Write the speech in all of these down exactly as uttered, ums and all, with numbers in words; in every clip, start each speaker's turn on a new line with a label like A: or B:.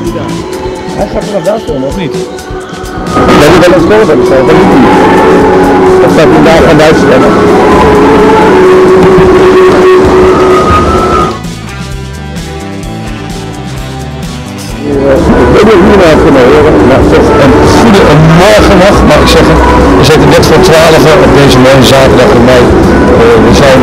A: jullie daar? Hij gaat vanaf daar komen, of niet?
B: Ja, die wel eens komen, dat is wel niet. Dat staat hij daar van Duitsland. Ik ben hier naar genomen. Een morgen nog, mag ik zeggen. We zitten net voor twaalf op deze mooie zaterdag in mei. We zijn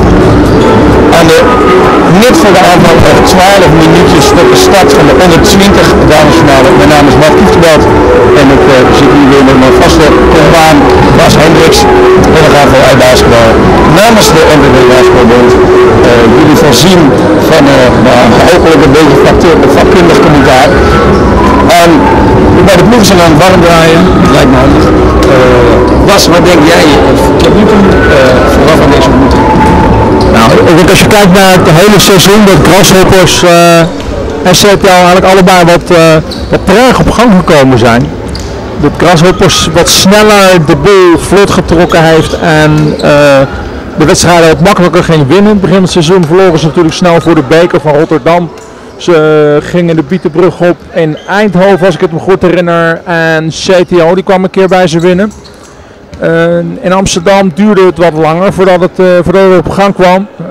B: uh, aan de, net voor de aanvang nog twaalf minuutjes tot de start van de onder twintig damesfinale. Mijn naam is Mark Kieftenbelt en ik uh, zit hier weer met mijn vaste compaan Bas Hendricks. En we gaan vooruit basketbal namens de N W B Basketbalbond. Uh, jullie voorzien van uh, nou, hopelijk een beetje vakkundig commentaar. Um, bij de ploegen zijn aan het warm draaien, lijkt me handig. Uh, Bas, wat denk jij tot nu toe uh, vooraf aan deze ontmoeting?
C: Nou, ik denk als je kijkt naar het hele seizoen, dat Grasshoppers uh, en C T O eigenlijk allebei wat, uh, wat traag op gang gekomen zijn. Dat Grasshoppers wat sneller de boel vlot getrokken heeft en uh, de wedstrijden wat makkelijker ging winnen. Begin van het seizoen verloren ze natuurlijk snel voor de beker van Rotterdam. Ze gingen de Bietenbrug op in Eindhoven, als ik het me goed herinner, en C T O die kwam een keer bij ze winnen. Uh, in Amsterdam duurde het wat langer voordat het, uh, voordat het op gang kwam. Uh,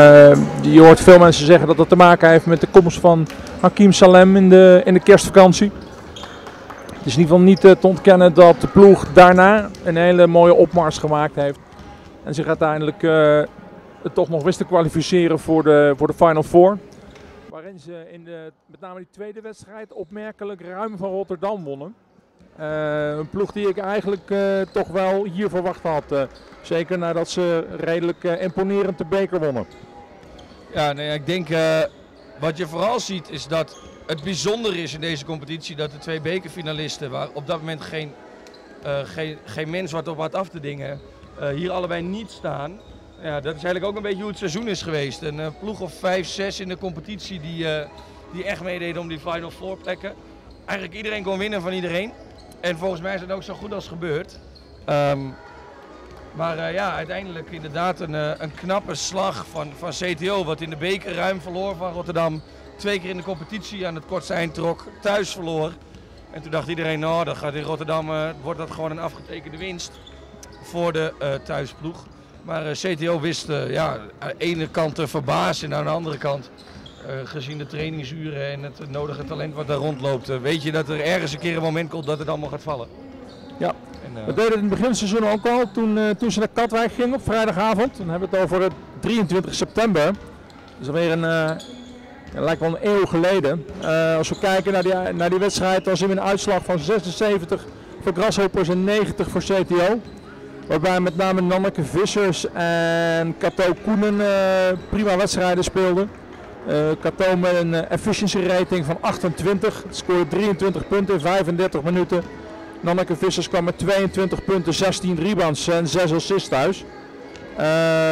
C: je hoort veel mensen zeggen dat dat te maken heeft met de komst van Hakim Salem in de, in de kerstvakantie. Het is in ieder geval niet uh, te ontkennen dat de ploeg daarna een hele mooie opmars gemaakt heeft. En zich uiteindelijk uh, het toch nog wist te kwalificeren voor de, voor de Final Four. Waarin ze in de, met name die tweede wedstrijd opmerkelijk ruim van Rotterdam wonnen. Uh, een ploeg die ik eigenlijk uh, toch wel hier verwacht had. Uh, zeker nadat ze redelijk uh, imponerend de beker wonnen.
D: Ja, nee, ik denk uh, wat je vooral ziet is dat het bijzonder is in deze competitie dat de twee bekerfinalisten, waar op dat moment geen, uh, geen, geen mens wat op had af te dingen, uh, hier allebei niet staan. Ja, dat is eigenlijk ook een beetje hoe het seizoen is geweest. Een uh, ploeg of vijf, zes in de competitie die, uh, die echt meededen om die Final Four plekken. Eigenlijk iedereen kon winnen van iedereen. En volgens mij is het ook zo goed als gebeurd. Um, maar uh, ja, uiteindelijk inderdaad een, uh, een knappe slag van, van C T O, wat in de beker ruim verloor van Rotterdam. Twee keer in de competitie aan het kortste eind trok, thuis verloor. En toen dacht iedereen, nou, dat gaat in Rotterdam, uh, wordt dat gewoon een afgetekende winst voor de uh, thuisploeg. Maar uh, C T O wist uh, ja, aan de ene kant te verbazen en aan de andere kant, uh, gezien de trainingsuren en het nodige talent wat daar rondloopt, uh, weet je dat er ergens een keer een moment komt dat het allemaal gaat vallen.
C: Ja,
D: en, uh,
C: we deden het in het begin van het seizoen ook al, toen, uh, toen ze naar Katwijk gingen op vrijdagavond. Dan hebben we het over drieëntwintig september. Dat is alweer een, uh, het lijkt wel een eeuw geleden. Uh, als we kijken naar die, naar die wedstrijd, dan zien we een uitslag van zesenzeventig voor Grasshoppers en negentig voor C T O. Waarbij met name Nanneke Vissers en Cato Koenen uh, prima wedstrijden speelden. Uh, Cato met een uh, efficiency rating van achtentwintig, scoorde drieëntwintig punten in vijfendertig minuten. Nanneke Vissers kwam met tweeëntwintig punten, zestien rebounds en zes assists thuis. Uh,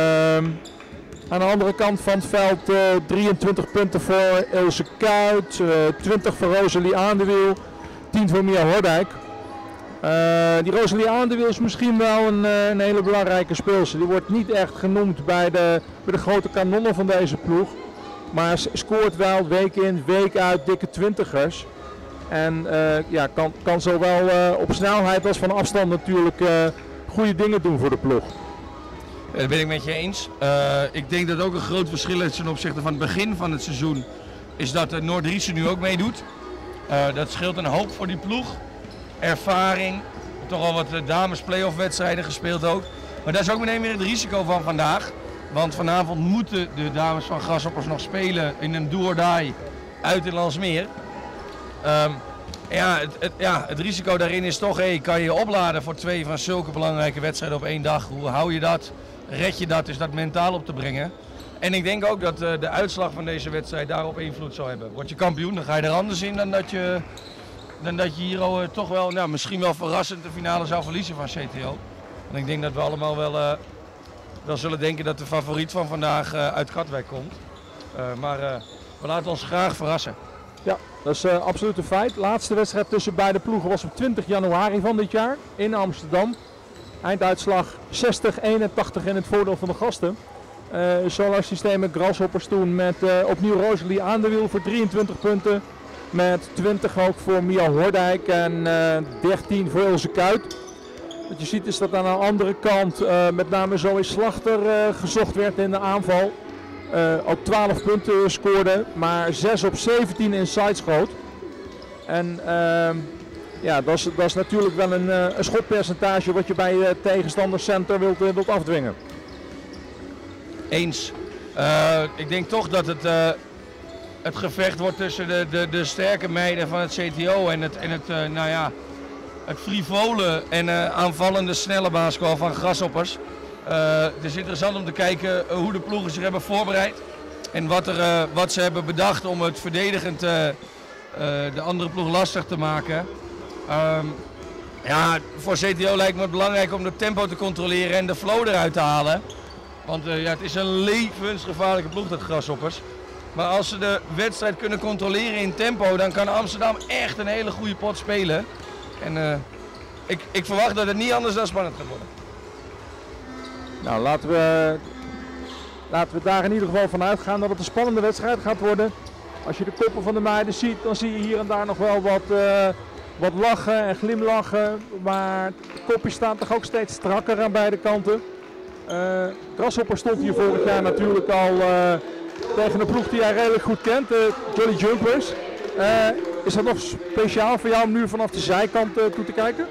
C: aan de andere kant van het veld uh, drieëntwintig punten voor Ilse Kuit, uh, twintig voor Rosalie Aandewiel, tien voor Mia Hordijk. Uh, die Rosalie Aandewiel is misschien wel een, uh, een hele belangrijke speelster. Die wordt niet echt genoemd bij de, bij de grote kanonnen van deze ploeg. Maar ze scoort wel week in, week uit dikke twintigers. En uh, ja, kan, kan zowel uh, op snelheid als van afstand natuurlijk uh, goede dingen doen voor de ploeg.
D: Ja, dat ben ik met je eens. Uh, ik denk dat ook een groot verschil is ten opzichte van het begin van het seizoen. Is dat uh, Noordriese nu ook meedoet. Uh, dat scheelt een hoop voor die ploeg. Ervaring, toch al wat dames playoff wedstrijden gespeeld ook. Maar dat is ook meteen weer het risico van vandaag. Want vanavond moeten de dames van Grasshoppers nog spelen in een do or die uit in Landsmeer. Um, ja, het, het, ja, het risico daarin is toch, hey, kan je je opladen voor twee van zulke belangrijke wedstrijden op één dag? Hoe hou je dat? Red je dat? Is dat mentaal op te brengen? En ik denk ook dat uh, de uitslag van deze wedstrijd daarop invloed zal hebben. Word je kampioen, dan ga je er anders in dan dat je... dan dat je hier al uh, toch wel, nou, misschien wel verrassend de finale zou verliezen van C T O. En ik denk dat we allemaal wel, uh, wel zullen denken dat de favoriet van vandaag uh, uit Katwijk komt. Uh, maar uh, we laten ons graag verrassen.
C: Ja, dat is uh, absoluut een feit. De laatste wedstrijd tussen beide ploegen was op twintig januari van dit jaar in Amsterdam. Einduitslag zestig eenentachtig in het voordeel van de gasten. Uh, Solar Systemen Grasshoppers toen met uh, opnieuw Rosalie Aandewiel voor drieëntwintig punten. Met twintig ook voor Mia Hordijk en uh, dertien voor Ilse Kuyt. Wat je ziet is dat aan de andere kant uh, met name Zoe Slachter uh, gezocht werd in de aanval. Uh, ook twaalf punten scoorde, maar zes op zeventien inside schoot. En uh, ja, dat is, dat is natuurlijk wel een, uh, een schotpercentage wat je bij uh, tegenstanderscenter wilt, uh, wilt afdwingen.
D: Eens. Uh, ik denk toch dat het, uh, het gevecht wordt tussen de, de, de sterke meiden van het C T O en het, en het, uh, nou ja, het frivole en uh, aanvallende snelle basketbal van Grasshoppers. Uh, het is interessant om te kijken uh, hoe de ploegen zich hebben voorbereid en wat, er, uh, wat ze hebben bedacht om het verdedigend uh, uh, de andere ploeg lastig te maken. Um, ja, voor C T O lijkt me het belangrijk om het tempo te controleren en de flow eruit te halen. Want uh, ja, het is een levensgevaarlijke ploeg, dat Grasshoppers. Maar als ze de wedstrijd kunnen controleren in tempo, dan kan Amsterdam echt een hele goede pot spelen. En uh, ik, ik verwacht dat het niet anders dan spannend gaat worden.
C: Nou, laten we, laten we daar in ieder geval van uitgaan dat het een spannende wedstrijd gaat worden. Als je de koppen van de meiden ziet, dan zie je hier en daar nog wel wat, uh, wat lachen en glimlachen. Maar de kopjes staan toch ook steeds strakker aan beide kanten. Uh, Grasshopper stond hier vorig jaar natuurlijk al uh, tegen een ploeg die jij redelijk goed kent, de uh, Jolly Jumpers. Uh, is dat nog speciaal voor jou om nu vanaf de zijkant uh, toe te kijken?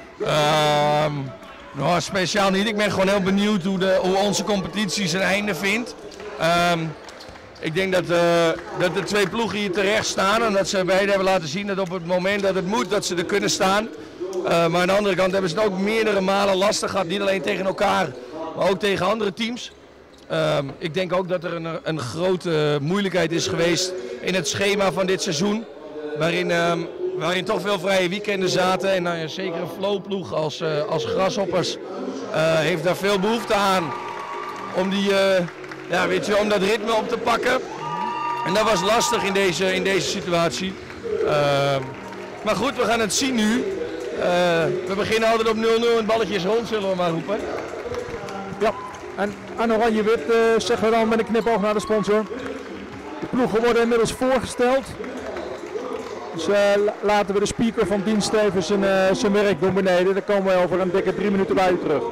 D: Um, nou, speciaal niet. Ik ben gewoon heel benieuwd hoe, de, hoe onze competitie zijn einde vindt. Um, ik denk dat, uh, dat de twee ploegen hier terecht staan en dat ze beide hebben laten zien dat op het moment dat het moet, dat ze er kunnen staan. Uh, maar aan de andere kant hebben ze het ook meerdere malen lastig gehad, niet alleen tegen elkaar, maar ook tegen andere teams. Um, ik denk ook dat er een, een grote moeilijkheid is geweest in het schema van dit seizoen. Waarin, um, waarin toch veel vrije weekenden zaten. En nou ja, zeker een flowploeg als, uh, als Grasshoppers uh, heeft daar veel behoefte aan. Om, die, uh, ja, weet je, om dat ritme op te pakken. En dat was lastig in deze, in deze situatie. Uh, maar goed, we gaan het zien nu. Uh, we beginnen altijd op nul nul en het balletje is rond, zullen we maar roepen.
C: Ja, en aan oranje-wit uh, zeggen we dan met een knipoog naar de sponsor. De ploegen worden inmiddels voorgesteld. Dus uh, laten we de speaker van Dien Stevens zijn, uh, zijn werk doen beneden. Dan komen we over een dikke drie minuten bij u terug.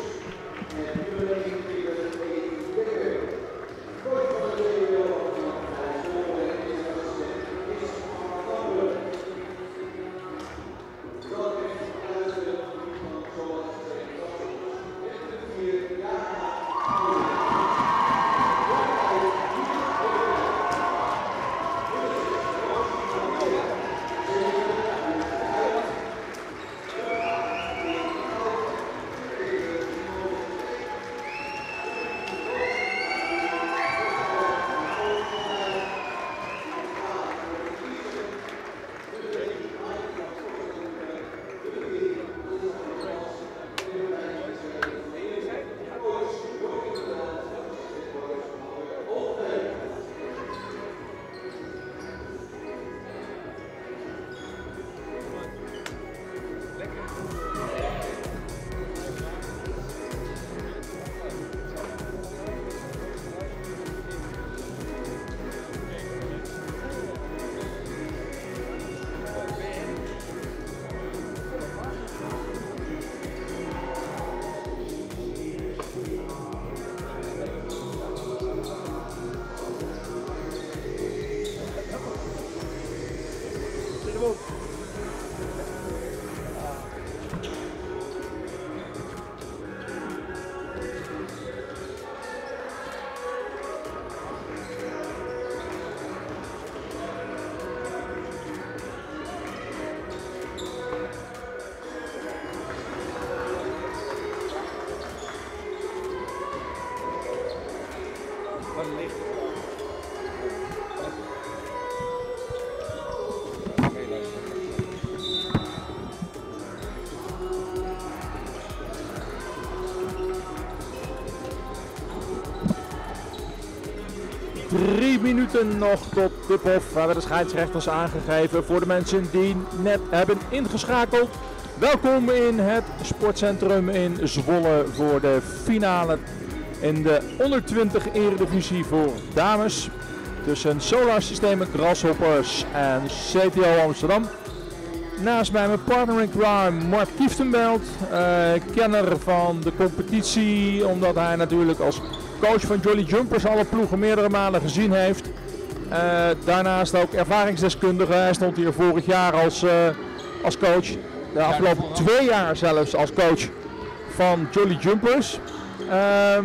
C: Drie minuten nog tot tip-off. We hebben de scheidsrechters aangegeven voor de mensen die net hebben ingeschakeld. Welkom in het sportcentrum in Zwolle voor de finale in de onder twintig eredivisie voor dames. tussen Solar Systemen Grasshoppers en C T O Amsterdam. Naast mij mijn partner in crime, Mark Kieftenbelt, uh, kenner van de competitie, omdat hij natuurlijk als coach van Jolly Jumpers alle ploegen meerdere malen gezien heeft. Uh, daarnaast ook ervaringsdeskundige. Hij stond hier vorig jaar als, uh, als coach. De afgelopen twee jaar zelfs als coach van Jolly Jumpers. Uh,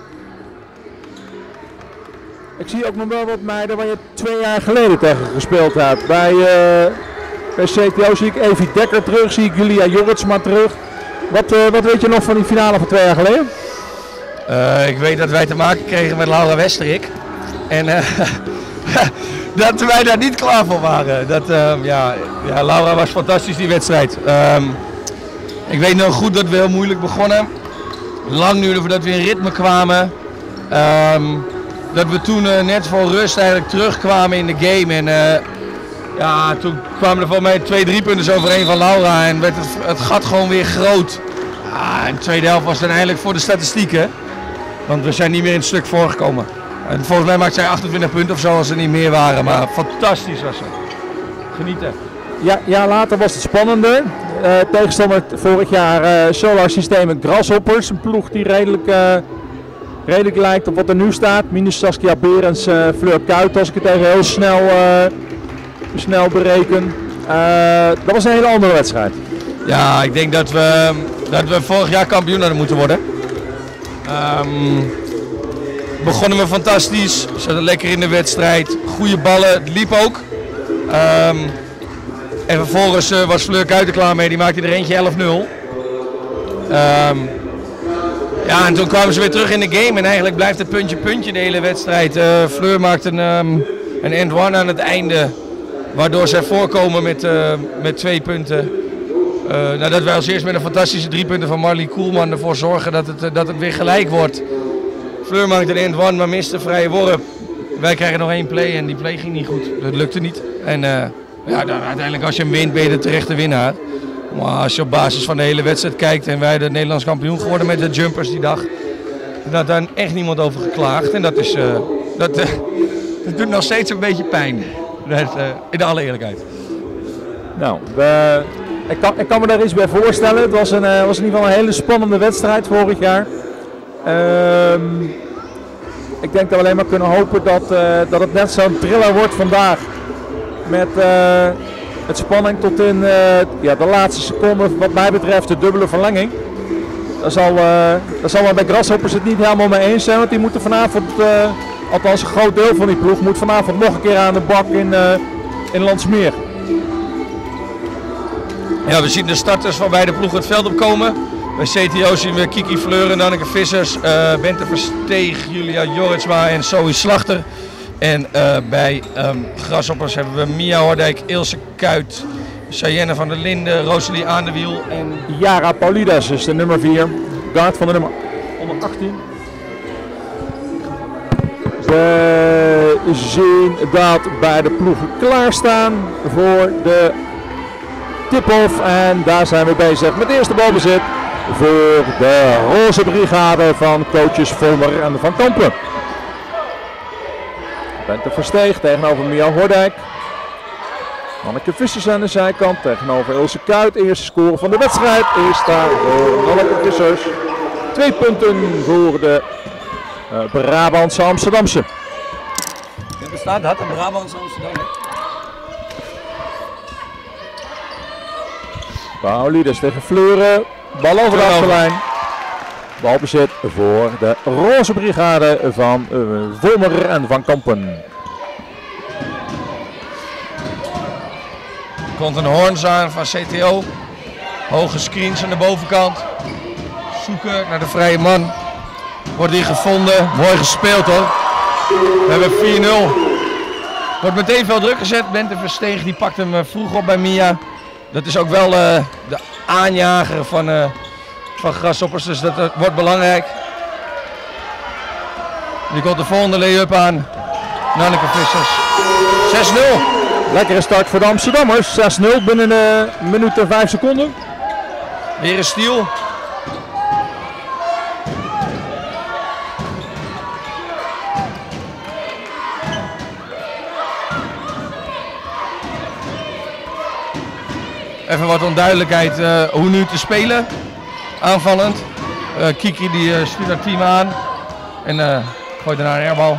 C: ik zie ook nog wel wat meiden waar je twee jaar geleden tegen gespeeld hebt. Bij, uh, bij C T O zie ik Evie Dekker terug, zie ik Julia Jorritsma terug. Wat, uh, wat weet je nog van die finale van twee jaar geleden?
D: Uh, ik weet dat wij te maken kregen met Laura Westerik. En uh, dat wij daar niet klaar voor waren. Dat, uh, ja, ja, Laura was fantastisch die wedstrijd. Um, ik weet nog goed dat we heel moeilijk begonnen. Lang nu voordat we in ritme kwamen. Um, dat we toen uh, net voor rust eigenlijk terugkwamen in de game. En uh, ja, toen kwamen er voor mij twee, drie punten overheen van Laura. En werd het, het gat gewoon weer groot. Ja, en de tweede helft was dan eigenlijk voor de statistieken. Want we zijn niet meer in het stuk voorgekomen. En volgens mij maakt zij achtentwintig punten of zo als er niet meer waren. Maar fantastisch was het. Genieten.
C: Ja, ja, later was het spannender. Uh, tegenstander vorig jaar uh, Solar Systemen Grasshoppers. Een ploeg die redelijk, uh, redelijk lijkt op wat er nu staat. Minus Saskia Berends, uh, Fleur Kuit, als ik het even heel snel, uh, snel bereken. Uh, dat was een hele andere wedstrijd.
D: Ja, ik denk dat we, dat we vorig jaar kampioen hadden moeten worden. Um, begonnen we fantastisch, we zaten lekker in de wedstrijd, goede ballen, het liep ook. Um, en vervolgens uh, was Fleur Kuit er klaar mee, die maakte er eentje elf nul. Um, ja, en toen kwamen ze weer terug in de game en eigenlijk blijft het puntje puntje de hele wedstrijd. Uh, Fleur maakt een, um, een end one aan het einde, waardoor zij voorkomen met, uh, met twee punten. Uh, nadat wij als eerst met een fantastische drie punten van Marlie Koelman ervoor zorgen dat het, uh, dat het weer gelijk wordt. Fleur maakte een end one, maar miste een vrije worp. Wij krijgen nog één play en die play ging niet goed. Dat lukte niet. En uh, ja, dan, uiteindelijk als je hem wint ben je de terechte winnaar. Maar als je op basis van de hele wedstrijd kijkt en wij de Nederlands kampioen geworden met de jumpers die dag. Dan had daar echt niemand over geklaagd. En dat, is, uh, dat, uh, dat doet nog steeds een beetje pijn. Dat, uh, in alle eerlijkheid.
C: Nou, we... Ik kan, ik kan me daar iets bij voorstellen. Het was, een, uh, was in ieder geval een hele spannende wedstrijd vorig jaar. Um, ik denk dat we alleen maar kunnen hopen dat, uh, dat het net zo'n thriller wordt vandaag. Met, uh, met spanning tot in uh, ja, de laatste seconde, wat mij betreft, de dubbele verlenging. Daar zal, uh, daar zal we bij Grasshoppers het niet helemaal mee eens zijn. Want die moeten vanavond, uh, althans een groot deel van die ploeg, moet vanavond nog een keer aan de bak in, uh, in Landsmeer.
D: Ja, we zien de starters van beide ploegen het veld opkomen. Bij C T O zien we Kiki Fleur en Anneke Vissers, uh, Bente Versteeg, Julia Jorritsma en Zoe Slachter. En uh, bij um, Grasshoppers hebben we Mia Hordijk, Ilse Kuit, Cheyenne van der Linden, Rosalie Aandewiel en
C: Yara Paulides is de nummer vier, guard van de nummer honderdachttien. We zien dat beide ploegen klaarstaan voor de tip-off en daar zijn we bezig met de eerste balbezit voor de roze brigade van coaches Volmer en Van Kampen. Bente Versteeg tegenover Mia Hordijk. Anneke Vissers aan de zijkant tegenover Ilse Kuit. Eerste score van de wedstrijd is daar voor Anneke Vissers. Twee punten voor de uh, Brabantse Amsterdamse.
D: Ja, bestaat dat, een Brabantse Amsterdam?
C: Paulides tegen Fleuren. Bal over de achterlijn. Balbezit voor de roze brigade van uh, Volmer en Van Kampen.
D: Komt een hoorns aan van C T O. Hoge screens aan de bovenkant. Zoeken naar de vrije man. Wordt die gevonden. Mooi gespeeld hoor. We hebben vier nul. Wordt meteen veel druk gezet. Bente Versteeg die pakt hem vroeg op bij Mia. Dat is ook wel uh, de aanjager van, uh, van Grasshoppers, dus dat uh, wordt belangrijk. Die komt de volgende lay-up aan. Anneke Vissers. zes nul.
C: Lekkere start voor de Amsterdammers. zes nul binnen een minuut en vijf seconden.
D: Weer een steal. even wat onduidelijkheid uh, hoe nu te spelen. Aanvallend. Uh, Kiki die uh, stuurt haar team aan. En uh, gooit daarna een airbal.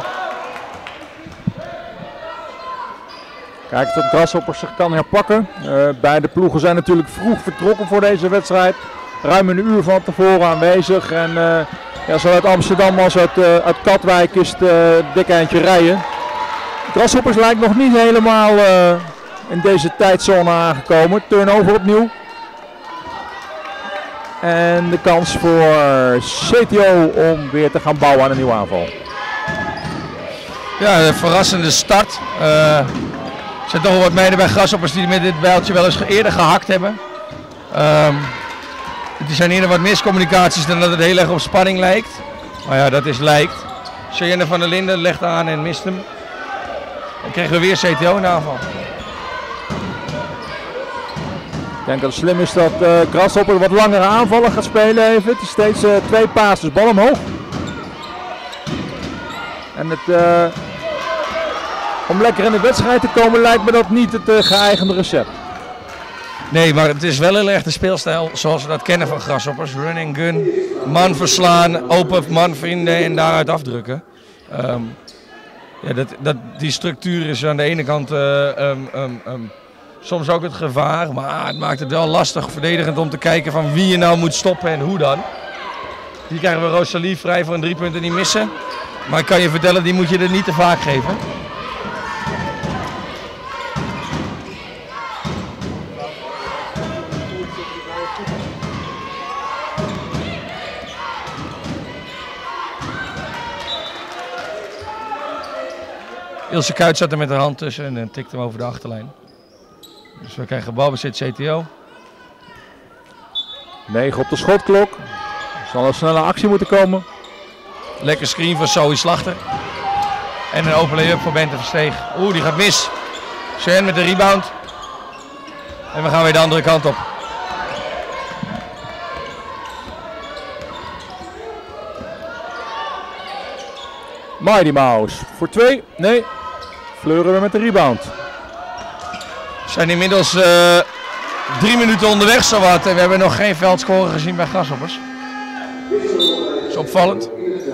C: Kijk of Grasshoppers zich kan herpakken. Uh, beide ploegen zijn natuurlijk vroeg vertrokken voor deze wedstrijd. Ruim een uur van tevoren aanwezig. En uh, ja, zowel uit Amsterdam als uit, uh, uit Katwijk is het uh, dik eindje rijden. Grasshoppers lijkt nog niet helemaal uh, in deze tijdzone aangekomen. Turnover opnieuw. En de kans voor C T O om weer te gaan bouwen aan een nieuwe aanval.
D: Ja, een verrassende start. Uh, er zijn toch wel wat meiden bij Grasshoppers die met dit bijltje wel eens eerder gehakt hebben. Um, er zijn eerder wat miscommunicaties dan dat het heel erg op spanning lijkt. Maar ja, dat is lijkt. Cheyenne van der Linden legt aan en mist hem. Dan krijgen we weer C T O in de aanval.
C: Ik denk dat het slim is dat uh, Grasshopper wat langere aanvallen gaat spelen even. Het is steeds uh, twee passes, bal omhoog. En het, uh, om lekker in de wedstrijd te komen lijkt me dat niet het uh, geëigende recept.
D: Nee, maar het is wel heel erg de speelstijl zoals we dat kennen van Grasshoppers. Run and gun, man verslaan, open man vinden en daaruit afdrukken. Um, ja, dat, dat, die structuur is aan de ene kant uh, um, um, um, soms ook het gevaar, maar het maakt het wel lastig verdedigend om te kijken van wie je nou moet stoppen en hoe dan. Hier krijgen we Rosalie vrij voor een drie punten niet missen. Maar ik kan je vertellen, die moet je er niet te vaak geven. Ilse Kuit zat er met haar hand tussen en tikte hem over de achterlijn. Dus we krijgen balbezit C T O.
C: negen op de schotklok. Er zal een snelle actie moeten komen.
D: Lekker screen van Zoe Slachter. En een open lay-up voor Bente Versteeg. Oeh, die gaat mis. Cheyenne met de rebound. En we gaan weer de andere kant op.
C: Mighty Mouse voor twee. Nee. Fleuren we met de rebound.
D: We zijn inmiddels uh, drie minuten onderweg zowat. En we hebben nog geen veldscoren gezien bij Grasshoppers. Dat is opvallend.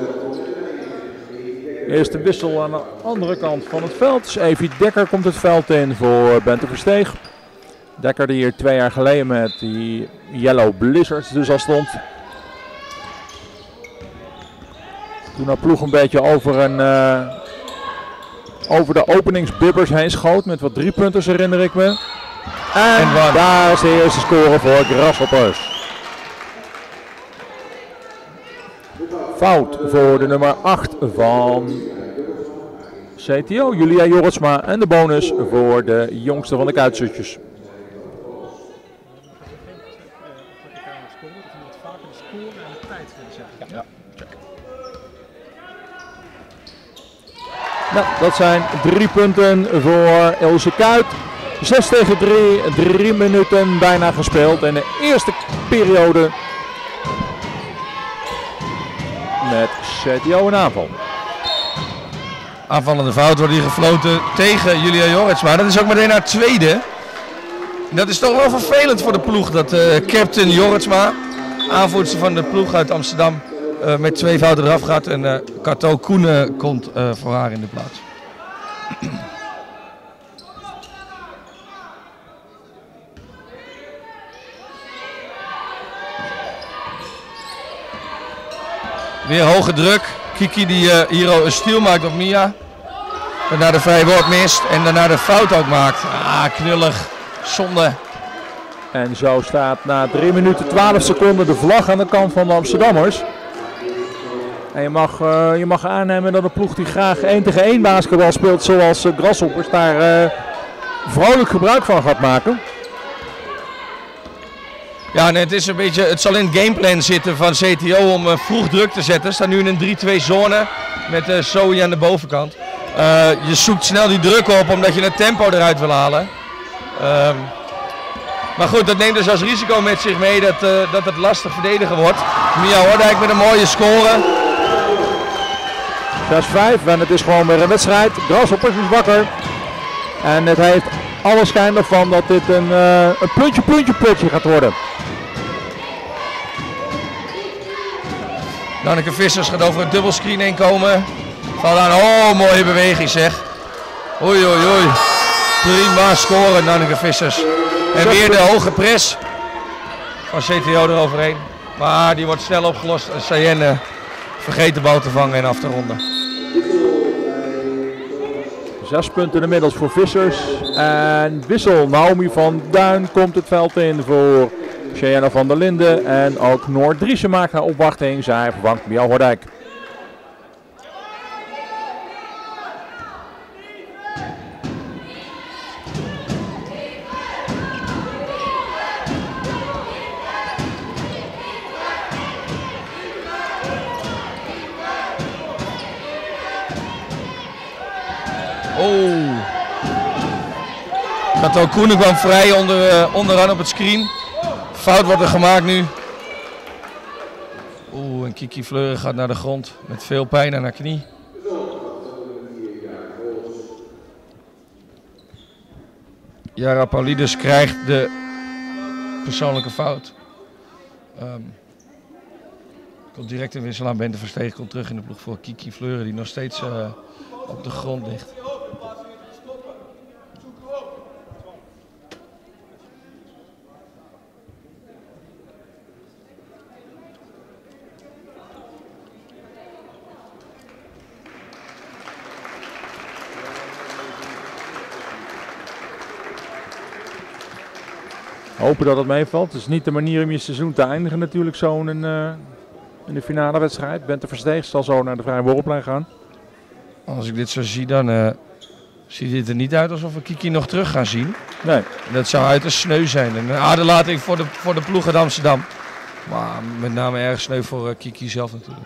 C: Eerste wissel aan de andere kant van het veld. Dus Evie Dekker komt het veld in voor Bente Versteeg. Dekker die hier twee jaar geleden met die Yellow Blizzards dus al stond. Toen haar ploeg een beetje over, een, uh, over de openingsbibbers heen schoot. Met wat driepunters herinner ik me. En, en daar is de eerste score voor Grasshoppers. Fout voor de nummer acht van C T O, Julia Jorritsma. En de bonus voor de jongste van de Kuitsutjes.
D: Ja.
C: Nou, dat zijn drie punten voor Ilse Kuit. zes tegen drie, drie minuten bijna gespeeld. En de eerste periode met C T O in aanval.
D: Aanvallende fout wordt hier gefloten tegen Julia Jorritsma. Dat is ook meteen haar tweede. Dat is toch wel vervelend voor de ploeg dat uh, captain Jorritsma, aanvoerster van de ploeg uit Amsterdam, uh, met twee fouten eraf gaat. En uh, Kato Koenen komt uh, voor haar in de plaats. Weer hoge druk. Kiki die uh, hier een steal maakt op Mia. Daarna de vrije worp mist en daarna de fout ook maakt. Ah, knullig. Zonde.
C: En zo staat na drie minuten twaalf seconden de vlag aan de kant van de Amsterdammers. En je mag, uh, je mag aannemen dat een ploeg die graag één tegen één basketbal speelt zoals uh, Grasshoppers daar uh, vrolijk gebruik van gaat maken.
D: Ja, nee, het, is een beetje, het zal in het gameplan zitten van C T O om uh, vroeg druk te zetten. We staan nu in een drie twee zone met uh, Zoe aan de bovenkant. Uh, je zoekt snel die druk op omdat je het tempo eruit wil halen. Um, maar goed, dat neemt dus als risico met zich mee dat, uh, dat het lastig verdedigen wordt. Mia Hoordijk met een mooie score.
C: zes vijf en het is gewoon weer een wedstrijd. Grasshoppers is wakker. En het heeft alle schijn ervan dat dit een, uh, een puntje, puntje, puntje gaat worden.
D: Nanneke Vissers gaat over het dubbelscreen heen komen. Valt aan, oh mooie beweging zeg. Oei oei oei. Prima scoren Nanneke Vissers. En weer de hoge press van C T O eroverheen. Maar die wordt snel opgelost en Cheyenne vergeet de bal te vangen en af te ronden.
C: Zes punten inmiddels voor Vissers. En wissel. Naomi van Duin komt het veld in voor Cheyenne van der Linden. En ook Noord Driessen maakt haar opwachting. Zij vervangt Miao Hoordijk.
D: Oh. Kato Koenen kwam vrij onder, uh, onderaan op het screen. Fout wordt er gemaakt nu. Oeh, en Kiki Fleuren gaat naar de grond met veel pijn aan haar knie. Jara Paulides krijgt de persoonlijke fout. Um, komt direct een wissel aan. Bente Verstegen komt terug in de ploeg voor Kiki Fleuren die nog steeds uh, op de grond ligt.
C: Hopen dat het meevalt. Het is niet de manier om je seizoen te eindigen natuurlijk zo in, uh, in de finale wedstrijd. Bente Versteeg zal zo naar de vrije worplijn gaan.
D: Als ik dit zo zie, dan uh, ziet het er niet uit alsof we Kiki nog terug gaan zien.
C: Nee.
D: Dat zou uiterst sneu zijn. Een aderlating voor de, voor de ploeg uit Amsterdam. Maar met name erg sneu voor uh, Kiki zelf natuurlijk.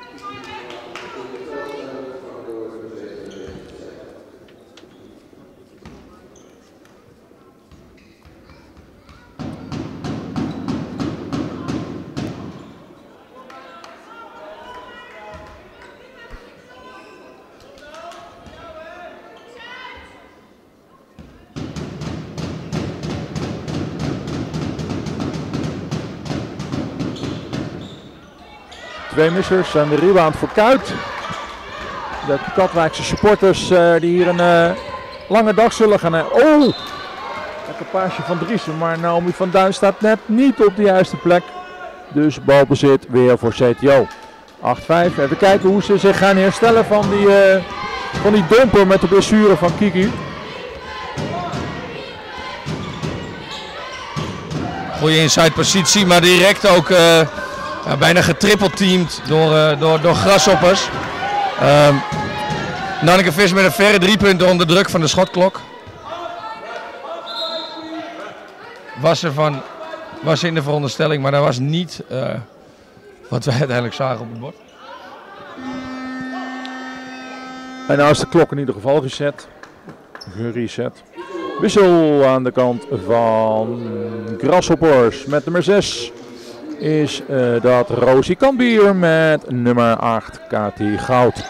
C: Twee missers en de rebound voor Kuit. De Katwijkse supporters uh, die hier een uh, lange dag zullen gaan hebben. Oh! Een paasje van Driessen, maar Naomi van Duin staat net niet op de juiste plek. Dus balbezit weer voor C T O. acht vijf. Even kijken hoe ze zich gaan herstellen van die, uh, van die domper met de blessure van Kiki.
D: Goeie inside positie, maar direct ook uh, ja, bijna getrippelteamd door, uh, door, door Grasshoppers. Um, Nanneke Vis met een verre drie punten onder druk van de schotklok. Was er van, was in de veronderstelling, maar dat was niet uh, wat we uiteindelijk zagen op het bord.
C: En nou is de klok in ieder geval reset. Gereset. Wissel aan de kant van Grasshoppers met nummer zes. Is uh, dat Rosie Kambier met nummer acht Kati Goud.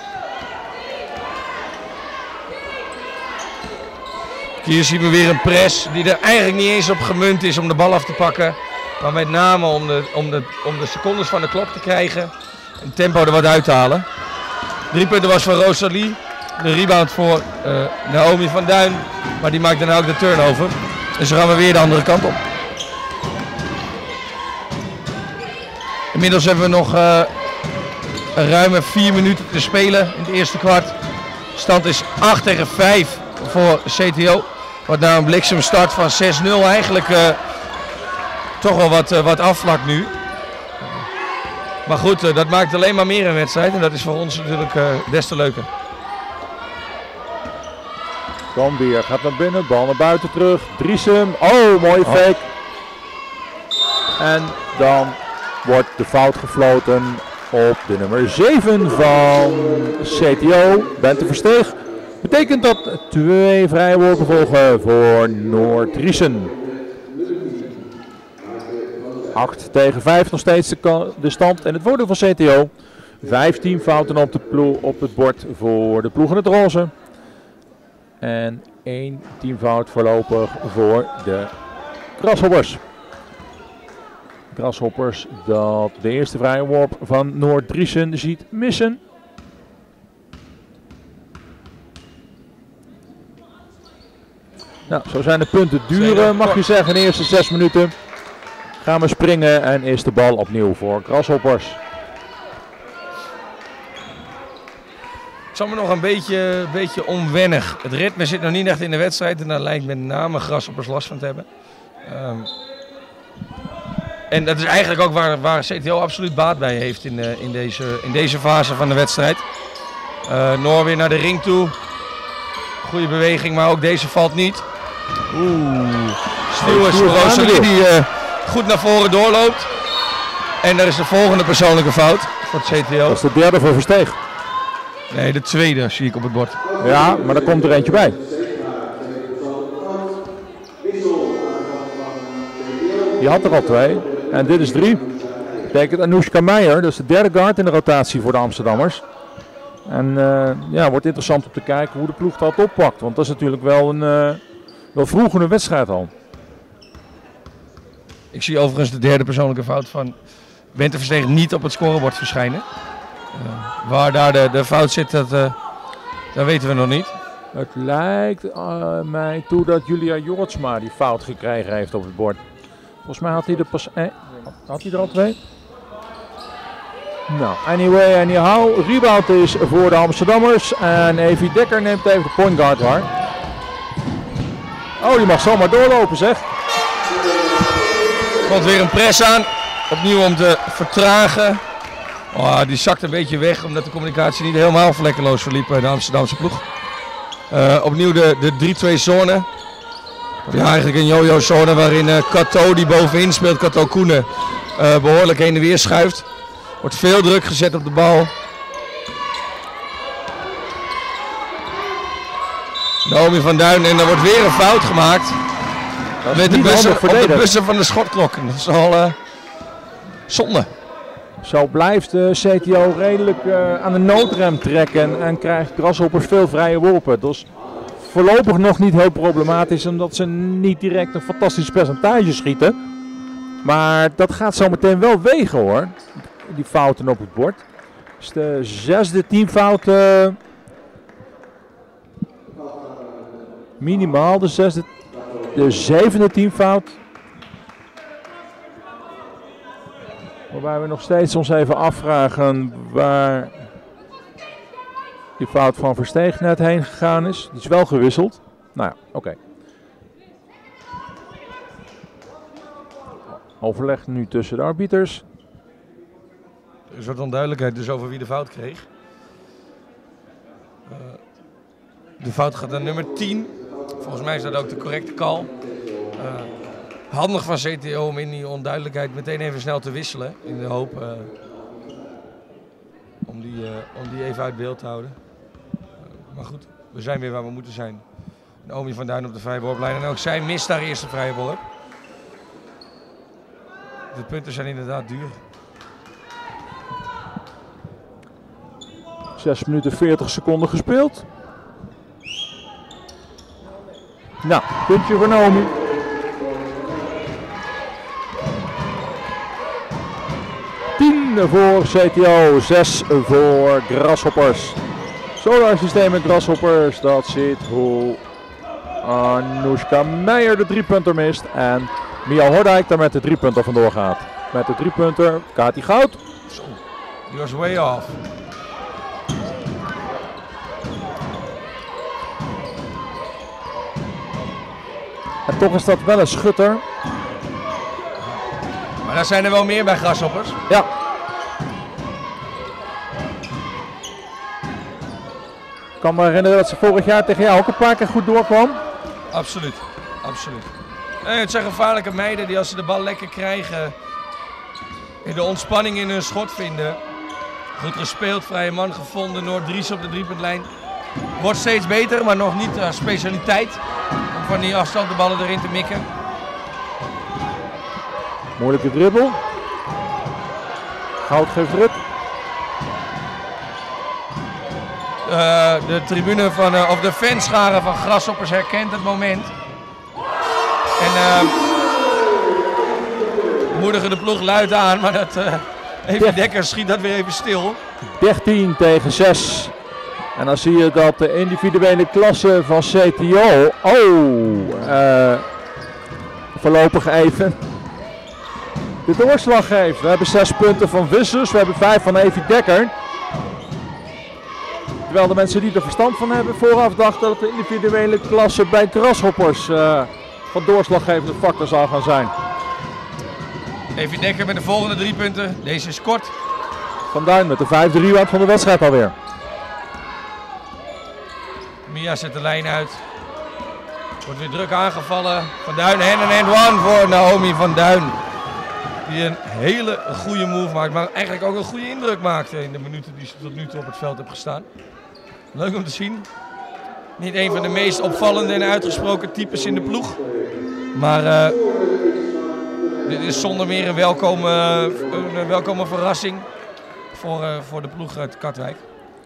D: Hier zien we weer een press die er eigenlijk niet eens op gemunt is om de bal af te pakken. Maar met name om de, om de, om de secondes van de klok te krijgen en tempo er wat uit te halen. Drie punten was voor Rosalie. De rebound voor uh, Naomi van Duin. Maar die maakt dan ook de turnover. Dus dan gaan we weer de andere kant op. Inmiddels hebben we nog uh, een ruime vier minuten te spelen in het eerste kwart. Stand is acht tegen vijf voor C T O. Wat na een bliksemstart van zes nul eigenlijk uh, toch wel wat, uh, wat afvlakt nu. Maar goed, uh, dat maakt alleen maar meer een wedstrijd. En dat is voor ons natuurlijk uh, des te leuker.
C: Kambier gaat naar binnen, bal naar buiten terug. Driessen, oh mooie fake. Oh. En dan wordt de fout gefloten op de nummer zeven van C T O. Bente Versteeg. Betekent dat twee vrije worpen volgen voor Noord Driessen. acht tegen vijf nog steeds de, de stand en het voordeel van C T O. vijftien fouten op, de ploeg, op het bord voor de ploeg in het roze. En één teamfout voorlopig voor de Grasshoppers. Grasshoppers dat de eerste vrije worp van Noord-Driessen ziet missen. Nou, zo zijn de punten duren, mag je zeggen, de eerste zes minuten. Gaan we springen en is de bal opnieuw voor Grasshoppers.
D: Het is allemaal nog een beetje, beetje onwennig. Het ritme zit nog niet echt in de wedstrijd en daar lijkt met name Grasshoppers last van te hebben. Um, en dat is eigenlijk ook waar, waar C T O absoluut baat bij heeft in, uh, in, deze, in deze fase van de wedstrijd. Uh, Noor weer naar de ring toe. Goede beweging, maar ook deze valt niet. Oeh. Stuurs Rosalie die uh, goed naar voren doorloopt. En daar is de volgende persoonlijke fout voor het C T O.
C: Dat is de derde voor Versteeg.
D: Nee, de tweede zie ik op het bord.
C: Ja, maar daar komt er eentje bij. Die had er al twee. En dit is drie. Dat betekent Anoushka Meijer, dat is de derde guard in de rotatie voor de Amsterdammers. En uh, ja, wordt interessant om te kijken hoe de ploeg dat oppakt. Want dat is natuurlijk wel een uh, wel vroeg in de wedstrijd al.
D: Ik zie overigens de derde persoonlijke fout van Bente Versteeg niet op het scorebord verschijnen. Uh, waar daar de, de fout zit, dat, uh, dat weten we nog niet.
C: Het lijkt uh, mij toe dat Julia Jortsma die fout gekregen heeft op het bord. Volgens mij had hij er pas... Eh, had hij er al twee? Nou, anyway, anyhow. Rebound is voor de Amsterdammers. En Evie Dekker neemt even de point guard waar. Oh, die mag zomaar doorlopen, zeg.
D: Er komt weer een press aan. Opnieuw om te vertragen. Oh, die zakt een beetje weg omdat de communicatie niet helemaal vlekkeloos verliep bij de Amsterdamse ploeg. Uh, opnieuw de, de drie twee zone. Ja, eigenlijk een yo-yo zone waarin uh, Kato die bovenin speelt, Kato Koenen, uh, behoorlijk heen en weer schuift. Wordt veel druk gezet op de bal. Naomi van Duin en er wordt weer een fout gemaakt. Met de bussen, op de bussen van de schotklok. Dat is al uh, zonde.
C: Zo blijft de C T O redelijk uh, aan de noodrem trekken en krijgt Grasshoppers veel vrije worpen. Dus voorlopig nog niet heel problematisch, omdat ze niet direct een fantastisch percentage schieten. Maar dat gaat zo meteen wel wegen hoor, die fouten op het bord. Dus de zesde teamfout, uh, minimaal de zesde, de zevende teamfout. Waarbij we nog steeds ons even afvragen waar die fout van Versteeg net heen gegaan is. Die is wel gewisseld. Nou ja, oké. Okay. Overleg nu tussen de arbiters.
D: Er is wat onduidelijkheid dus over wie de fout kreeg. Uh, de fout gaat naar nummer tien. Volgens mij is dat ook de correcte call. Uh, handig van C T O om in die onduidelijkheid meteen even snel te wisselen. In de hoop uh, om, die, uh, om die even uit beeld te houden. Uh, maar goed, we zijn weer waar we moeten zijn. Naomi van Duin op de vrije worplijn. En ook zij mist haar eerste vrije worp. De punten zijn inderdaad duur.
C: zes minuten veertig seconden gespeeld. Nou, puntje voor Naomi. tien voor C T O, zes voor Grasshoppers. Solar systeem met Grasshoppers, dat zit hoe Anoushka Meijer de driepunter mist. En Mia Hordijk daar met de driepunter vandoor gaat. Met de driepunter Kati Goud.
D: Die was way off.
C: En toch is dat wel een schutter.
D: Maar daar zijn er wel meer bij Grasshoppers.
C: Ja. Ik kan me herinneren dat ze vorig jaar tegen jou ook een paar keer goed doorkwam.
D: Absoluut, absoluut. En het zijn gevaarlijke meiden die als ze de bal lekker krijgen, in de ontspanning in hun schot vinden. Goed gespeeld, vrije man gevonden, Noord-Dries op de driepuntlijn. Wordt steeds beter, maar nog niet uh, specialiteit om van die afstand de ballen erin te mikken.
C: Moeilijke dribbel. Goud geeft druk.
D: Uh, de tribune van, uh, of de fanscharen van Grasshoppers herkent het moment. En uh, moedigen de ploeg luid aan, maar dat uh, even Dekker schiet dat weer even stil.
C: dertien tegen zes. En dan zie je dat de individuele klasse van C T O, oh, uh, voorlopig even de doorslag geeft. We hebben zes punten van Wissers, we hebben vijf van Evie Dekker. Terwijl de mensen die er verstand van hebben vooraf dachten dat de individuele klasse bij Grasshoppers uh, van doorslaggevende factor zou gaan zijn.
D: Evie Dekker met de volgende drie punten. Deze is kort.
C: Van Duin met de vijfde rebound van de wedstrijd alweer.
D: Mia zet de lijn uit. Wordt weer druk aangevallen. Van Duin en een one voor Naomi van Duin. Die een hele goede move maakt, maar eigenlijk ook een goede indruk maakte in de minuten die ze tot nu toe op het veld heeft gestaan. Leuk om te zien. Niet een van de meest opvallende en uitgesproken types in de ploeg. Maar uh, dit is zonder meer een welkome, een welkome verrassing voor, uh, voor de ploeg uit Katwijk.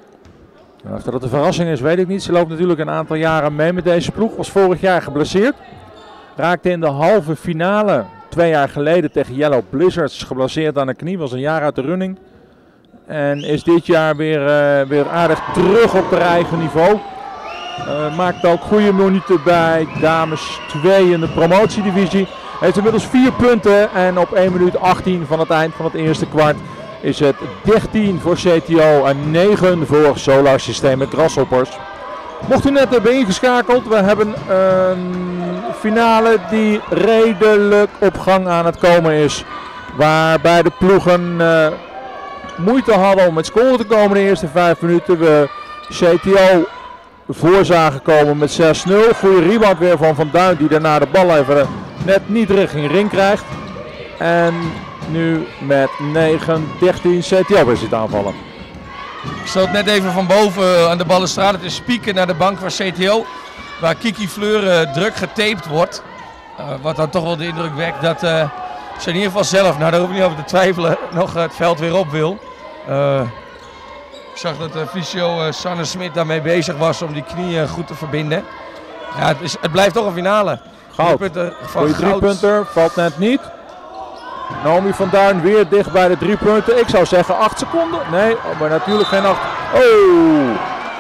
C: Of dat het een verrassing is, weet ik niet. Ze loopt natuurlijk een aantal jaren mee met deze ploeg. Was vorig jaar geblesseerd. Raakte in de halve finale twee jaar geleden tegen Yellow Blizzards geblesseerd aan de knie. Was een jaar uit de running. En is dit jaar weer, uh, weer aardig terug op haar eigen niveau. Uh, maakt ook goede minuten bij dames twee in de promotiedivisie. Heeft inmiddels vier punten en op één minuut achttien van het eind van het eerste kwart is het dertien voor C T O en negen voor Solar Systeem met Grasshoppers. Mocht u net hebben ingeschakeld, we hebben een finale die redelijk op gang aan het komen is. Waarbij de ploegen uh, moeite hadden om met scoren te komen de eerste vijf minuten. We C T O voor zagen komen met zes nul. Goede rebound weer van Van Duin die daarna de bal even net niet richting ring krijgt. En nu met negen dertien C T O weer zit aanvallen.
D: Ik stoot net even van boven aan de balustrade te spieken naar de bank van C T O. Waar Kiki Fleur uh, druk getaped wordt. Uh, wat dan toch wel de indruk wekt dat uh, ze in ieder geval zelf, nou daar hoef ik niet over te twijfelen, nog het veld weer op wil. Uh, ik zag dat de fysio uh, Sanne Smit daarmee bezig was om die knieën goed te verbinden. Ja, het, is, het blijft toch een finale.
C: Goud. Goeie driepunter, valt net niet. Naomi van Duin weer dicht bij de drie punten. Ik zou zeggen acht seconden. Nee, maar natuurlijk geen acht. Oh!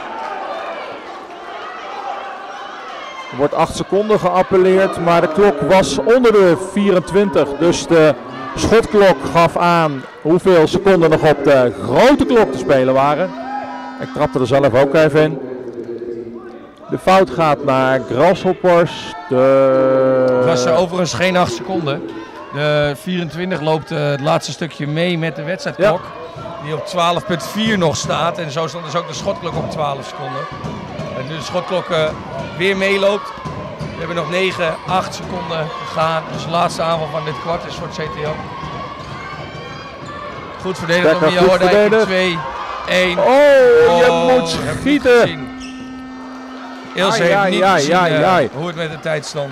C: Er wordt acht seconden geappelleerd, maar de klok was onder de vierentwintig. Dus de schotklok gaf aan hoeveel seconden nog op de grote klok te spelen waren. Ik trapte er zelf ook even in. De fout gaat naar Grasshoppers. De...
D: Het was uh, overigens geen acht seconden. De vierentwintig loopt uh, het laatste stukje mee met de wedstrijdklok. Ja. Die op twaalf komma vier nog staat. En zo stond dus ook de schotklok op twaalf seconden. En nu de schotklok uh, weer meeloopt. We hebben nog negen, acht seconden gegaan. Dus de laatste aanval van dit kwart is voor het C T O. Goed verdedigd door Mia Hordijk. twee, één.
C: Oh,
D: oh,
C: je moet schieten.
D: Ilse heeft ai, niet ai, gezien ai, ai. Uh, hoe het met de tijd stond.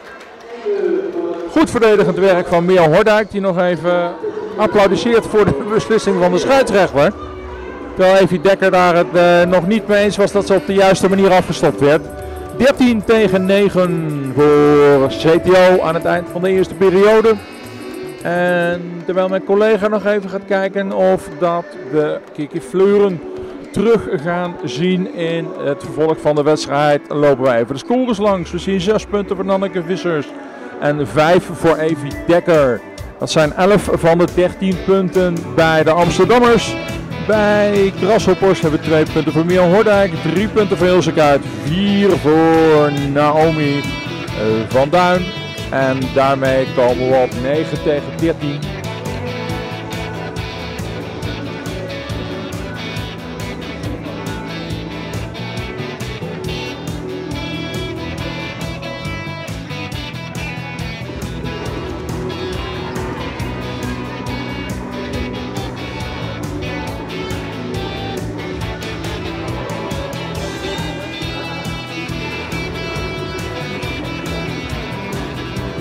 C: Goed verdedigend werk van Mia Hordijk, die nog even applaudisseert voor de beslissing van de scheidsrechter. Terwijl Evie Dekker daar het uh, nog niet mee eens was dat ze op de juiste manier afgestopt werd. dertien tegen negen voor C T O aan het eind van de eerste periode. En terwijl mijn collega nog even gaat kijken of dat we Kiki Fleuren terug gaan zien in het vervolg van de wedstrijd, lopen wij even de scores langs. We zien zes punten voor Nanneke Vissers en vijf voor Evie Dekker. Dat zijn elf van de dertien punten bij de Amsterdammers. Bij Grasshoppers hebben we twee punten voor Mia Hordijk, drie punten voor Ilse Kuit, vier voor Naomi van Duin. En daarmee komen we op negen tegen dertien.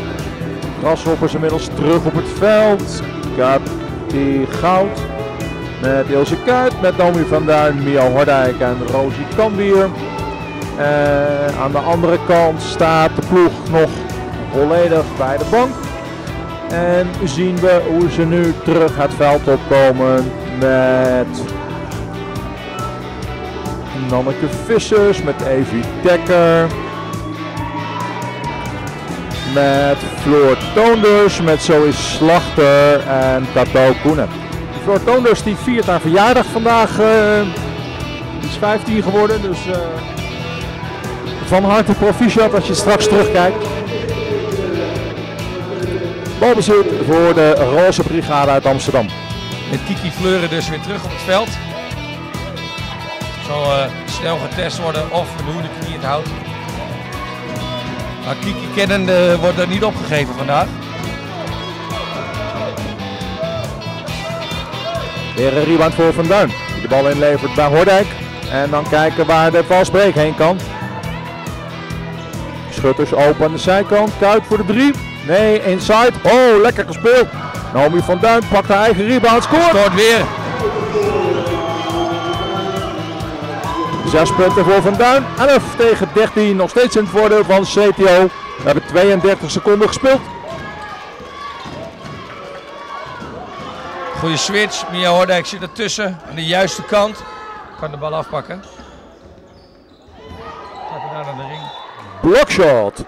C: Grasshoppers inmiddels terug op het veld. Kati Goud Met Ilse Kuyt, met Naomi van Duin, Mia Hordijk en Rosie Kambier. Uh, aan de andere kant staat de ploeg nog volledig bij de bank. En zien we hoe ze nu terug het veld opkomen met Nanneke Vissers, met Evie Dekker, met Floor Toonders, met Zoe Slachter en Kato Koenen. Floor Toonders die viert haar verjaardag vandaag, uh, is vijftien geworden, dus uh, van harte proficiat als je straks terugkijkt. Balbezit voor de Roze Brigade uit Amsterdam.
D: Met Kiki Fleuren dus weer terug op het veld. Zal uh, snel getest worden of en hoe de knie het houdt. Maar Kiki kennende wordt er niet opgegeven vandaag.
C: Weer een rebound voor Van Duin, die de bal inlevert bij Hordijk. En dan kijken waar de valsbreek heen kan. Schutters open aan de zijkant, Kuyt voor de drie. Nee, inside. Oh, lekker gespeeld. Naomi van Duin pakt haar eigen rebound, scoort.
D: Scoort weer.
C: Zes punten voor Van Duin. elf tegen dertien, nog steeds in het voordeel van C T O. We hebben tweeëndertig seconden gespeeld.
D: Goeie switch. Mia Hordijk zit ertussen. Aan de juiste kant. Kan de bal afpakken. Gaat hij naar de ring.
C: Blockshot.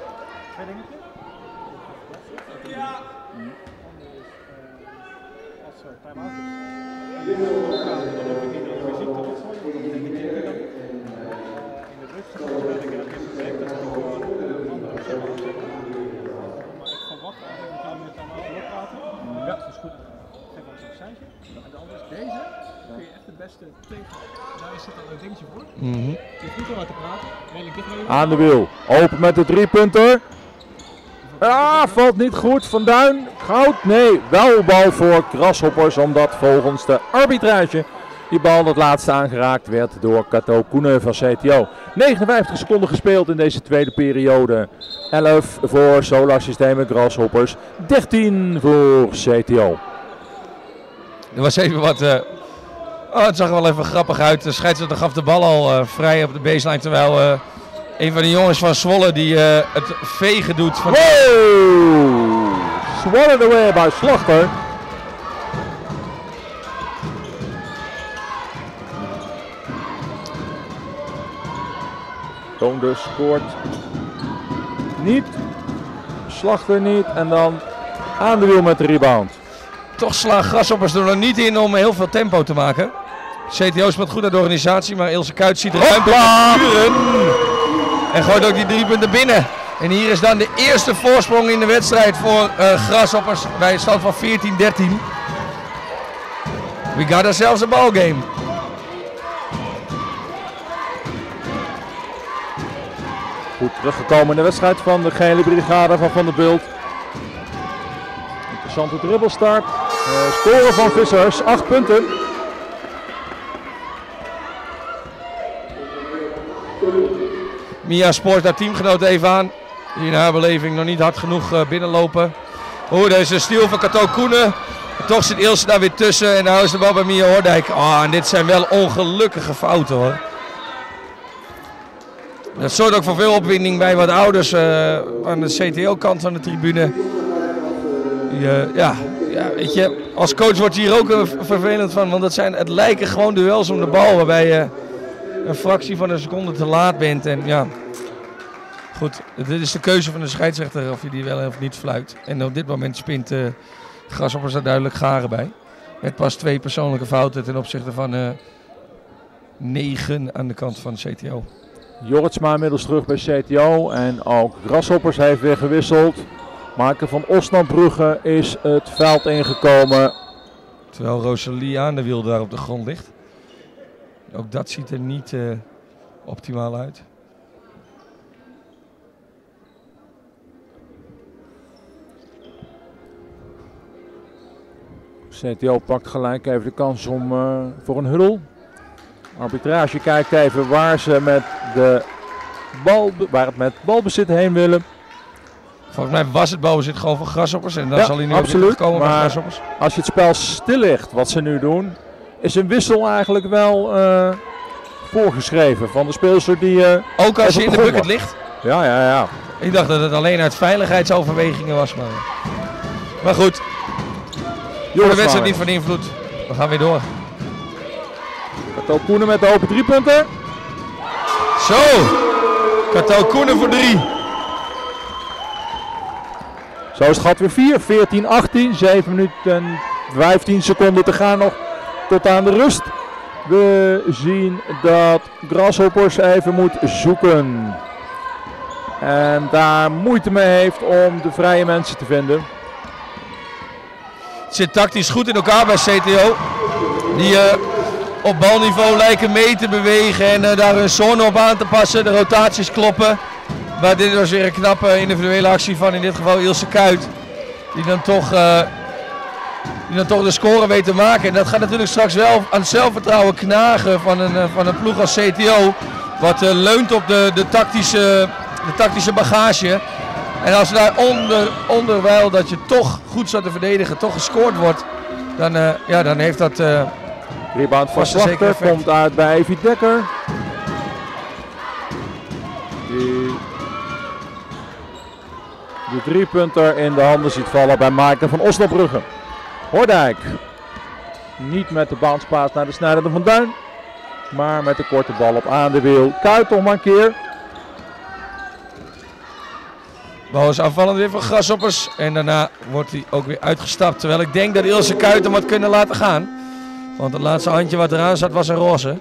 A: Ja, dat is goed. Geef ons een seintje. En de andere is deze. Kun je echt het beste tegen. Daar zit al een dingetje voor.
D: Mm-hmm.
A: Je hoeft niet om te praten. Redelijk dicht bij je.
C: Aan de wiel. Open met de drie punter. Ah, valt niet goed. Van Duin. Goud. Nee, wel bal voor Grasshoppers. Omdat volgens de arbitrage die bal het laatste aangeraakt werd door Kato Koenen van C T O. negenenvijftig seconden gespeeld in deze tweede periode. elf voor Solar Systemen Grasshoppers. dertien voor C T O.
D: Er was even wat... Uh... Oh, het zag er wel even grappig uit. De scheidsrechter gaf de bal al uh, vrij op de baseline. Terwijl uh, een van de jongens van Zwolle die uh, het vegen doet. Van...
C: Wow! Swallowed away bij Slachter. Toonders scoort niet. Slachter niet. En dan aan de wiel met de rebound.
D: Toch slaan Grasshoppers er nog niet in om heel veel tempo te maken. C T O speelt goed naar de organisatie, maar Ilse Kuyt ziet ruimte sturen. En gooit ook die drie punten binnen. En hier is dan de eerste voorsprong in de wedstrijd voor uh, Grasshoppers bij een stand van veertien dertien. We got ourselves a ball game.
C: Goed teruggekomen in de wedstrijd van de gele brigade van Van der Bult. Interessante dribbelstart. Uh, scoren van Vissers, acht punten.
D: Mia spoort haar teamgenoot even aan. Die in haar beleving nog niet hard genoeg uh, binnenlopen. Oeh, daar is een steal van Kato Koenen. Toch zit Ilse daar weer tussen en nou is de bal bij Mia Hordijk. Ah, oh, en dit zijn wel ongelukkige fouten hoor. Dat zorgt ook voor veel opwinding bij wat ouders uh, aan de C T O-kant van de tribune. Die, uh, ja, ja, weet je, als coach wordt hier ook uh, vervelend van, want dat zijn, het lijken gewoon duels om de bal waarbij je een fractie van een seconde te laat bent. En ja, goed, dit is de keuze van de scheidsrechter of je die wel of niet fluit. En op dit moment spint uh, Grasshoppers daar duidelijk garen bij. Met pas twee persoonlijke fouten ten opzichte van uh, negen aan de kant van C T O.
C: Jorritsma inmiddels terug bij C T O en ook Grasshoppers heeft weer gewisseld. Maaike van Osnabrugge is het veld ingekomen.
D: Terwijl Rosalie aan de wiel daar op de grond ligt. Ook dat ziet er niet uh, optimaal uit.
C: C T O pakt gelijk even de kans om uh, voor een huddle. Arbitrage kijkt even waar ze met de bal, waar het met balbezit heen willen.
D: Volgens mij was het balbezit gewoon voor Grasshoppers en dan
C: ja,
D: zal hij nu
C: absoluut,
D: op komen
C: maar
D: bij Grasshoppers.
C: Als je het spel stil ligt, wat ze nu doen, is een wissel eigenlijk wel uh, voorgeschreven van de speelster die... Uh,
D: Ook als je in de bucket ligt?
C: Ja, ja, ja.
D: Ik dacht dat het alleen uit veiligheidsoverwegingen was. Maar, maar goed, voor de wedstrijd niet van invloed. We gaan weer door.
C: Kato Koenen met de open drie punten.
D: Zo, Kato Koenen voor drie.
C: Zo is het gat weer vier, veertien achttien, zeven minuten en vijftien seconden te gaan nog tot aan de rust. We zien dat Grasshoppers even moet zoeken. En daar moeite mee heeft om de vrije mensen te vinden.
D: Het zit tactisch goed in elkaar bij C T O. Die uh, op balniveau lijken mee te bewegen en uh, daar hun zone op aan te passen. De rotaties kloppen. Maar dit was weer een knappe individuele actie van in dit geval Ilse Kuyt. Die dan toch, uh, die dan toch de score weet te maken. En dat gaat natuurlijk straks wel aan het zelfvertrouwen knagen van een, uh, van een ploeg als C T O. Wat uh, leunt op de, de, tactische, de tactische bagage. En als daar onder, onderwijl dat je toch goed staat te verdedigen, toch gescoord wordt. Dan, uh, ja, dan heeft dat... Uh,
C: Rebound van Slachter komt uit bij Evie Dekker. Die de driepunter in de handen ziet vallen bij Maaike van Osnabrugge. Hoordijk niet met de bounspaas naar de Snijder van Duin, maar met de korte bal op aan de wiel. Kuyt nog maar een keer.
D: Bal is aanvallend weer van Grasshoppers en daarna wordt hij ook weer uitgestapt. Terwijl ik denk dat Ilse Kuyt hem had kunnen laten gaan. Want het laatste handje wat eraan zat was een roze.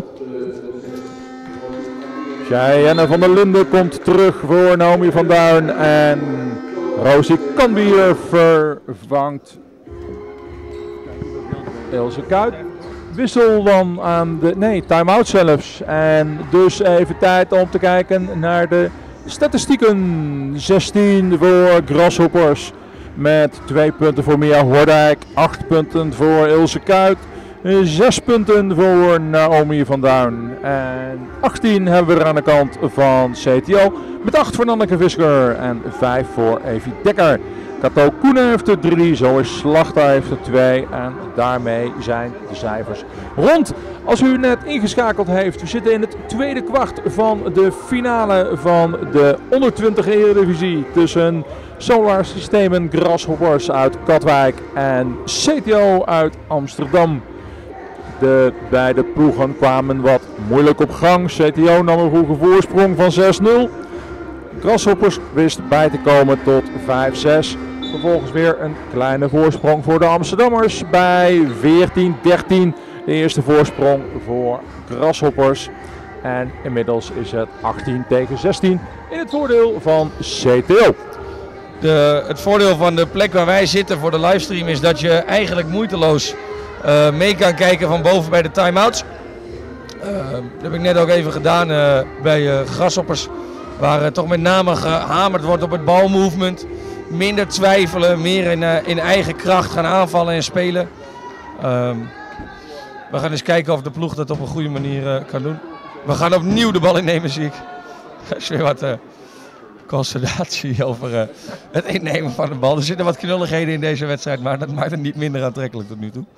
C: Cheyenne van der Linden komt terug voor Naomi van Duin en Rosie Kanbier vervangt Ilse Kuyt. Wissel dan aan de, nee, time-out zelfs. En dus even tijd om te kijken naar de statistieken. zestien voor Grasshoppers met twee punten voor Mia Hoordijk, acht punten voor Ilse Kuyt. zes punten voor Naomi van Duin. En achttien hebben we er aan de kant van C T O. Met acht voor Nanneke Visker en vijf voor Evie Dekker. Kato Koenen heeft er drie, zo is Slachter heeft er twee. En daarmee zijn de cijfers rond. Als u net ingeschakeld heeft, we zitten in het tweede kwart van de finale van de onder twintig Eredivisie. Tussen Solar Systemen Grasshoppers uit Katwijk en C T O uit Amsterdam. De beide ploegen kwamen wat moeilijk op gang. C T O nam een vroege voorsprong van zes nul. Grasshoppers wist bij te komen tot vijf zes. Vervolgens weer een kleine voorsprong voor de Amsterdammers bij veertien dertien. De eerste voorsprong voor Grasshoppers. En inmiddels is het achttien tegen zestien in het voordeel van C T O.
D: De, het voordeel van de plek waar wij zitten voor de livestream is dat je eigenlijk moeiteloos uh, mee kan kijken van boven bij de time-outs. Uh, dat heb ik net ook even gedaan uh, bij uh, Grasshoppers. Waar uh, toch met name gehamerd wordt op het balmovement. Minder twijfelen, meer in, uh, in eigen kracht gaan aanvallen en spelen. Um, we gaan eens kijken of de ploeg dat op een goede manier uh, kan doen. We gaan opnieuw de bal innemen, zie ik. Dat is weer wat uh, consternatie over uh, het innemen van de bal. Er zitten wat knulligheden in deze wedstrijd, maar dat maakt het niet minder aantrekkelijk tot nu toe.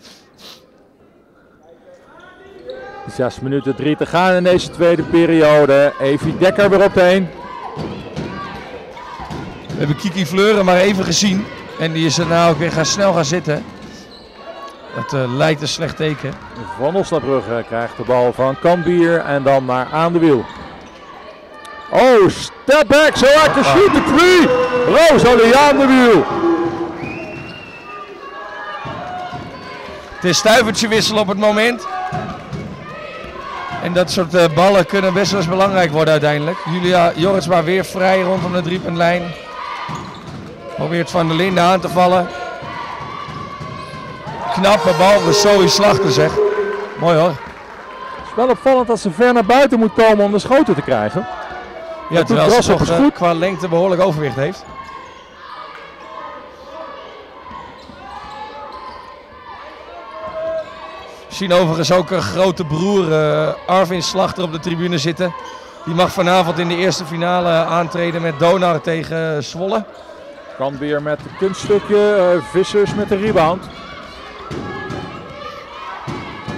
C: Zes minuten drie te gaan in deze tweede periode. Evie Dekker weer op de een.
D: We hebben Kiki Fleuren maar even gezien. En die is daarna ook weer gaan, snel gaan zitten. Dat uh, lijkt een slecht teken.
C: Van Osnabrugge krijgt de bal van Kambier en dan naar aan de wiel. Oh, step back, so I can shoot the three. Rosalie aan de wiel.
D: Het is stuivertje wisselen op het moment. En dat soort uh, ballen kunnen best wel eens belangrijk worden uiteindelijk. Julia Jorritsma weer vrij rondom de driepuntlijn. Probeert Van der Linden aan te vallen. Knappe bal voor Zoe Slachter, zeg. Mooi hoor.
C: Het is wel opvallend dat ze ver naar buiten moet komen om de schoten te krijgen.
D: Ja, terwijl ze toch uh, qua lengte behoorlijk overwicht heeft. We zien overigens ook een grote broer uh, Arvin Slachter op de tribune zitten. Die mag vanavond in de eerste finale aantreden met Donar tegen Zwolle.
C: Kan weer met een kunststukje, uh, Vissers met de rebound.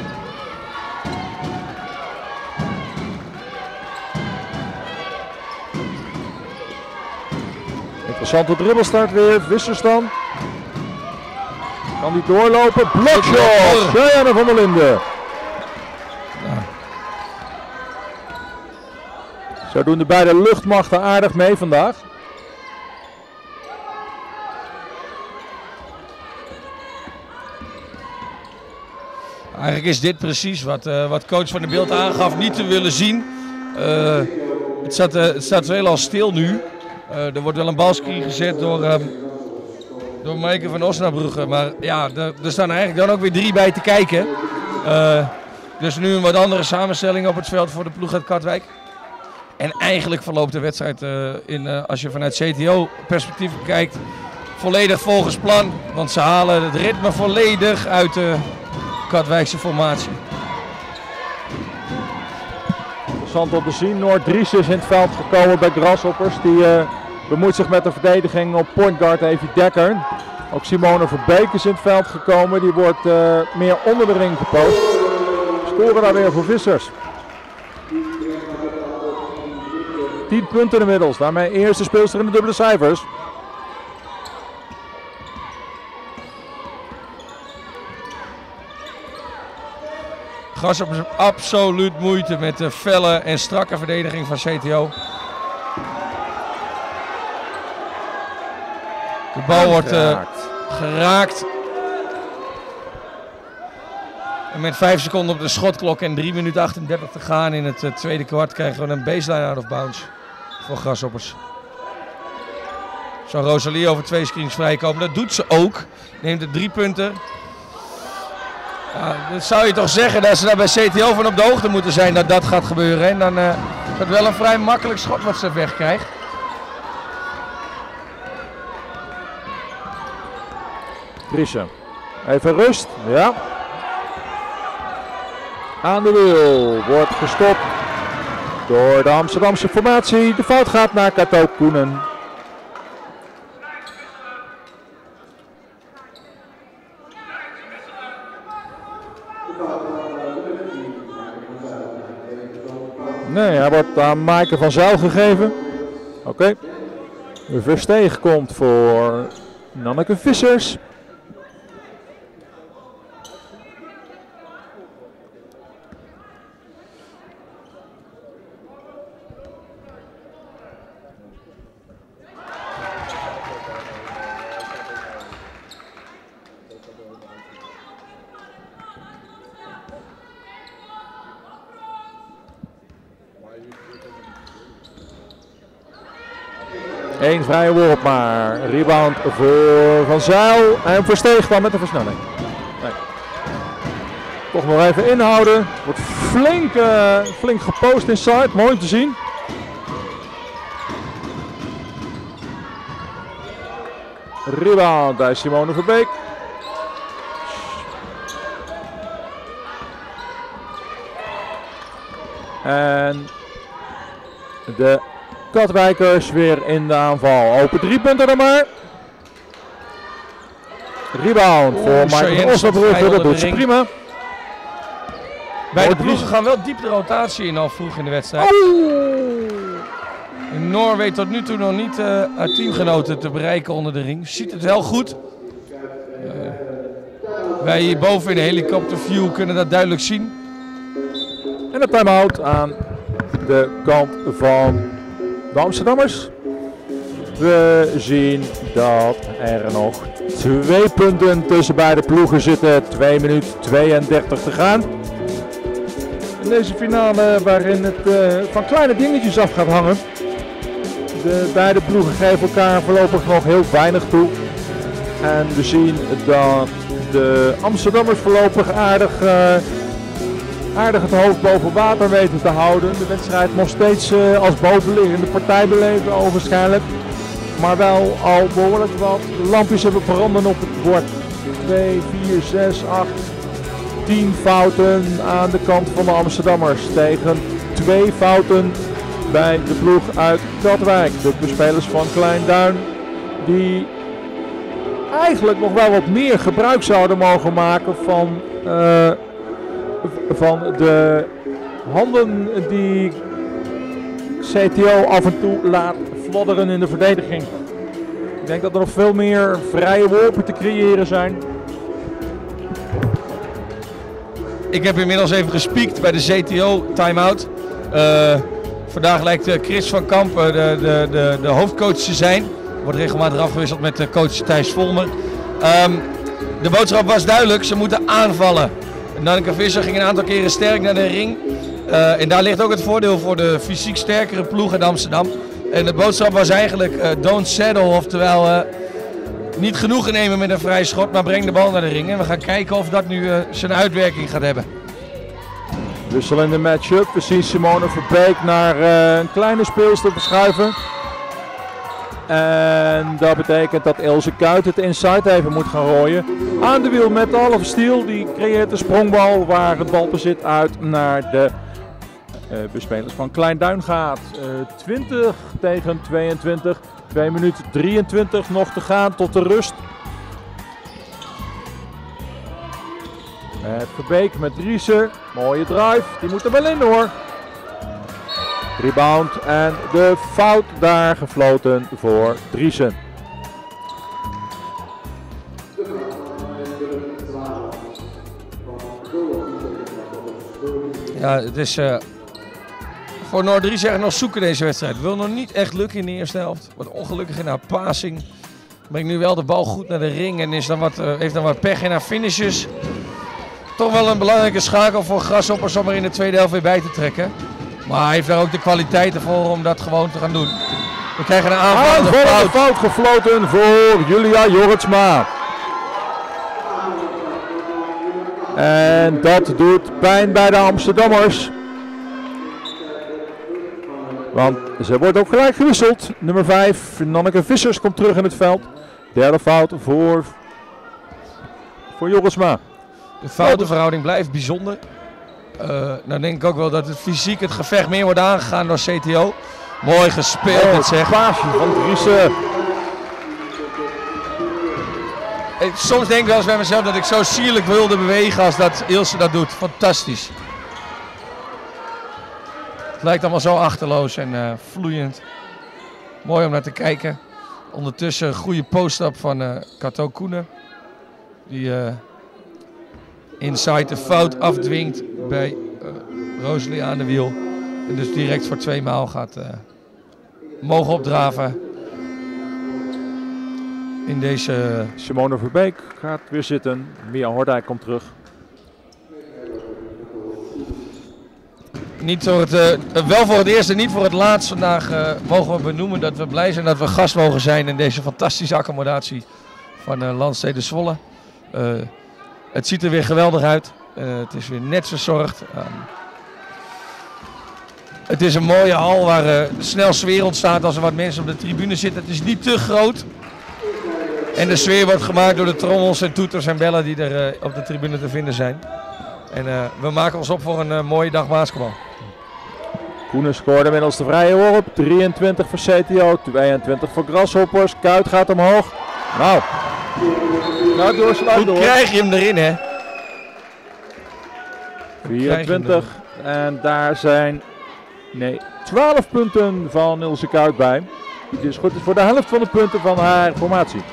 C: Interessante dribbelstart weer. Vissers dan. Kan die doorlopen? Blokshot! Cheyenne van der Linden. Ja. Zo doen de beide luchtmachten aardig mee vandaag.
D: Eigenlijk is dit precies wat, uh, wat coach Van der Bilt aangaf niet te willen zien. Uh, het, staat, uh, het staat heel al stil nu. Uh, er wordt wel een balscreen gezet door, uh, door Maaike van Osnabrugge. Maar ja, er, er staan eigenlijk dan ook weer drie bij te kijken. Uh, dus nu een wat andere samenstelling op het veld voor de ploeg uit Katwijk. En eigenlijk verloopt de wedstrijd, uh, in, uh, als je vanuit C T O-perspectief kijkt, volledig volgens plan. Want ze halen het ritme volledig uit de Katwijkse formatie.
C: Interessant om te zien. Noord-Dries is in het veld gekomen bij Grasshoppers. Die uh, bemoeit zich met de verdediging op point guard Evie Dekker. Ook Simone Verbeek is in het veld gekomen. Die wordt uh, meer onder de ring gepost. Scoren daar weer voor Vissers. tien punten inmiddels. Daarmee eerste speelster in de dubbele cijfers.
D: Grasshoppers heeft absoluut moeite met de felle en strakke verdediging van C T O. De bal wordt uh, geraakt. En met vijf seconden op de schotklok en drie minuten achtendertig te gaan in het uh, tweede kwart krijgen we een baseline out of bounds voor Grasshoppers. Zou Rosalie over twee screens vrijkomen? Dat doet ze ook. Neemt de drie punten. Ja, dat zou je toch zeggen dat ze daar bij C T O van op de hoogte moeten zijn dat dat gaat gebeuren. En dan uh, is dat wel een vrij makkelijk schot wat ze wegkrijgt.
C: Driessen. Even rust. Ja. Aan de wiel. Wordt gestopt door de Amsterdamse formatie. De fout gaat naar Kato Koenen. Nee, hij wordt aan Maaike van Zijl gegeven. Oké. Okay. Versteeg komt voor Nanneke Vissers. Eén vrije worp maar. Rebound voor Van Zijl. En Versteeg dan met de versnelling. Nee. Toch nog even inhouden. Wordt flink, uh, flink gepost inside. Mooi te zien. Rebound bij Simone Verbeek. En de Katwijkers weer in de aanval. Open drie punten dan maar. Rebound voor Maaike van Osnabrugge. Dat doet ze prima.
D: Beide ploegen gaan wel diep de rotatie in al vroeg in de wedstrijd. Noor weet tot nu toe nog niet uh, haar teamgenoten te bereiken onder de ring. Ziet het wel goed. Uh, wij hier boven in de helikopterview kunnen dat duidelijk zien.
C: En een time-out aan de kant van de Amsterdammers. We zien dat er nog twee punten tussen beide ploegen zitten. twee minuten tweeëndertig te gaan. In deze finale waarin het uh, van kleine dingetjes af gaat hangen. De beide ploegen geven elkaar voorlopig nog heel weinig toe. En we zien dat de Amsterdammers voorlopig aardig, uh, aardig het hoofd boven water weten te houden. De wedstrijd nog steeds uh, als bovenliggende partij beleven waarschijnlijk. Maar wel al behoorlijk wat lampjes hebben branden op het bord. twee, vier, zes, acht, tien fouten aan de kant van de Amsterdammers. Tegen twee fouten bij de ploeg uit Katwijk. De bespelers van Klein Duin die eigenlijk nog wel wat meer gebruik zouden mogen maken van, uh, van de handen die C T O af en toe laat flodderen in de verdediging. Ik denk dat er nog veel meer vrije worpen te creëren zijn.
D: Ik heb inmiddels even gespiekt bij de C T O time-out. Uh, vandaag lijkt Chris van Kamp uh, de, de, de, de hoofdcoach te zijn. Wordt regelmatig afgewisseld met uh, coach Thijs Volmer. Um, de boodschap was duidelijk, ze moeten aanvallen. Nanneke Visser ging een aantal keren sterk naar de ring. Uh, en daar ligt ook het voordeel voor de fysiek sterkere ploeg in Amsterdam. En de boodschap was eigenlijk uh, don't settle, oftewel uh, niet genoegen nemen met een vrij schot, maar breng de bal naar de ring. En we gaan kijken of dat nu uh, zijn uitwerking gaat hebben.
C: Wisselende match-up. We zien Simone Verbeek naar uh, een kleine speelster verschuiven. En dat betekent dat Ilse Kuyt het inside even moet gaan rooien. Aan de wiel met Oliver Stiel. Die creëert een sprongbal waar het balbezit uit naar de uh, bespelers van Klein Duin gaat. Uh, twintig tegen tweeëntwintig. twee minuten drieëntwintig nog te gaan tot de rust. Met Verbeek, met Driessen. Mooie drive. Die moet er wel in hoor. Rebound en de fout daar gefloten voor Driessen.
D: Ja, het is uh, voor Noord-Driessen echt nog zoeken deze wedstrijd. Het wil nog niet echt lukken in de eerste helft. Wordt ongelukkig in haar passing. Brengt nu wel de bal goed naar de ring en is dan wat, uh, heeft dan wat pech in haar finishes. Toch wel een belangrijke schakel voor Grasshoppers om er in de tweede helft weer bij te trekken. Maar hij heeft daar ook de kwaliteiten voor om dat gewoon te gaan doen. We krijgen een aanvallende fout.
C: fout gefloten voor Julia Jorritsma. En dat doet pijn bij de Amsterdammers. Want ze wordt ook gelijk gewisseld. Nummer vijf, Nanneke Vissers komt terug in het veld. Derde fout voor, voor Jorritsma.
D: De foutenverhouding blijft bijzonder. Uh, nou denk ik ook wel dat het fysiek het gevecht meer wordt aangegaan door C T O. Mooi gespeeld,
C: oh,
D: dit zeg.
C: Paasje van Driessen.
D: Ik, soms denk ik wel eens bij mezelf dat ik zo sierlijk wilde bewegen als dat Ilse dat doet. Fantastisch. Het lijkt allemaal zo achterloos en uh, vloeiend. Mooi om naar te kijken. Ondertussen een goede post-up van uh, Kato Koenen. Die uh, inside de fout afdwingt bij uh, Rosalie aan de wiel. En dus direct voor twee maal gaat uh, mogen opdraven. In deze...
C: Simone Verbeek gaat weer zitten. Mia Hordijk komt terug.
D: Niet voor het, uh, wel voor het eerst en niet voor het laatst vandaag uh, mogen we benoemen dat we blij zijn dat we gast mogen zijn in deze fantastische accommodatie van uh, Landstede Zwolle. Uh, het ziet er weer geweldig uit. Uh, het is weer net verzorgd. Um, het is een mooie hal waar uh, snel sfeer ontstaat als er wat mensen op de tribune zitten. Het is niet te groot. En de sfeer wordt gemaakt door de trommels en toeters en bellen die er uh, op de tribune te vinden zijn. En uh, we maken ons op voor een uh, mooie dag basketbal.
C: Koenen scoorde inmiddels de vrije worp. drieëntwintig voor C T O, tweeëntwintig voor Grasshoppers. Kuyt gaat omhoog. Nou, nou door, sluit door.
D: Hoe krijg je hem erin, hè?
C: vierentwintig. En daar zijn nee, twaalf punten van Ilse Kuyt bij. Die is goed is voor de helft van de punten van haar formatie.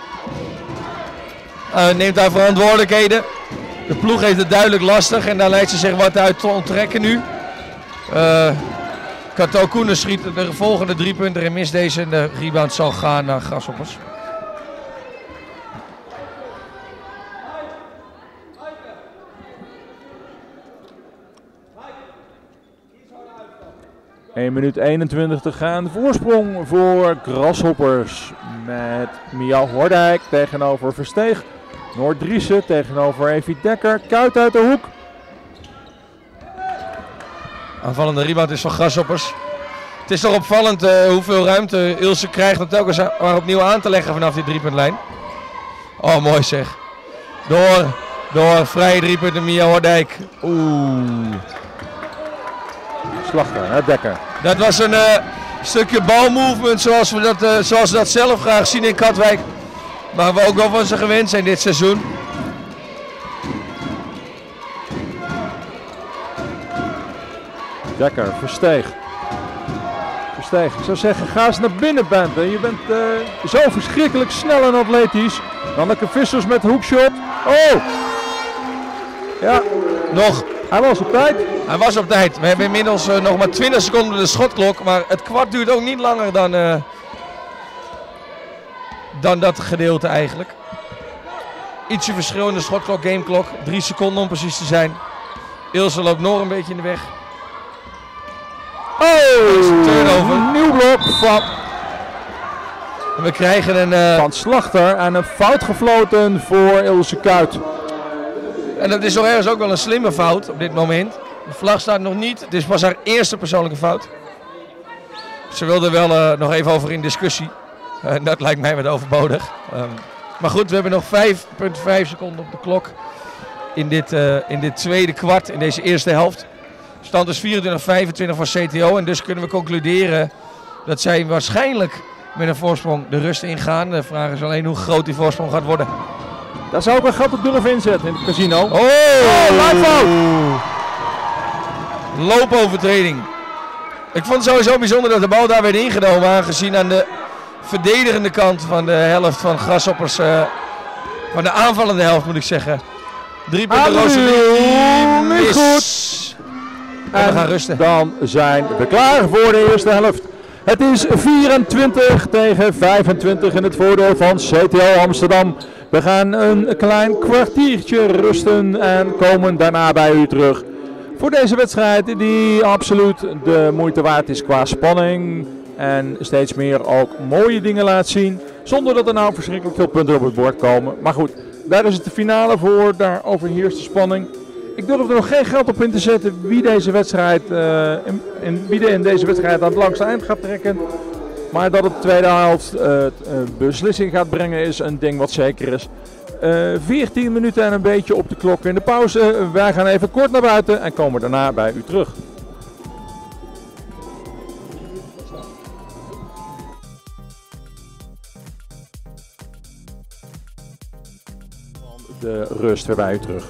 D: Uh, neemt daar verantwoordelijkheden. De ploeg heeft het duidelijk lastig en daar lijkt ze zich wat uit te onttrekken nu. Uh, Kato Koenen schiet de volgende drie punten en mist deze. En de rebound zal gaan naar Grasshoppers.
C: één minuut eenentwintig te gaan. Voorsprong voor Grasshoppers met Mia Hordijk tegenover Versteeg. Noord-Driessen tegenover Evie Dekker. Kuyt uit de hoek.
D: Aanvallende rebound is van Grasshoppers. Het is toch opvallend uh, hoeveel ruimte Ilse krijgt om telkens maar opnieuw aan te leggen vanaf die driepuntlijn. Oh, mooi zeg. Door, door, vrije driepunten Mia Hordijk. Oeh.
C: Slachter, hè, Dekker.
D: Dat was een uh, stukje balmovement zoals we, dat, uh, zoals we dat zelf graag zien in Katwijk. Maar we ook wel van ze gewend zijn dit seizoen.
C: Dekker, Versteeg. tegen. Ik zou zeggen, ga eens naar binnen, Bente. Je bent uh, zo verschrikkelijk snel en atletisch. Anneke Vissers met hoekshot. Oh! Ja,
D: Nog.
C: hij was op tijd.
D: Hij was op tijd. We hebben inmiddels uh, nog maar twintig seconden de schotklok. Maar het kwart duurt ook niet langer dan, uh, dan dat gedeelte eigenlijk. Ietsje verschil in de schotklok, gameklok. Drie seconden om precies te zijn. Ilse loopt nog een beetje in de weg.
C: Oh!
D: Turnover.
C: Nieuw blok van,
D: En we krijgen een... Uh,
C: van Slachter en een fout gefloten voor Ilse Kuyt.
D: en dat is nog ergens ook wel een slimme fout op dit moment. De vlag staat nog niet. Het is pas haar eerste persoonlijke fout. Ze wilde wel uh, nog even over in discussie. Uh, dat lijkt mij wat overbodig. Um, maar goed, we hebben nog vijf komma vijf seconden op de klok. In dit, uh, in dit tweede kwart, in deze eerste helft. Stand is vierentwintig vijfentwintig voor C T O. En dus kunnen we concluderen dat zij waarschijnlijk met een voorsprong de rust ingaan. De vraag is alleen hoe groot die voorsprong gaat worden.
C: Daar zou ik wel geld op durven inzetten in het casino.
D: Oh,
C: Oh, live-fout!
D: Loopovertreding. Ik vond het sowieso bijzonder dat de bal daar werd ingenomen. Aangezien aan de verdedigende kant van de helft van Grasshoppers. Uh, van de aanvallende helft moet ik zeggen. Drie punten Rosalie.
C: Niet goed.
D: En we gaan rusten.
C: Dan zijn we klaar voor de eerste helft. Het is vierentwintig tegen vijfentwintig in het voordeel van C T O Amsterdam. We gaan een klein kwartiertje rusten en komen daarna bij u terug. Voor deze wedstrijd die absoluut de moeite waard is qua spanning. En steeds meer ook mooie dingen laat zien. Zonder dat er nou verschrikkelijk veel punten op het bord komen. Maar goed, daar is het de finale voor. Daar overheerst de spanning. Ik durf er nog geen geld op in te zetten wie deze wedstrijd, uh, in, in, wie de in deze wedstrijd aan het langste eind gaat trekken. Maar dat het de tweede helft uh, uh, beslissing gaat brengen is een ding wat zeker is. Uh, veertien minuten en een beetje op de klok in de pauze. Wij gaan even kort naar buiten en komen daarna bij u terug. De rust weer bij u terug.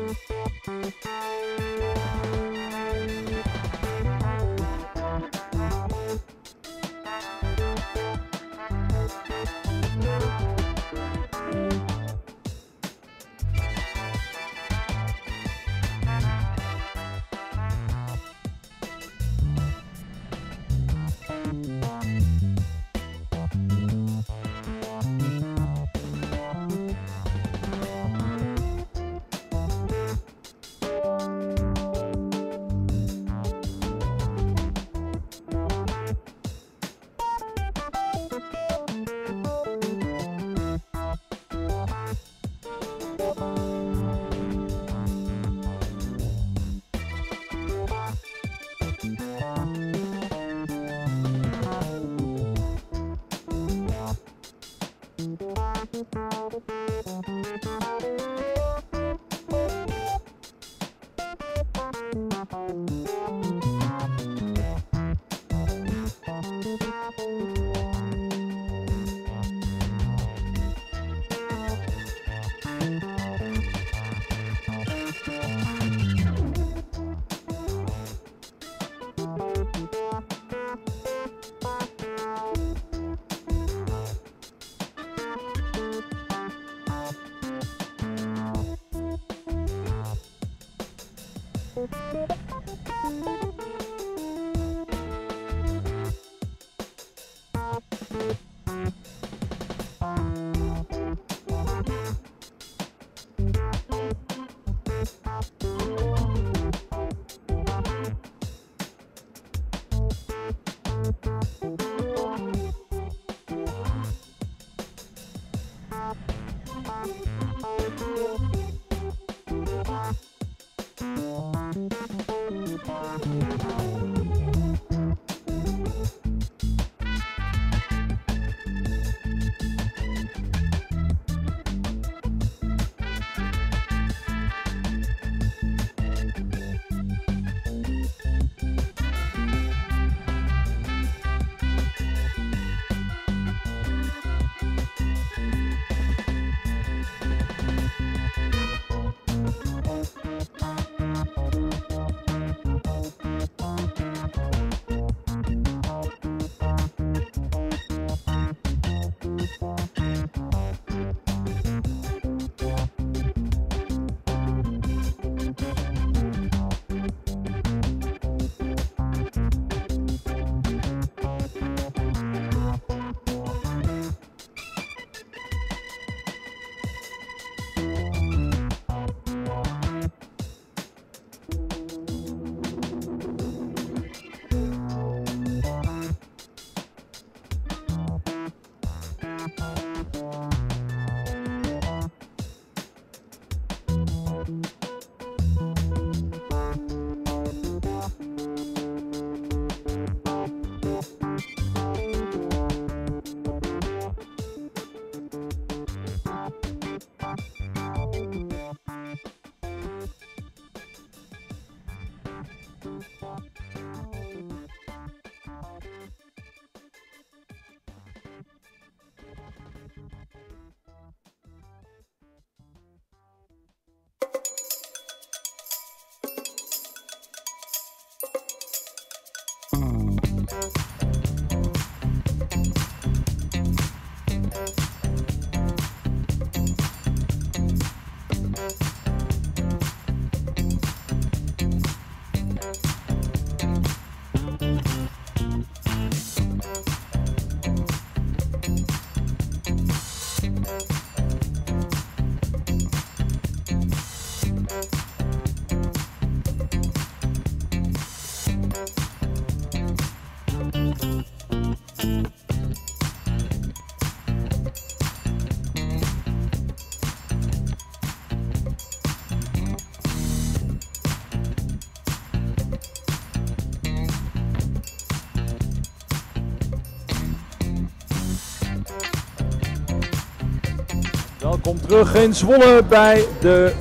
C: Welkom terug in Zwolle bij de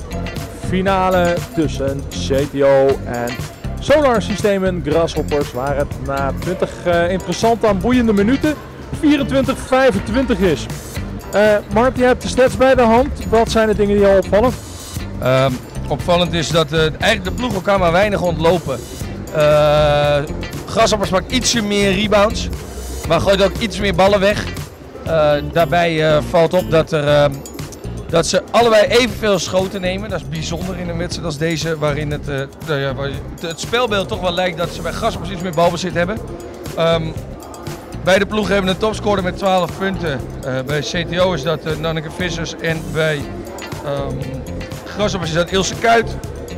C: finale tussen C T O en Solar Systemen Grasshoppers, waar het na twintig uh, interessante en boeiende minuten vierentwintig vijfentwintig is. Uh, Mart, je hebt de stats bij de hand. Wat zijn de dingen die jou opvallen?
D: Um, opvallend is dat uh, eigenlijk de ploeg elkaar maar weinig ontlopen. Uh, Grasshoppers maakt ietsje meer rebounds, maar gooit ook iets meer ballen weg. Uh, daarbij uh, valt op dat, er, uh, dat ze allebei evenveel schoten nemen. Dat is bijzonder in een wedstrijd als deze, waarin het, uh, uh, waar het spelbeeld toch wel lijkt dat ze bij Grasshoppers iets meer balbezit hebben. Um, Beide ploegen hebben een topscorer met twaalf punten. Uh, bij C T O is dat uh, Nanneke Vissers en bij um, Grasshoppers is dat Ilse Kuyt.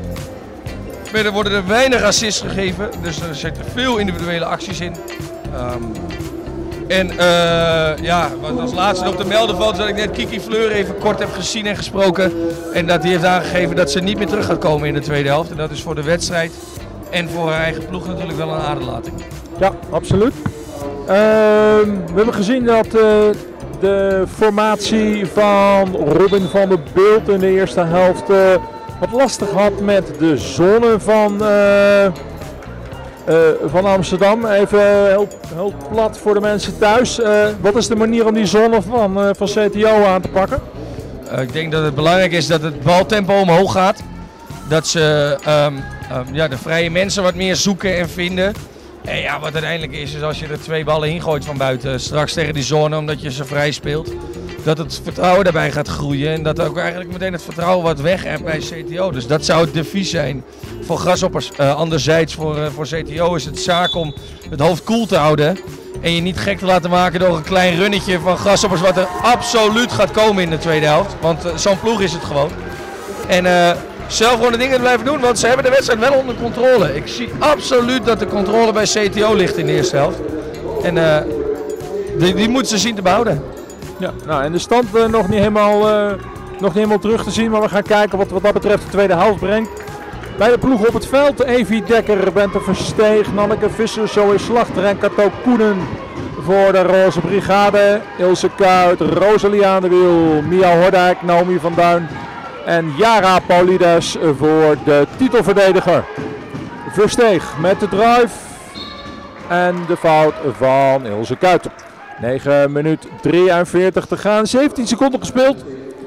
D: Verder worden er weinig assists gegeven, dus er zitten veel individuele acties in. Um, en uh, ja, wat als laatste op de melden valt, dat ik net Kiki Fleur even kort heb gezien en gesproken. En dat die heeft aangegeven dat ze niet meer terug gaat komen in de tweede helft. En dat is voor de wedstrijd en voor haar eigen ploeg natuurlijk wel een aderlating.
C: Ja, absoluut. Uh, we hebben gezien dat uh, de formatie van Robin van der Beult in de eerste helft uh, wat lastig had met de zone van, uh, uh, van Amsterdam. Even heel, heel plat voor de mensen thuis. Uh, wat is de manier om die zone van, uh, van C T O aan te pakken?
D: Uh, ik denk dat het belangrijk is dat het baltempo omhoog gaat. Dat ze um, um, ja, de vrije mensen wat meer zoeken en vinden. En ja, wat uiteindelijk is, is als je er twee ballen ingooit van buiten, straks tegen die zone, omdat je ze vrij speelt, dat het vertrouwen daarbij gaat groeien en dat ook eigenlijk meteen het vertrouwen wat weg hebt bij C T O. Dus dat zou het devies zijn voor Grasshoppers. Uh, anderzijds voor, uh, voor C T O is het zaak om het hoofd koel te houden en je niet gek te laten maken door een klein runnetje van Grasshoppers, wat er absoluut gaat komen in de tweede helft. Want uh, zo'n ploeg is het gewoon. En uh, zelf gewoon de dingen blijven doen, want ze hebben de wedstrijd wel onder controle. Ik zie absoluut dat de controle bij C T O ligt in de eerste helft. En uh, die, die moeten ze zien te behouden.
C: Ja, nou, en de stand uh, nog, niet helemaal, uh, nog niet helemaal terug te zien, maar we gaan kijken wat wat dat betreft de tweede helft brengt. Bij de ploeg op het veld, Evie Dekker, Bente Versteeg, Nanneke Visser, Zoe Slachter en Kato Koenen. Voor de Roze Brigade, Ilse Kuyt, Rosalie aan de Wiel, Mia Hordijk, Naomi van Duin en Yara Paulides voor de titelverdediger. Versteeg met de drive en de fout van Ilse Kuyt. negen minuut drieënveertig te gaan, zeventien seconden gespeeld.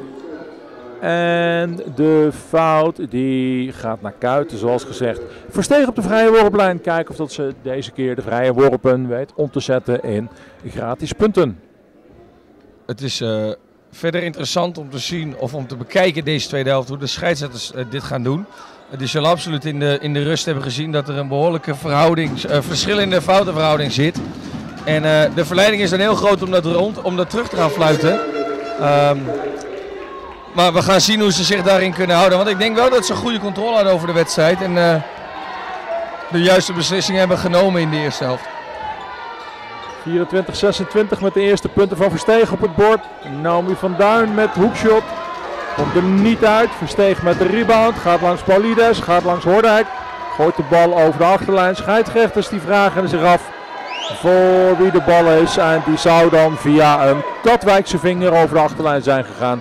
C: En de fout die gaat naar Kuyt, zoals gezegd. Versteeg op de vrije worplijn. Kijken of dat ze deze keer de vrije worpen weet om te zetten in gratis punten.
D: Het is uh, verder interessant om te zien of om te bekijken deze tweede helft hoe de scheidsrechters uh, dit gaan doen. Het is wel absoluut in de, in de rust hebben gezien dat er een behoorlijke verhouding, uh, verschillende foutenverhouding zit. En uh, de verleiding is dan heel groot om dat, rond, om dat terug te gaan fluiten. Um, maar we gaan zien hoe ze zich daarin kunnen houden. Want ik denk wel dat ze goede controle hadden over de wedstrijd. En uh, de juiste beslissing hebben genomen in de eerste helft.
C: vierentwintig zesentwintig met de eerste punten van Versteeg op het bord. Naomi van Duin met hoekshot. Komt er niet uit. Versteeg met de rebound. Gaat langs Paulides. Gaat langs Hordijk. Gooit de bal over de achterlijn. Scheidsrechters die vragen zich af voor wie de bal is. En die zou dan via een Katwijkse vinger over de achterlijn zijn gegaan.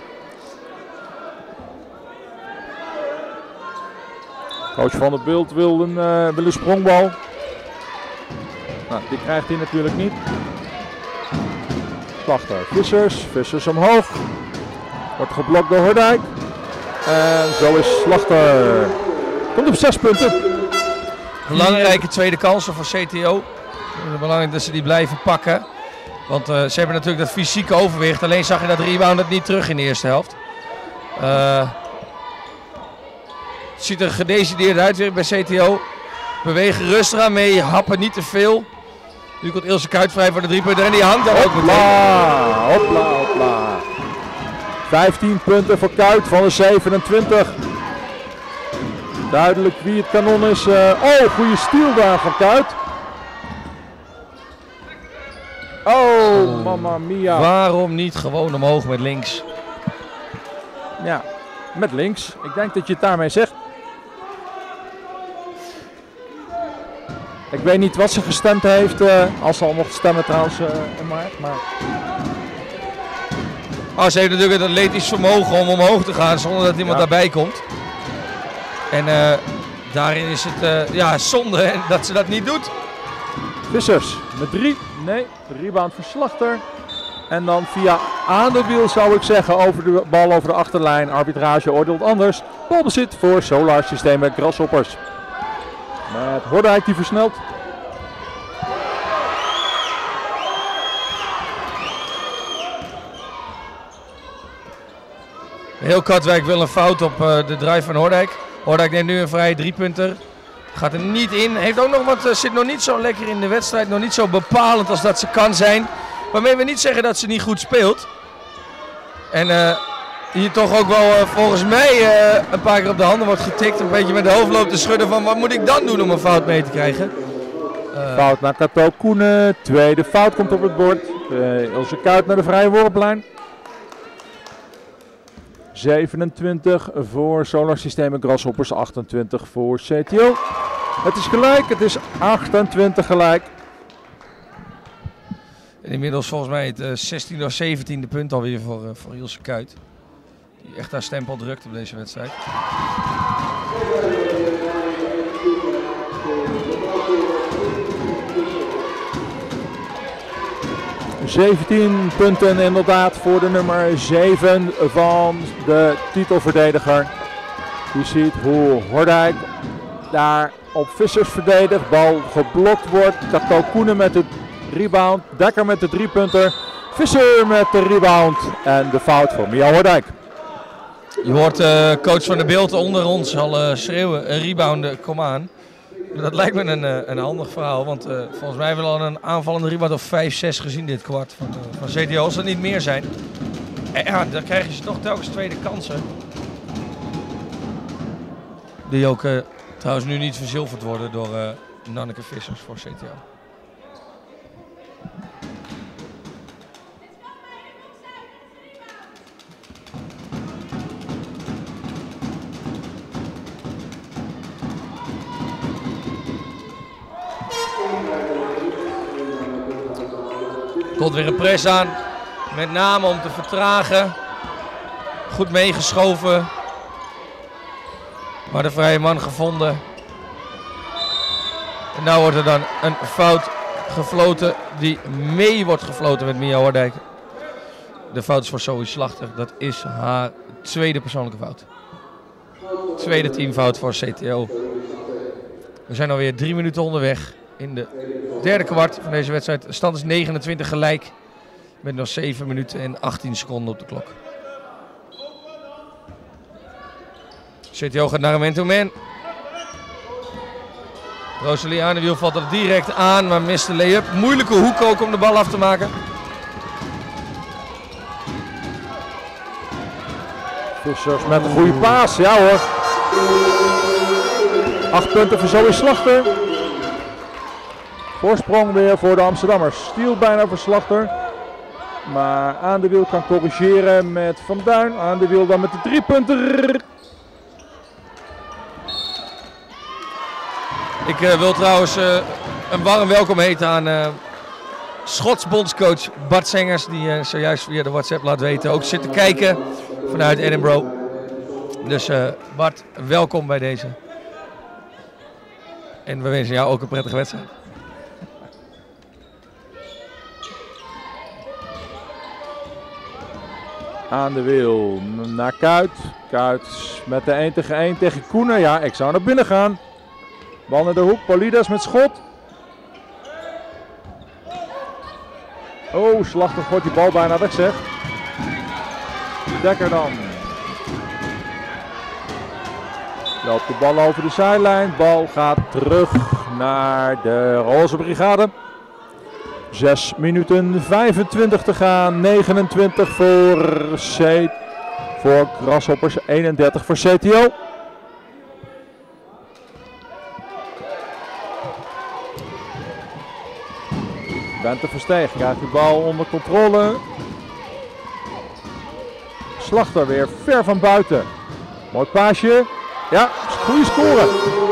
C: Coach van der Beult wil een, uh, wil een sprongbal. Nou, die krijgt hij natuurlijk niet. Slachter, Vissers, Vissers omhoog. Wordt geblokt door Hordijk. En zo is Slachter. Komt op zes punten.
D: Belangrijke tweede kansen voor C T O. Het is belangrijk dat ze die blijven pakken. Want uh, ze hebben natuurlijk dat fysieke overwicht. Alleen zag je dat rebound het niet terug in de eerste helft. Uh, het ziet er gedecideerd uit weer bij C T O. Bewegen rustig aan mee, happen niet te veel. Nu komt Ilse Kuyt vrij voor de driepunter en die hangt daar ook meteen.
C: Hopla, hopla, hopla. vijftien punten voor Kuyt van de zevenentwintig. Duidelijk wie het kanon is. Uh, oh, goede steal daar van Kuyt. Oh, mamma mia.
D: Waarom niet gewoon omhoog met links?
C: Ja, met links. Ik denk dat je het daarmee zegt. Ik weet niet wat ze gestemd heeft, uh, als ze al mocht stemmen trouwens, uh, maar, maar...
D: Oh, ze heeft natuurlijk het atletisch vermogen om omhoog te gaan zonder dat iemand ja. daarbij komt. En uh, daarin is het uh, ja, zonde dat ze dat niet doet.
C: Vissers met drie, nee, de rebound voor Slachter. En dan via aan de wiel zou ik zeggen over de bal over de achterlijn. Arbitrage oordeelt anders. Balbezit voor Solar Systemen Grasshoppers. Met Hordijk die versnelt.
D: Heel Katwijk wil een fout op uh, de drive van Hordijk. Hordijk neemt nu een vrije driepunter. Gaat er niet in. Heeft ook nog wat, uh, zit nog niet zo lekker in de wedstrijd. Nog niet zo bepalend als dat ze kan zijn. Waarmee we niet zeggen dat ze niet goed speelt. En uh, hier toch ook wel uh, volgens mij uh, een paar keer op de handen wordt getikt. Een beetje met de hoofd loopt te schudden van wat moet ik dan doen om een fout mee te krijgen.
C: Uh, fout naar Kato Koenen. Tweede fout komt op het bord. Uh, Ilse Kuit naar de vrije worplijn. zevenentwintig voor Solar Systemen Grasshoppers, achtentwintig voor C T O. Het is gelijk, het is achtentwintig gelijk.
D: En inmiddels volgens mij het uh, zestiende of zeventiende punt alweer voor, uh, voor Ilse Kuit. Die echt haar stempel drukt op deze wedstrijd.
C: zeventien punten inderdaad voor de nummer zeven van de titelverdediger. Je ziet hoe Hordijk daar op Vissers verdedigt. Bal geblokt wordt. Kato Koenen met de rebound. Dekker met de driepunter. Visser met de rebound. En de fout voor Mia Hordijk.
D: Je hoort uh, coach van de beeld onder ons al uh, schreeuwen. Een rebound, uh, kom aan. Dat lijkt me een, uh, een handig verhaal. Want uh, volgens mij hebben we al een aanvallende rebound of vijf zes gezien dit kwart van, uh, van C T O. Als er niet meer zijn. En ja, dan krijgen ze toch telkens tweede kansen. Die ook uh, trouwens nu niet verzilverd worden door uh, Nanneke Vissers voor C T O. Komt weer een press aan, met name om te vertragen. Goed meegeschoven. Maar de vrije man gevonden. En nu wordt er dan een fout gefloten die mee wordt gefloten met Mia Hordijk. De fout is voor Zoe Slachter. Dat is haar tweede persoonlijke fout. Tweede teamfout voor C T O. We zijn alweer drie minuten onderweg in de derde kwart van deze wedstrijd. De stand is negenentwintig gelijk. Met nog zeven minuten en achttien seconden op de klok. C T O gaat naar een man-to-man. Rosalie Arnewiel valt er direct aan, maar mist de lay-up. Moeilijke hoek ook om de bal af te maken.
C: Vissers met een goede paas, ja hoor. Acht punten voor Zoe Slachter. Voorsprong weer voor de Amsterdammers. Stiel bijna voor Slachter. Maar Aan de Wiel kan corrigeren met Van Duin. Aan de Wiel dan met de drie punten.
D: Ik uh, wil trouwens uh, een warm welkom heten aan uh, Schots bondscoach Bart Sengers. Die uh, zojuist via de WhatsApp laat weten ook zit te kijken vanuit Edinburgh. Dus uh, Bart, welkom bij deze. En we wensen jou ook een prettige wedstrijd.
C: Aan de Wiel naar Kuit. Kuit met de één tegen één tegen Koenen. Ja, ik zou naar binnen gaan. Bal naar de hoek. Paulides met schot. Oh, Slachter gooit die bal bijna weg, zeg. Dekker dan. Loopt de bal over de zijlijn. Bal gaat terug naar de Roze Brigade. zes minuten vijfentwintig te gaan. negenentwintig voor C. Voor Grasshoppers. eenendertig voor C T O. Bente Versteeg krijgt de bal onder controle. Slachter weer ver van buiten. Mooi paasje. Ja, goede score.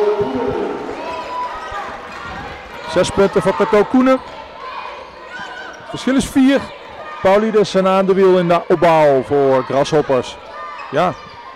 C: Zes punten voor Kato Koenen. Het verschil is vier. Paulides en Aan de Wiel in de opbouw voor Grasshoppers. Ja.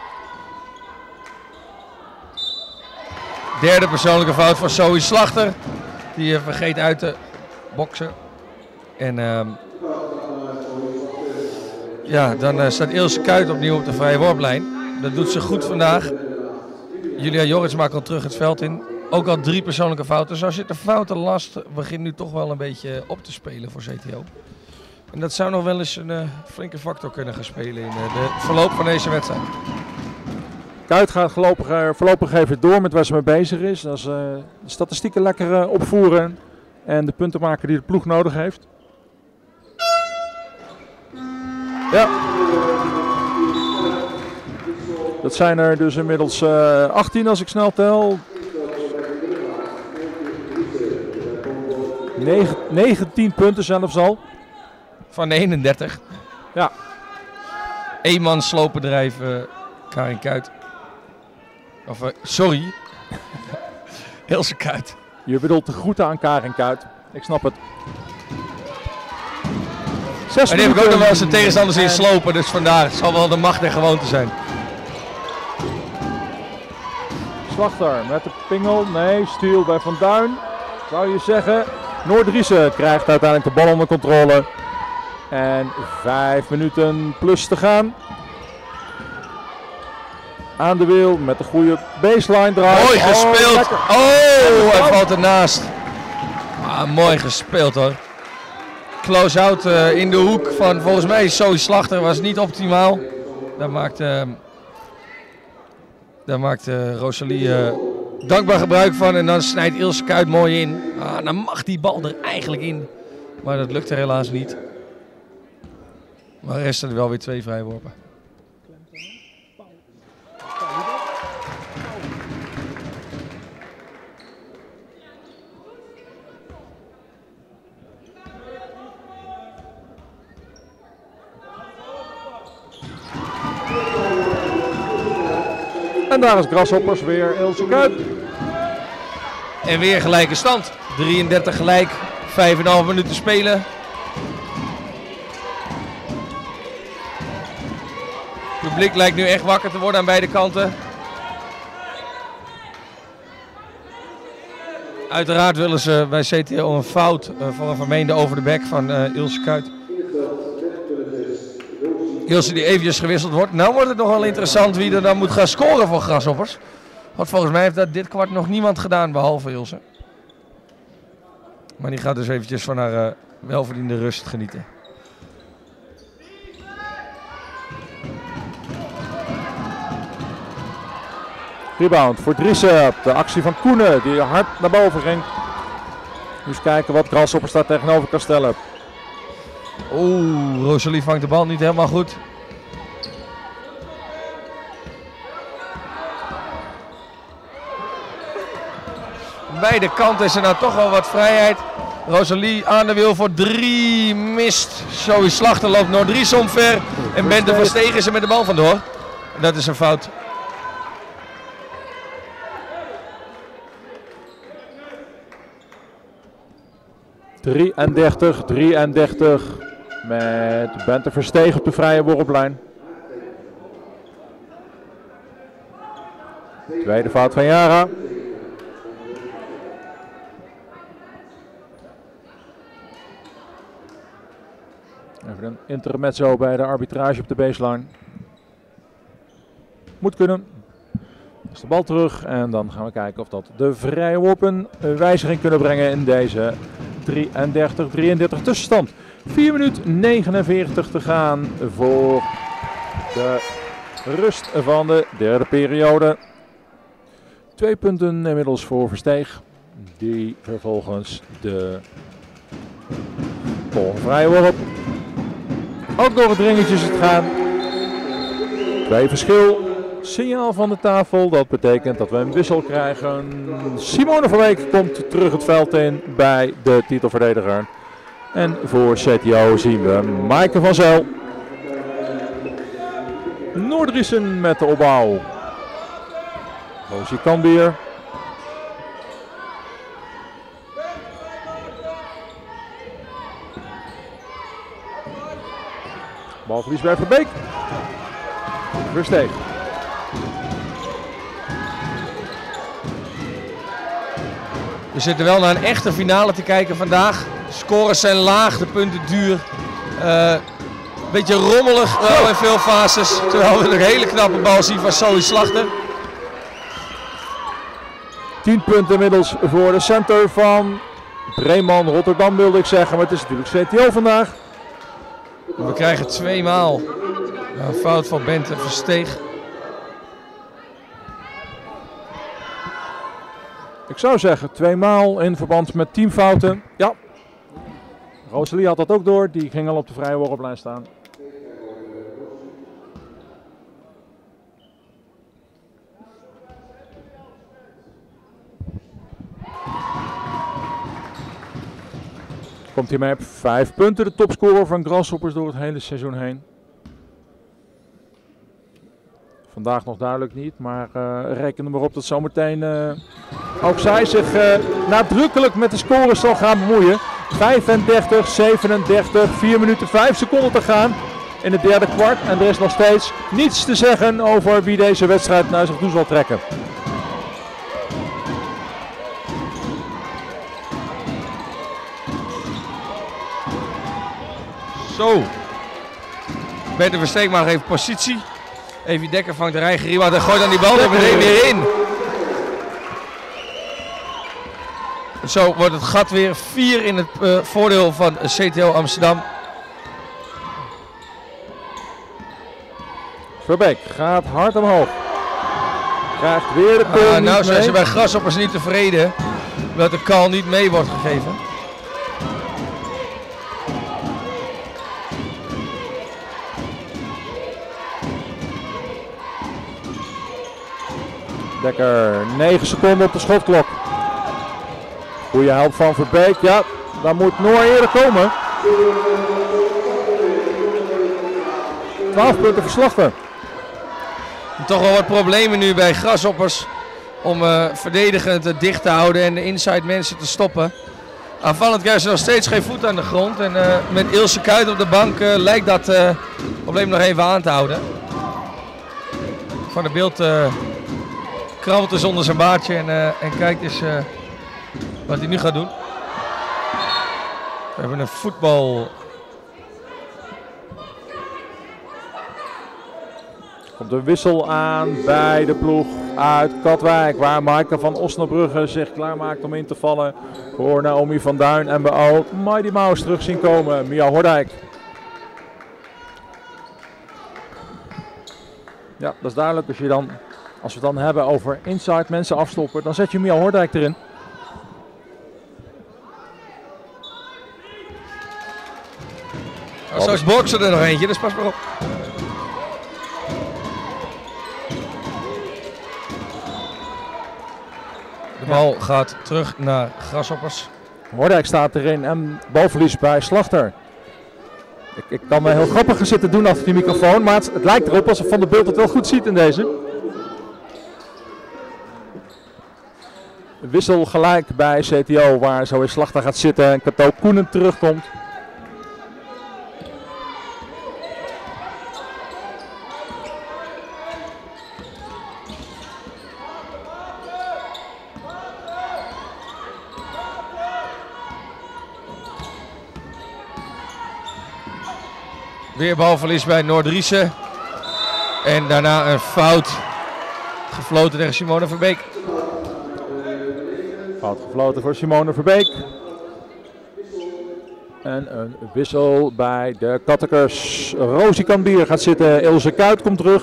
D: Derde persoonlijke fout van Zoe Slachter. Die uh, vergeet uit te boksen. En uh, ja, dan uh, staat Ilse Kuyt opnieuw op de vrije worplijn. Dat doet ze goed vandaag. Julia Jorrits maakt al terug het veld in. Ook al drie persoonlijke fouten. Dus als je de foutenlast begint nu toch wel een beetje op te spelen voor C T O. En dat zou nog wel eens een uh, flinke factor kunnen gaan spelen in uh, de verloop van deze wedstrijd.
C: Kuyt gaat voorlopig, uh, voorlopig even door met waar ze mee bezig is. Dat is uh, de statistieken lekker uh, opvoeren en de punten maken die de ploeg nodig heeft. Ja. Dat zijn er dus inmiddels uh, achttien als ik snel tel. negen, negentien punten zelfs al.
D: Van de eenendertig.
C: Ja.
D: Eenman slopendrijf uh, Karin Kuyt. Of uh, sorry. Ilse Kuyt.
C: Je bedoelt de groeten aan Karin Kuyt. Ik snap het. Zes
D: en die heb ik ook nog wel eens de tegenstanders in slopen. Dus vandaar zal wel de macht en gewoonte zijn.
C: Slachter met de pingel. Nee, Stiel bij Van Duin. Zou je zeggen. Noordriessen krijgt uiteindelijk de bal onder controle. En vijf minuten plus te gaan. Aan de wiel met de goede baseline drive.
D: Mooi gespeeld.
C: Oh,
D: oh hij valt ernaast. Ah, mooi gespeeld hoor. Close-out uh, in de hoek van volgens mij Zoe Slachter was niet optimaal. Daar maakt, uh, daar maakt uh, Rosalie uh, dankbaar gebruik van. En dan snijdt Ilse Kuyt mooi in. Ah, dan mag die bal er eigenlijk in. Maar dat lukt er helaas niet. Maar resten er wel weer twee vrijworpen.
C: En daar is Grasshoppers weer Ilse Kuyt.
D: En weer gelijke stand. drieëndertig gelijk, vijf komma vijf minuten spelen. Het publiek lijkt nu echt wakker te worden aan beide kanten. Uiteraard willen ze bij C T O een fout uh, voor een vermeende over de bek van uh, Ilse Kuyt. Ilse die eventjes gewisseld wordt. Nou wordt het nog wel interessant wie er dan moet gaan scoren voor Grasshoppers. Want volgens mij heeft dat dit kwart nog niemand gedaan behalve Ilse. Maar die gaat dus eventjes van haar uh, welverdiende rust genieten.
C: Rebound voor Driessen. De actie van Koenen die hard naar boven ging. Dus kijken wat Grasshoppers daar tegenover kan stellen.
D: Oeh, Rosalie vangt de bal niet helemaal goed. Beide kanten is er nou toch wel wat vrijheid. Rosalie aan de wiel voor drie, mist. Zoe Slachter loopt Noordriessen omver. En Bente van Stegen is er met de bal vandoor. En dat is een fout.
C: drieëndertig, drieëndertig met Bente Verstegen op de vrije worplijn. Tweede fout van Jara. Even een intermezzo bij de arbitrage op de baseline. Moet kunnen. Dus de bal terug en dan gaan we kijken of dat de vrije worpen een wijziging kunnen brengen in deze drieëndertig drieëndertig tussenstand. vier minuten negenenveertig te gaan voor de rust van de derde periode. Twee punten inmiddels voor Versteeg. Die vervolgens de volgende vrije worp. Ook door het ringetje het gaan. Twee verschil. Signaal van de tafel. Dat betekent dat we een wissel krijgen. Simone Verbeek komt terug het veld in bij de titelverdediger. En voor C T O zien we Maaike van Zijl. Noordriessen met de opbouw. Rosie Kambier. Balverlies bij Verbeek. Versteeg.
D: We zitten wel naar een echte finale te kijken vandaag. De scores zijn laag, de punten duur. Uh, Beetje rommelig wel in veel fases. Terwijl we een hele knappe bal zien van Zoe Slachter.
C: tien punten inmiddels voor de center van Breeman, Rotterdam wilde ik zeggen. Maar het is natuurlijk C T O vandaag.
D: We krijgen tweemaal een fout van Bente Versteeg.
C: Ik zou zeggen tweemaal in verband met teamfouten. Ja. Rosalie had dat ook door. Die ging al op de vrije worplijn staan. Komt hij mee op vijf punten. De topscorer van Grasshoppers door het hele seizoen heen. Vandaag nog duidelijk niet, maar uh, reken er maar op dat zometeen uh, ook zij zich uh, nadrukkelijk met de scores zal gaan bemoeien. vijfendertig zevenendertig, vier minuten vijf seconden te gaan in het derde kwart. En er is nog steeds niets te zeggen over wie deze wedstrijd naar zich toe zal trekken.
D: Zo. Bente Versteeg maar nog even positie. Evie Dekker vangt de eigen rebound en gooit dan die bal er meteen weer in. Zo wordt het gat weer vier in het uh, voordeel van C T O Amsterdam.
C: Verbeek gaat hard omhoog. Krijgt weer de call.
D: Uh, nou zijn
C: mee.
D: ze bij Grasshoppers niet tevreden dat de call niet mee wordt gegeven.
C: Dekker, negen seconden op de schotklok. Goeie help van Verbeek. Ja, daar moet Noor eerder komen. twaalf punten voor Slachter.
D: Toch wel wat problemen nu bij Grasshoppers om uh, verdedigend uh, dicht te houden en de inside mensen te stoppen. Aanvallend krijgen ze nog steeds geen voet aan de grond. En uh, met Ilse Kuit op de bank uh, lijkt dat uh, probleem nog even aan te houden. Van de beeld uh, krabbelt dus onder zijn baardje en, uh, en kijkt eens uh, wat hij nu gaat doen. We hebben een voetbal.
C: Komt een wissel aan bij de ploeg uit Katwijk, waar Maaike van Osnabrugge zich klaarmaakt om in te vallen voor Naomi van Duin. En we al Mighty Mouse terug zien komen, Mia Hordijk. Ja, dat is duidelijk. Als, je dan, als we het dan hebben over inside mensen afstoppen, dan zet je Mia Hordijk erin.
D: Oh, zo is Bokser er nog eentje, dus pas maar op. De bal gaat terug naar Grasshoppers.
C: Hordijk staat erin en balverlies bij Slachter. Ik, ik kan me heel grappig gaan zitten doen achter die microfoon, maar het, het lijkt erop alsof Van der Beeld het wel goed ziet in deze. Wissel gelijk bij C T O, waar zo in Slachter gaat zitten en Cato Koenen terugkomt.
D: Weer balverlies bij Noordriese. En daarna een fout gefloten tegen Simone Verbeek.
C: Fout gefloten voor Simone Verbeek. En een wissel bij de Kattekers. Rosie Kambier gaat zitten. Ilse Kuit komt terug.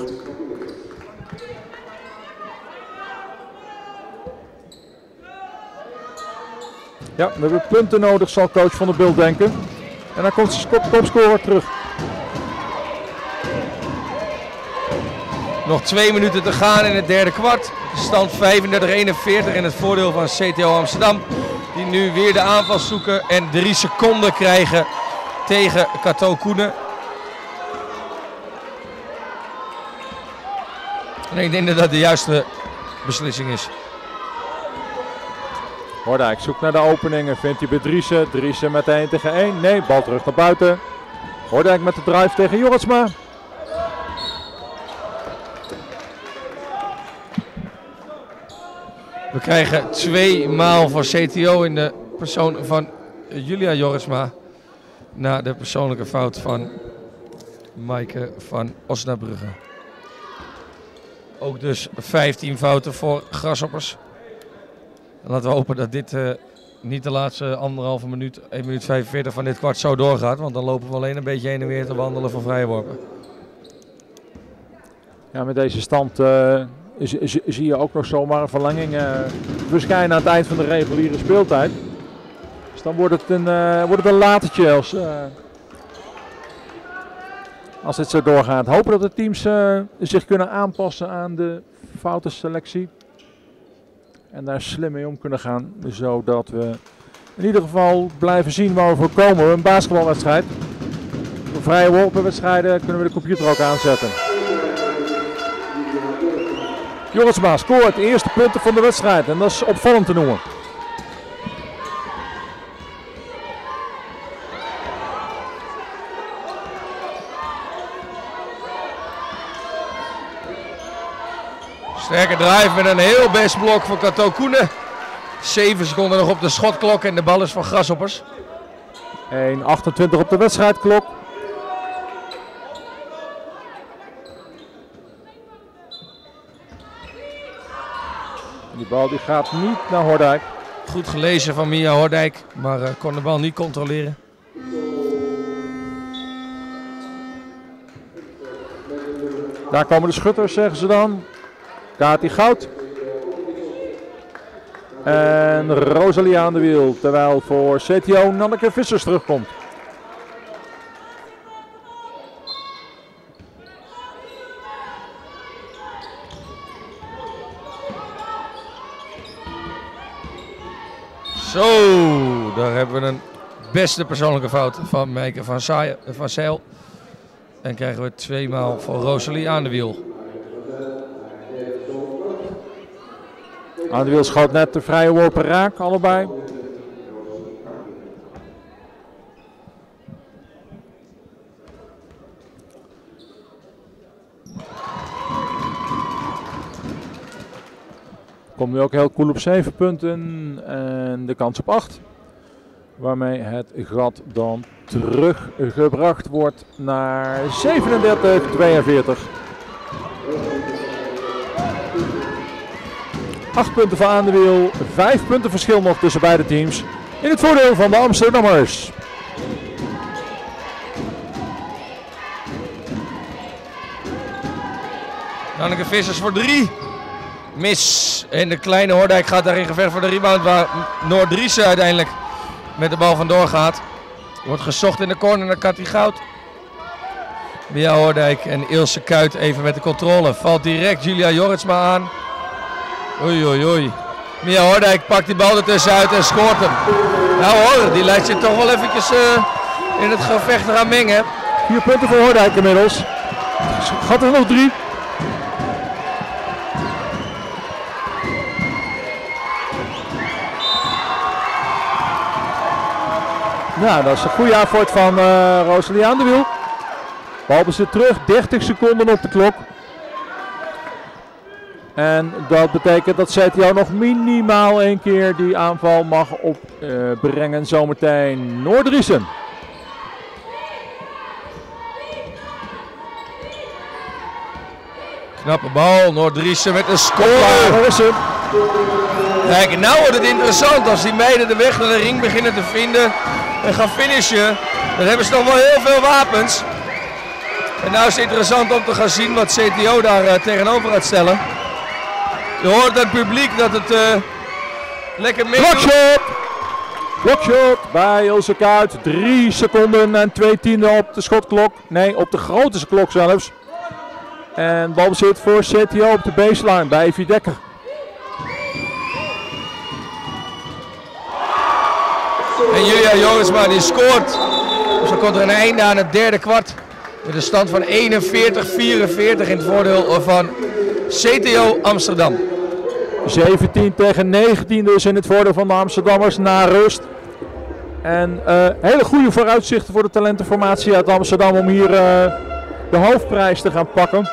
C: Ja, we hebben punten nodig, zal coach Van der Beeld denken. En dan komt de topscorer terug.
D: Nog twee minuten te gaan in het derde kwart. Stand vijfendertig eenenveertig in het voordeel van C T O Amsterdam. Die nu weer de aanval zoeken en drie seconden krijgen tegen Cato Koenen. En ik denk dat dat de juiste beslissing is.
C: Hordijk zoekt naar de openingen, vindt hij bij Driessen. Driessen met één tegen één. Nee, bal terug naar buiten. Hordijk met de drive tegen Jorritsma.
D: We krijgen twee maal voor C T O in de persoon van Julia Jorritsma. Na de persoonlijke fout van Maaike van Osnabrugge. Ook dus vijftien fouten voor Grasshoppers. En laten we hopen dat dit uh, niet de laatste anderhalve minuut, één minuut vijfenveertig van dit kwart zo doorgaat. Want dan lopen we alleen een beetje heen en weer te wandelen van vrije worpen.
C: Ja, met deze stand uh, zie je ook nog zomaar een verlenging uh, verschijnen aan het eind van de reguliere speeltijd. Dus dan wordt het een, uh, wordt het een latertje als, uh, als dit zo doorgaat. Hopen dat de teams uh, zich kunnen aanpassen aan de foutenselectie. En daar slim mee om kunnen gaan, zodat we in ieder geval blijven zien waar we voor komen. Een basketbalwedstrijd. Voor vrije worpenwedstrijden kunnen we de computer ook aanzetten. Jorritsma scoort de eerste punten van de wedstrijd en dat is opvallend te noemen.
D: Sterke drive met een heel best blok voor Kato Koenen. zeven seconden nog op de schotklok en de bal is van Grasshoppers.
C: één achtentwintig op de wedstrijdklok. Die bal die gaat niet naar Hordijk.
D: Goed gelezen van Mia Hordijk, maar uh, kon de bal niet controleren.
C: Daar komen de schutters, zeggen ze dan. Kati Goud. En Rosalie aan de wiel, terwijl voor C T O Nanneke Vissers terugkomt.
D: Zo, daar hebben we een beste persoonlijke fout van Meike van, Saai, van Zeil. En krijgen we tweemaal voor Rosalie aan de wiel.
C: Aan de wiel schoot net de vrije worpen raak, allebei. Komt nu ook heel cool op zeven punten en de kans op acht. Waarmee het gat dan teruggebracht wordt naar zevenendertig tweeënveertig. acht punten voor Aan de Wiel, vijf punten verschil nog tussen beide teams. In het voordeel van de Amsterdammers.
D: Nanneke Vissers voor drie. Mis. En de kleine Hordijk gaat daarin gevecht voor de rebound, waar Noordriese uiteindelijk met de bal vandoor gaat. Wordt gezocht in de corner naar Katie Goud. Mia Hordijk en Ilse Kuit even met de controle. Valt direct Julia Jorritsma aan. Oei oei oei. Mia Hordijk pakt die bal ertussen uit en scoort hem. Nou hoor, die lijkt je toch wel eventjes uh, in het gevecht gaan mengen.
C: Vier punten voor Hordijk inmiddels. Gaat er nog drie. Nou, dat is een goede aanvoort van uh, Rosalie aan de wiel. Balbezit terug, dertig seconden op de klok. En dat betekent dat C T O nog minimaal één keer die aanval mag opbrengen. Uh, zometeen Noordriesen.
D: Knappe bal, Noordriesen met een score. Kijk, nou wordt het interessant als die meiden de weg naar de ring beginnen te vinden en gaan finishen. Dan hebben ze nog wel heel veel wapens. En nou is het interessant om te gaan zien wat C T O daar uh, tegenover gaat stellen. Je hoort aan het publiek dat het uh, lekker mee.
C: Blokshot! Blokshot bij Ilse Kuit. Drie seconden en twee tienden op de schotklok. Nee, op de grote klok zelfs. En balbezit voor C T O op de baseline bij Evie Dekker.
D: En Julia Jorritsma die scoort. Dus dan komt er een einde aan het derde kwart. Met een stand van eenenveertig vierenveertig in het voordeel van C T O Amsterdam.
C: zeventien tegen negentien dus in het voordeel van de Amsterdammers na rust. En uh, hele goede vooruitzichten voor de talentenformatie uit Amsterdam om hier uh, de hoofdprijs te gaan pakken.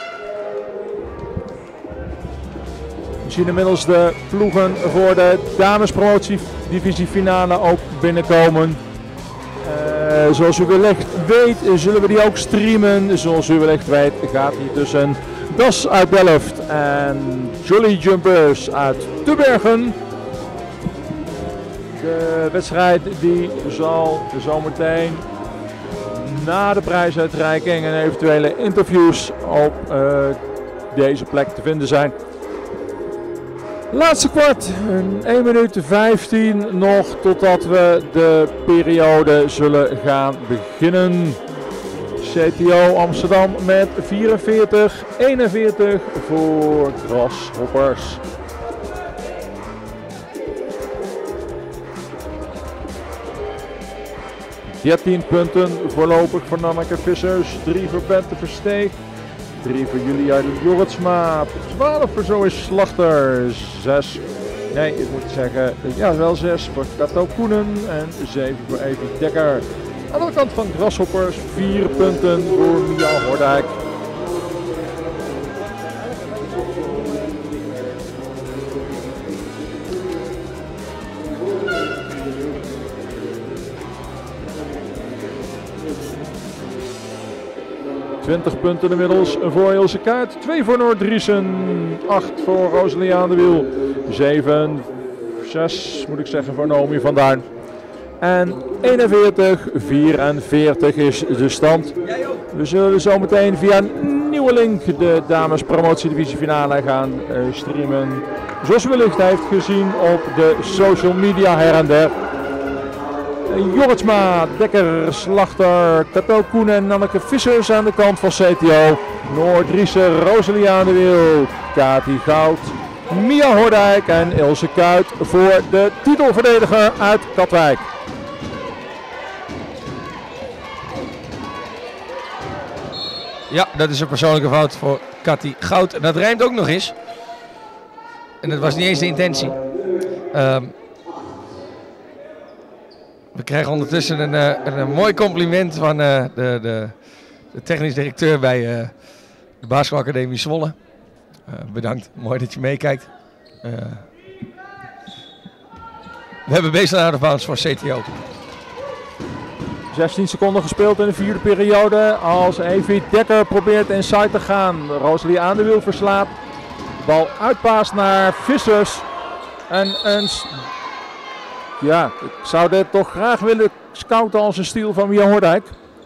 C: We zien inmiddels de ploegen voor de damespromotiedivisie finale ook binnenkomen. Uh, zoals u wellicht weet zullen we die ook streamen. Zoals u wellicht weet gaat die tussen D A S uit Delft en Jolly Jumpers uit Tubbergen. De wedstrijd die zal zometeen na de prijsuitreiking en eventuele interviews op uh, deze plek te vinden zijn. Laatste kwart, één minuut vijftien nog totdat we de periode zullen gaan beginnen. C T O Amsterdam met vierenveertig eenenveertig voor Grasshoppers. dertien punten voorlopig voor Nanneke Vissers, drie voor Bente Versteeg, drie voor Julia Jorritsma, twaalf voor Zoe Slachter, zes, nee ik moet zeggen, ja wel zes voor Kato Koenen en zeven voor Evie Dekker. Aan de andere kant van Grasshoppers, vier punten voor Mia Hordijk. twintig punten inmiddels voor Ilse Kuit, twee voor Noord-Driesen, acht voor Rosalie aan de Wiel, zeven, zes moet ik zeggen voor Naomi van Duin. En eenenveertig vierenveertig is de stand. We zullen zo meteen via een nieuwe link de dames promotiedivisie finale gaan uh, streamen. Zoals u wellicht heeft gezien op de social media her en der. Jorritsma, Dekker, Slachter, Kato Koenen en Nanneke Vissers aan de kant van C T O. Noord-Driesen, Rosalie aan de Wiel, Kati Goud, Mia Hordijk en Ilse Kuit voor de titelverdediger uit Katwijk.
D: Ja, dat is een persoonlijke fout voor Kati Goud. En dat rijmt ook nog eens. En dat was niet eens de intentie. Um, we krijgen ondertussen een, een, een mooi compliment van uh, de, de, de technisch directeur bij uh, de Basketbalacademie Zwolle. Uh, bedankt, mooi dat je meekijkt. Uh, we hebben baseline out of bounds voor C T O.
C: zestien seconden gespeeld in de vierde periode. Als Evie Dekker probeert inside te gaan. Rosalie aan de Wiel verslaat. Bal uitpaast naar Vissers. En een... Ja, ik zou dit toch graag willen scouten als een stiel van Mia Hordijk.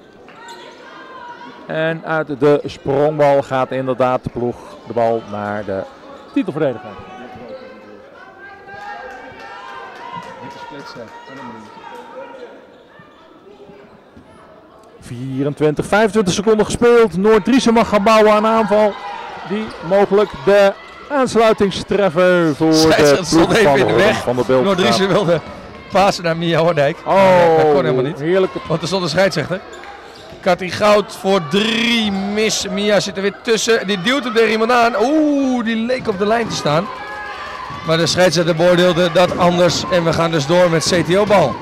C: En uit de sprongbal gaat inderdaad de ploeg de bal naar de titelverdediger. vierentwintig, vijfentwintig seconden gespeeld. Noord-Driesen mag gaan bouwen aan aanval. Die mogelijk de aansluitingstreffer voor de ploeg van de, de, van de beeld.
D: Noord-Driesen wilde pasen naar Mia Hordijk.
C: Oh,
D: dat kon helemaal niet.
C: Heerlijke...
D: Want er stond een scheidsrechter. Kati Goud voor drie mis. Mia zit er weer tussen. Die duwt hem tegen iemand aan. Oeh, die leek op de lijn te staan. Maar de scheidsrechter beoordeelde dat anders. En we gaan dus door met C T O-bal.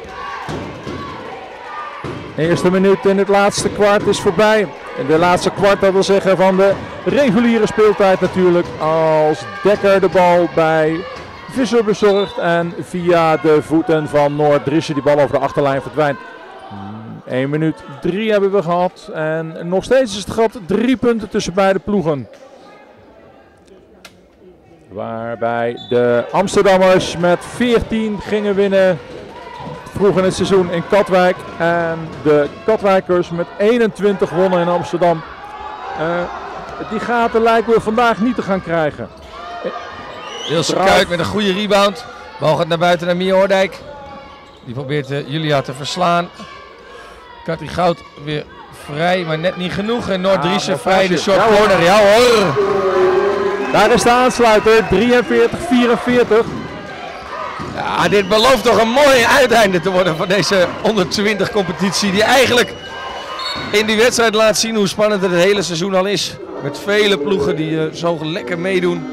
C: De eerste minuut in het laatste kwart is voorbij. In de laatste kwart, dat wil zeggen van de reguliere speeltijd natuurlijk. Als Dekker de bal bij Visser bezorgt. En via de voeten van Noord-Driesen die bal over de achterlijn verdwijnt. één minuut drie hebben we gehad. En nog steeds is het gat drie punten tussen beide ploegen. Waarbij de Amsterdammers met veertien gingen winnen vroeg in het seizoen in Katwijk. En de Katwijkers met eenentwintig wonnen in Amsterdam. Uh, die gaten lijken we vandaag niet te gaan krijgen.
D: Ilse Kuit met een goede rebound. Bal gaat naar buiten naar Mia Hordijk. Die probeert uh, Julia te verslaan. Kati Goud weer vrij, maar net niet genoeg. En Noord-Driesen ja, vrij de short ja, corner. Ja hoor!
C: Daar is de aansluiter, drieënveertig vierenveertig.
D: Ja, dit belooft toch een mooi uiteinde te worden van deze onder twintig competitie. Die eigenlijk in die wedstrijd laat zien hoe spannend het het hele seizoen al is. Met vele ploegen die uh, zo lekker meedoen.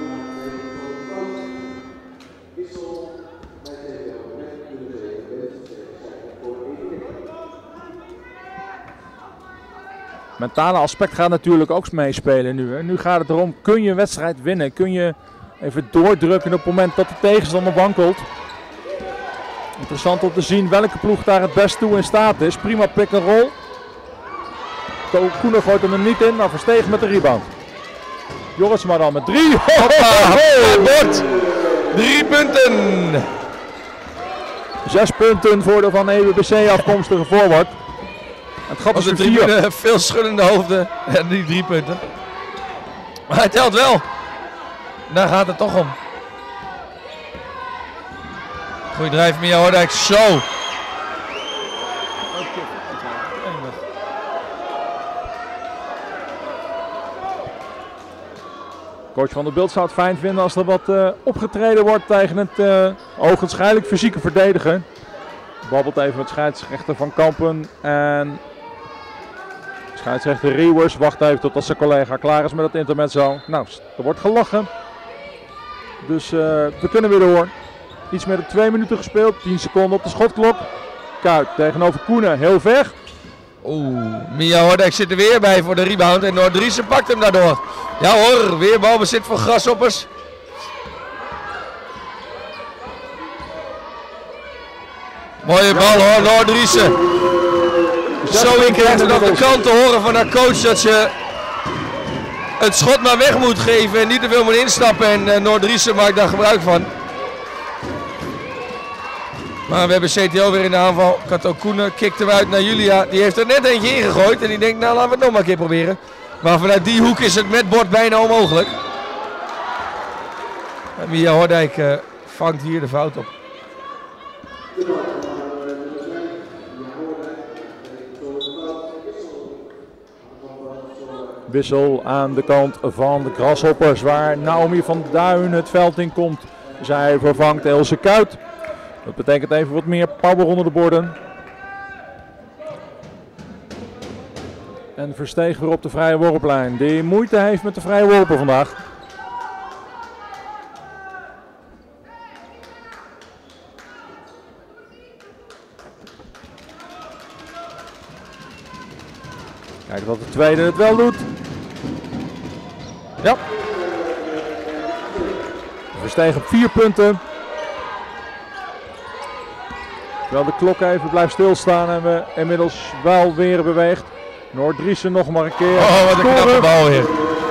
C: Mentale aspect gaat natuurlijk ook meespelen nu. Hè. Nu gaat het erom, kun je een wedstrijd winnen? Kun je even doordrukken op het moment dat de tegenstander wankelt? Interessant om te zien welke ploeg daar het best toe in staat is. Prima pick-and-roll. Koenen gooit hem er niet in, maar Verstegen met de rebound. Jorritsma dan met drie.
D: Hoppa, bord. Drie punten.
C: Zes punten voordeel van E W B C afkomstige forward. Het gat is
D: de
C: er
D: drie
C: vier.
D: punten, veel schuddende hoofden. En die drie punten. Maar hij telt wel. Daar gaat het toch om. Goeie drijf, Mia Hordijk. Zo.
C: Coach van der Bilt zou het fijn vinden als er wat uh, opgetreden wordt tegen het uh, ogenschijnlijk fysieke verdediger. Babbelt even met scheidsrechter Van Kampen en scheidsrechter Riewers wacht even tot als zijn collega klaar is met het intermezzo. Nou, er wordt gelachen. Dus uh, we kunnen weer door. Iets meer dan twee minuten gespeeld, tien seconden op de schotklok. Kuit tegenover Koenen, heel ver.
D: Oeh, Mia Hordijk zit er weer bij voor de rebound en Noordriessen pakt hem daardoor. Ja hoor, weer balbezit voor Grasshoppers. Mooie bal hoor, Noordriessen. Zo in krijgt ze nog de kant te horen van haar coach dat ze het schot maar weg moet geven en niet te veel moet instappen. En uh, Noordriessen maakt daar gebruik van. Maar we hebben C T O weer in de aanval. Kato Koenen kikt hem uit naar Julia. Die heeft er net eentje ingegooid en die denkt nou laten we het nog maar een keer proberen. Maar vanuit die hoek is het met bord bijna onmogelijk. En Mia Hordijk uh, vangt hier de fout op.
C: Wissel aan de kant van de Grasshoppers waar Naomi van Duin het veld in komt. Zij vervangt Else Kuit. Dat betekent even wat meer power onder de borden. En Versteeg weer op de vrije worplijn. Die moeite heeft met de vrije worpen vandaag. Kijken wat de tweede het wel doet. Ja. Versteeg op vier punten. Terwijl de klok even blijft stilstaan en we inmiddels wel weer beweegt. Noordriessen nog maar een keer.
D: Oh, wat een knappe bal hier.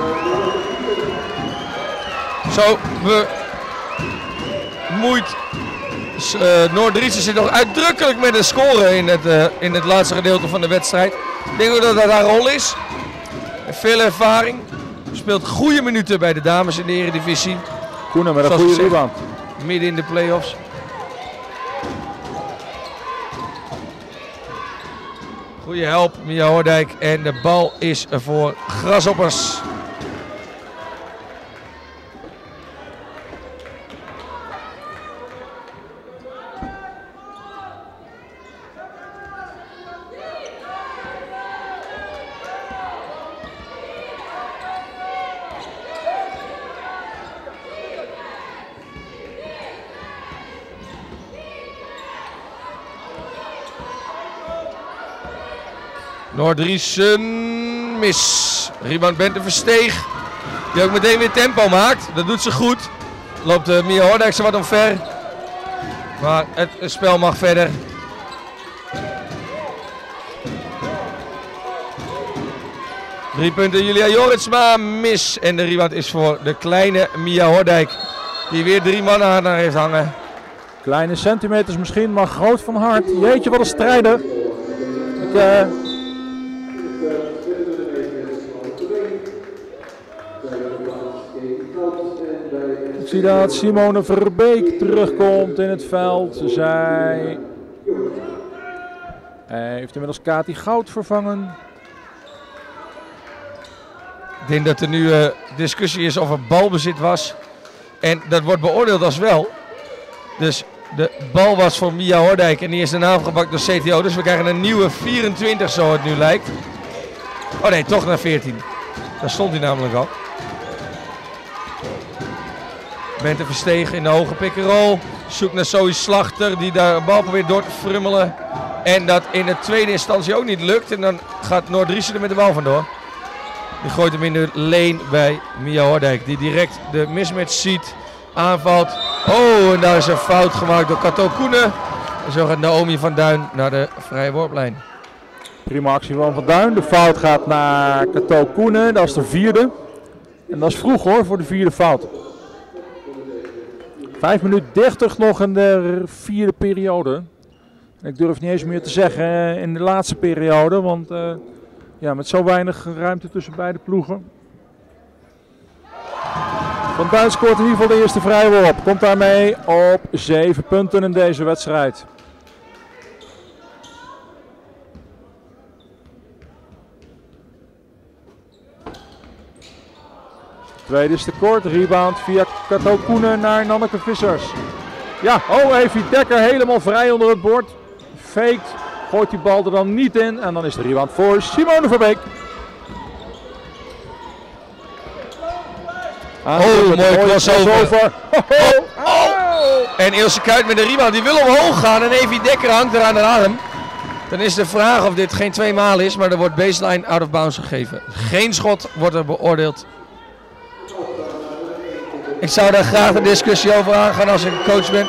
D: Zo, we... Moeit. Uh, Noordriessen zit nog uitdrukkelijk met een score in het, uh, in het laatste gedeelte van de wedstrijd. Ik denk ook dat dat haar rol is. Veel ervaring. Speelt goede minuten bij de dames in de Eredivisie.
C: Koenen met een goede rebound.
D: Midden in de play-offs. Goeie help, Mia Hordijk. En de bal is voor Grasshoppers. Noordriessen mis. Rebound Bente Versteeg. Die ook meteen weer tempo maakt. Dat doet ze goed. Loopt uh, Mia Hordijk ze wat omver. Maar het, het spel mag verder. Drie punten Julia Jorritsma mis. En de rebound is voor de kleine Mia Hordijk. Die weer drie mannen aan haar heeft hangen.
C: Kleine centimeters misschien, maar groot van hart. Jeetje, wat een strijder. Ik, uh... Ik zie dat Simone Verbeek terugkomt in het veld. Zij heeft inmiddels Kati Goud vervangen.
D: Ik denk dat er nu uh, discussie is of er balbezit was. En dat wordt beoordeeld als wel. Dus de bal was voor Mia Hordijk en die is daarna afgepakt door C T O. Dus we krijgen een nieuwe vierentwintig zo het nu lijkt. Oh nee, toch naar veertien. Daar stond hij namelijk al. Bente Versteeg in de hoge pick-and-roll. Zoekt naar Zoe Slachter die daar de bal probeert door te frummelen. En dat in de tweede instantie ook niet lukt. En dan gaat Noordriessen er met de bal vandoor. Die gooit hem in de lane bij Mia Hordijk. Die direct de mismatch ziet. Aanvalt. Oh, en daar is een fout gemaakt door Kato Koenen. En zo gaat Naomi van Duin naar de vrije worplijn.
C: Prima actie van Van Duin. De fout gaat naar Cato Koenen. Dat is de vierde. En dat is vroeg hoor voor de vierde fout. vijf minuten dertig nog in de vierde periode. En ik durf niet eens meer te zeggen in de laatste periode. Want uh, ja, met zo weinig ruimte tussen beide ploegen. Van Duin scoort in ieder geval de eerste vrije worp. Komt daarmee op zeven punten in deze wedstrijd. Tweede is te kort. Rebound via Cato Koenen naar Nanneke Vissers. Ja, oh, Evie Dekker helemaal vrij onder het bord. Faked. Gooit die bal er dan niet in. En dan is de rebound voor Simone Verbeek.
D: Ah, oh, mooi crossover.
C: Oh, oh,
D: oh. En Ilse Kuyt met de rebound. Die wil omhoog gaan. En Evie Dekker hangt er aan de arm. Dan is de vraag of dit geen tweemaal is. Maar er wordt baseline out of bounds gegeven. Geen schot wordt er beoordeeld. Ik zou daar graag een discussie over aangaan als ik coach ben.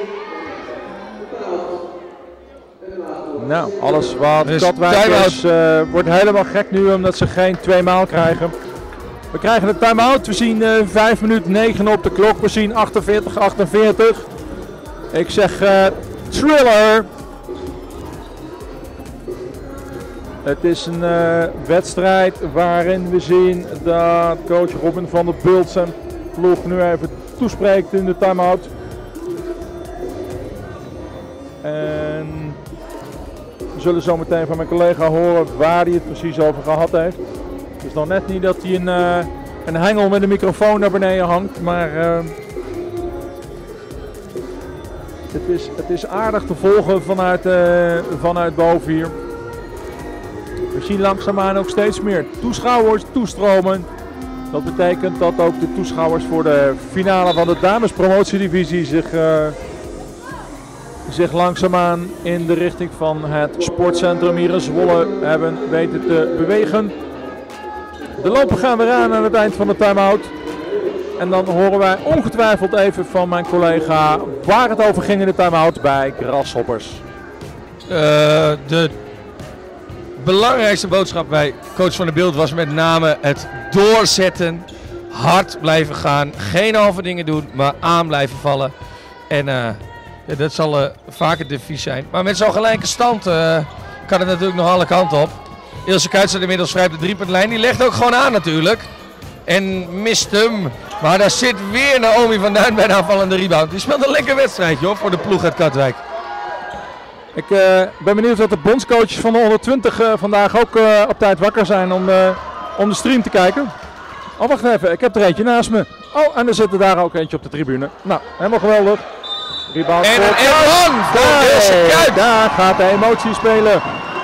C: Nou, alles wat
D: dus
C: Katwijk is, uh, wordt helemaal gek nu omdat ze geen tweemaal krijgen. We krijgen een time-out. We zien uh, vijf minuten negen op de klok. We zien achtenveertig achtenveertig. Ik zeg uh, thriller. Het is een uh, wedstrijd waarin we zien dat coach Robin van der Bult zijn ploeg nu even toespreekt in de time-out. En we zullen zo meteen van mijn collega horen waar hij het precies over gehad heeft. Het is nog net niet dat hij een, uh, een hengel met een microfoon naar beneden hangt, maar uh, het, is, het is aardig te volgen vanuit, uh, vanuit boven hier. We zien langzaamaan ook steeds meer toeschouwers toestromen. Dat betekent dat ook de toeschouwers voor de finale van de damespromotiedivisie zich, uh, zich langzaamaan in de richting van het sportcentrum hier in Zwolle hebben weten te bewegen. De lopen gaan weer aan aan het eind van de time-out. En dan horen wij ongetwijfeld even van mijn collega waar het over ging in de time-out bij Grasshoppers.
D: Uh, de belangrijkste boodschap bij coach van der Bult was met name het doorzetten. Hard blijven gaan. Geen halve dingen doen, maar aan blijven vallen. En uh, ja, dat zal uh, vaak het devies zijn. Maar met zo'n gelijke stand uh, kan het natuurlijk nog alle kanten op. Ilse Kuyt staat inmiddels vrij op de driepuntlijn. Die legt ook gewoon aan natuurlijk. En mist hem. Maar daar zit weer Naomi van Duin bij de aanvallende rebound. Die speelt een lekker wedstrijdje hoor, voor de ploeg uit Katwijk.
C: Ik uh, ben benieuwd of de bondscoaches van de onder twintig uh, vandaag ook uh, op tijd wakker zijn om, uh, om de stream te kijken. Oh, wacht even. Ik heb er eentje naast me. Oh, en er zit er daar ook eentje op de tribune. Nou, helemaal geweldig. Rebound
D: en
C: voor
D: een en voor Ilse Kuyt.
C: Daar gaat de emotie spelen.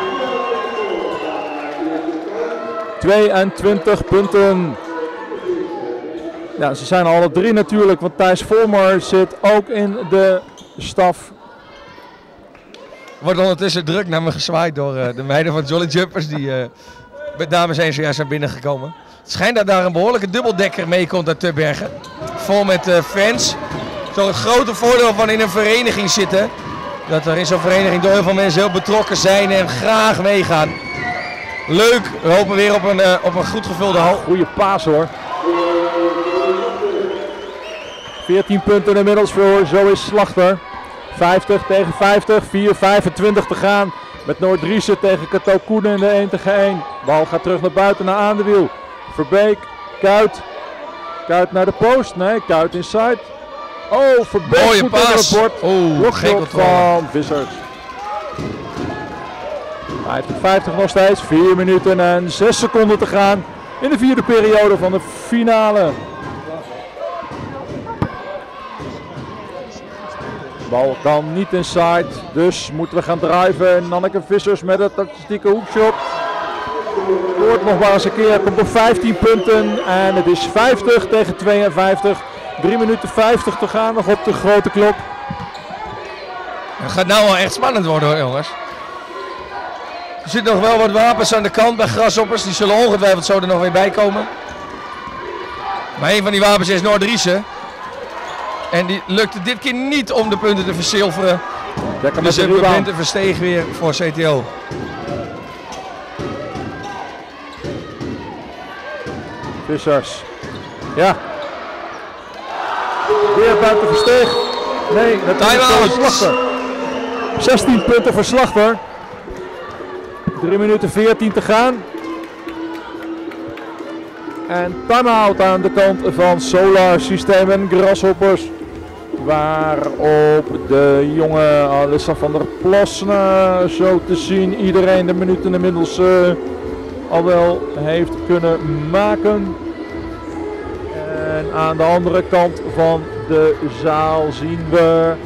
C: tweeëntwintig punten. Ja, ze zijn alle drie natuurlijk, want Thijs Volmer zit ook in de staf.
D: Wordt ondertussen druk naar me gezwaaid door uh, de meiden van Jolly Jumpers die uh, met dames heen zojuist zijn binnengekomen. Het schijnt dat daar een behoorlijke dubbeldekker meekomt uit Tubbergen. Vol met uh, fans. Zo het grote voordeel van in een vereniging zitten. Dat er in zo'n vereniging door heel veel mensen heel betrokken zijn en graag meegaan. Leuk, we hopen weer op een, uh, op een goed gevulde hal.
C: Goeie paas hoor. veertien punten inmiddels voor Zoe Slachter. vijftig tegen vijftig, vier vijfentwintig te gaan. Met Noordriessen tegen Cato Koenen in de één tegen één. Bal gaat terug naar buiten naar Aandewiel. Verbeek, Kuyt. Kuyt naar de post. Nee, Kuyt inside. Oh, Verbeek
D: mooie
C: goed
D: paas.
C: Het bord.
D: Oh, geen controle
C: van Vissers. vijftig vijftig nog steeds. vier minuten en zes seconden te gaan in de vierde periode van de finale. Bal kan niet inside, dus moeten we gaan driven. Nanneke Vissers met het tactieke hoekshot. Wordt nog maar eens een keer, komt op vijftien punten en het is vijftig tegen tweeënvijftig. drie minuten vijftig te gaan nog op de grote klok.
D: Het gaat nou wel echt spannend worden hoor jongens. Er zitten nog wel wat wapens aan de kant bij Grasshoppers, die zullen ongetwijfeld zo er nog weer bij komen. Maar een van die wapens is Noordriessen. En die lukte dit keer niet om de punten te verzilveren
C: Dekker met
D: Dus
C: de
D: het
C: rebound.
D: moment versteeg weer voor C T O.
C: Vissers. Ja. Weer buiten Versteeg. Nee, dat is
D: Time-out.
C: voor Slachter. zestien punten voor Slachter. drie minuten veertien te gaan. En time-out aan de kant van Solar Systemen Grasshoppers. Waarop de jonge Alissa van der Plas, uh, zo te zien, iedereen de minuten inmiddels uh, al wel heeft kunnen maken. En aan de andere kant van de zaal zien we,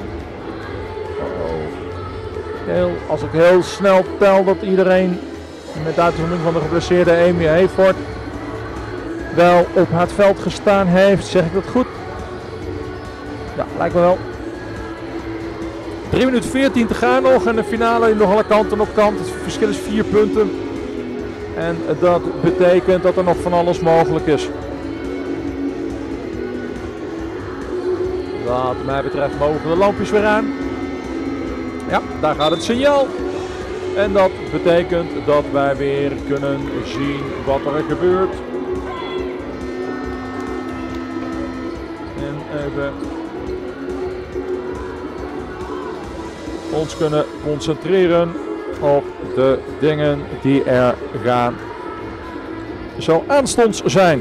C: heel, als ik heel snel tel, dat iedereen met uitzondering van de geblesseerde Amy Hayford wel op het veld gestaan heeft. Zeg ik dat goed? Ja, lijkt me wel. drie minuten veertien te gaan nog en de finale nog alle kanten op kant. Het verschil is vier punten. En dat betekent dat er nog van alles mogelijk is. Wat mij betreft mogen de lampjes weer aan. Ja, daar gaat het signaal. En dat betekent dat wij weer kunnen zien wat er gebeurt. En even ons kunnen concentreren op de dingen die er gaan zo aanstonds zijn.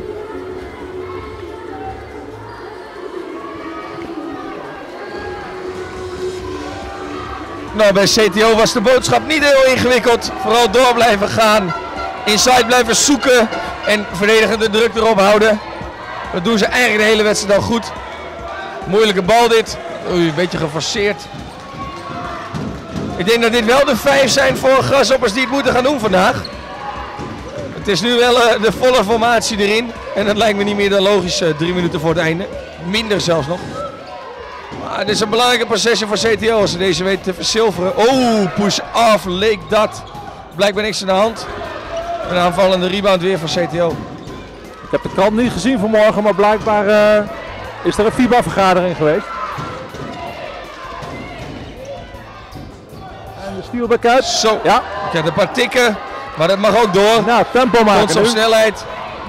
D: Nou, bij C T O was de boodschap niet heel ingewikkeld. Vooral door blijven gaan, inside blijven zoeken en verdedigende druk erop houden. Dat doen ze eigenlijk de hele wedstrijd al goed. Moeilijke bal dit. Oei, een beetje geforceerd. Ik denk dat dit wel de vijf zijn voor Grasshoppers die het moeten gaan doen vandaag. Het is nu wel uh, de volle formatie erin. En dat lijkt me niet meer dan logisch uh, drie minuten voor het einde. Minder zelfs nog. Maar dit is een belangrijke possession voor C T O als ze deze weten te verzilveren. Oh, push-off leek dat. Blijkbaar niks aan de hand. Een aanvallende rebound weer voor C T O.
C: Ik heb de krant niet gezien vanmorgen, maar blijkbaar uh, is er een FIBA-vergadering geweest. En de steal uit.
D: Zo,
C: Ja.
D: ik heb een paar tikken, maar dat mag ook door.
C: Nou, tempo maken
D: Constant
C: nu.
D: snelheid.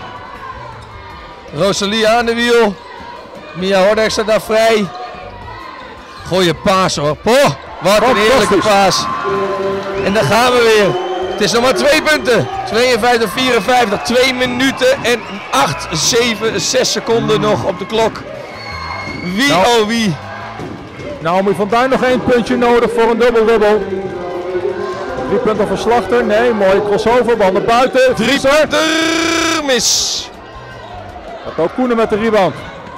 D: Rosalie aan de wiel. Mia Hordek staat daar vrij. Goeie paas hoor. Oh, wat een heerlijke paas. En daar gaan we weer. Het is nog maar twee punten. tweeënvijftig vierenvijftig. twee minuten en acht, zeven, zes seconden nog op de klok. Wie
C: Nou.
D: oh wie.
C: Naomi van Duin nog één puntje nodig voor een dubbel-dubbel. Drie punten voor Slachter. Nee, mooie crossover. Bal naar buiten.
D: Drie
C: Visser.
D: punten mis.
C: Dat ook Koenen met de rebound.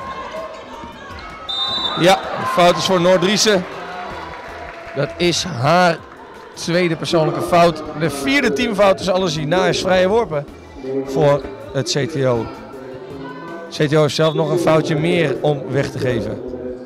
D: Ja, de fout is voor Noordriese. Dat is haar tweede persoonlijke fout. De vierde teamfout is alles hierna is vrije worpen voor het C T O. C T O heeft zelf nog een foutje meer om weg te geven.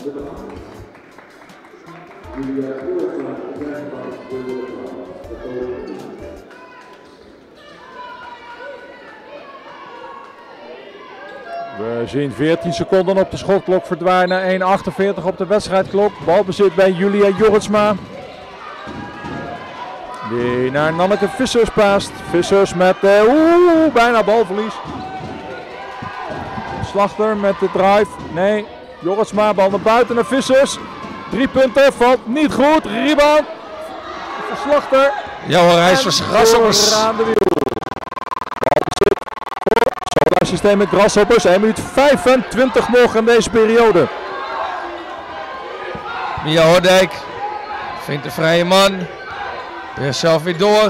C: We zien veertien seconden op de schotklok verdwijnen. één achtenveertig op de wedstrijdklok. Balbezit bij Julia Jorritsma. Die naar Nanneke Vissers paast. Vissers met uh, oeh, bijna balverlies. Slachter met de drive. Nee, Jorritsma bal naar buiten naar Vissers. Drie punten, valt niet goed. Rebound. Voor Slachter.
D: Ja hoor, hij is voor Grasshoppers.
C: Door aan de wiel. Balbezit voor Solar Systemen Grasshoppers. één minuut vijfentwintig nog in deze periode.
D: Mia Hordijk vindt de vrije man. Weer zelf weer door.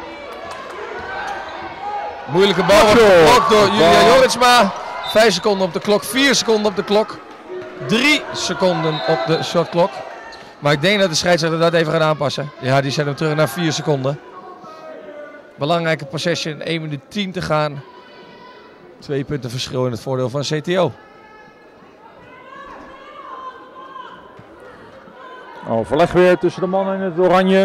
D: Moeilijke bal wordt geblokt door Julia Jorritsma. Vijf seconden op de klok, vier seconden op de klok. Drie seconden op de shotklok. Maar ik denk dat de scheidsrechter dat even gaat aanpassen. Ja, die zet hem terug naar vier seconden. Belangrijke possession, één minuut tien te gaan. Twee punten verschil in het voordeel van C T O.
C: Overleg weer tussen de mannen in het oranje.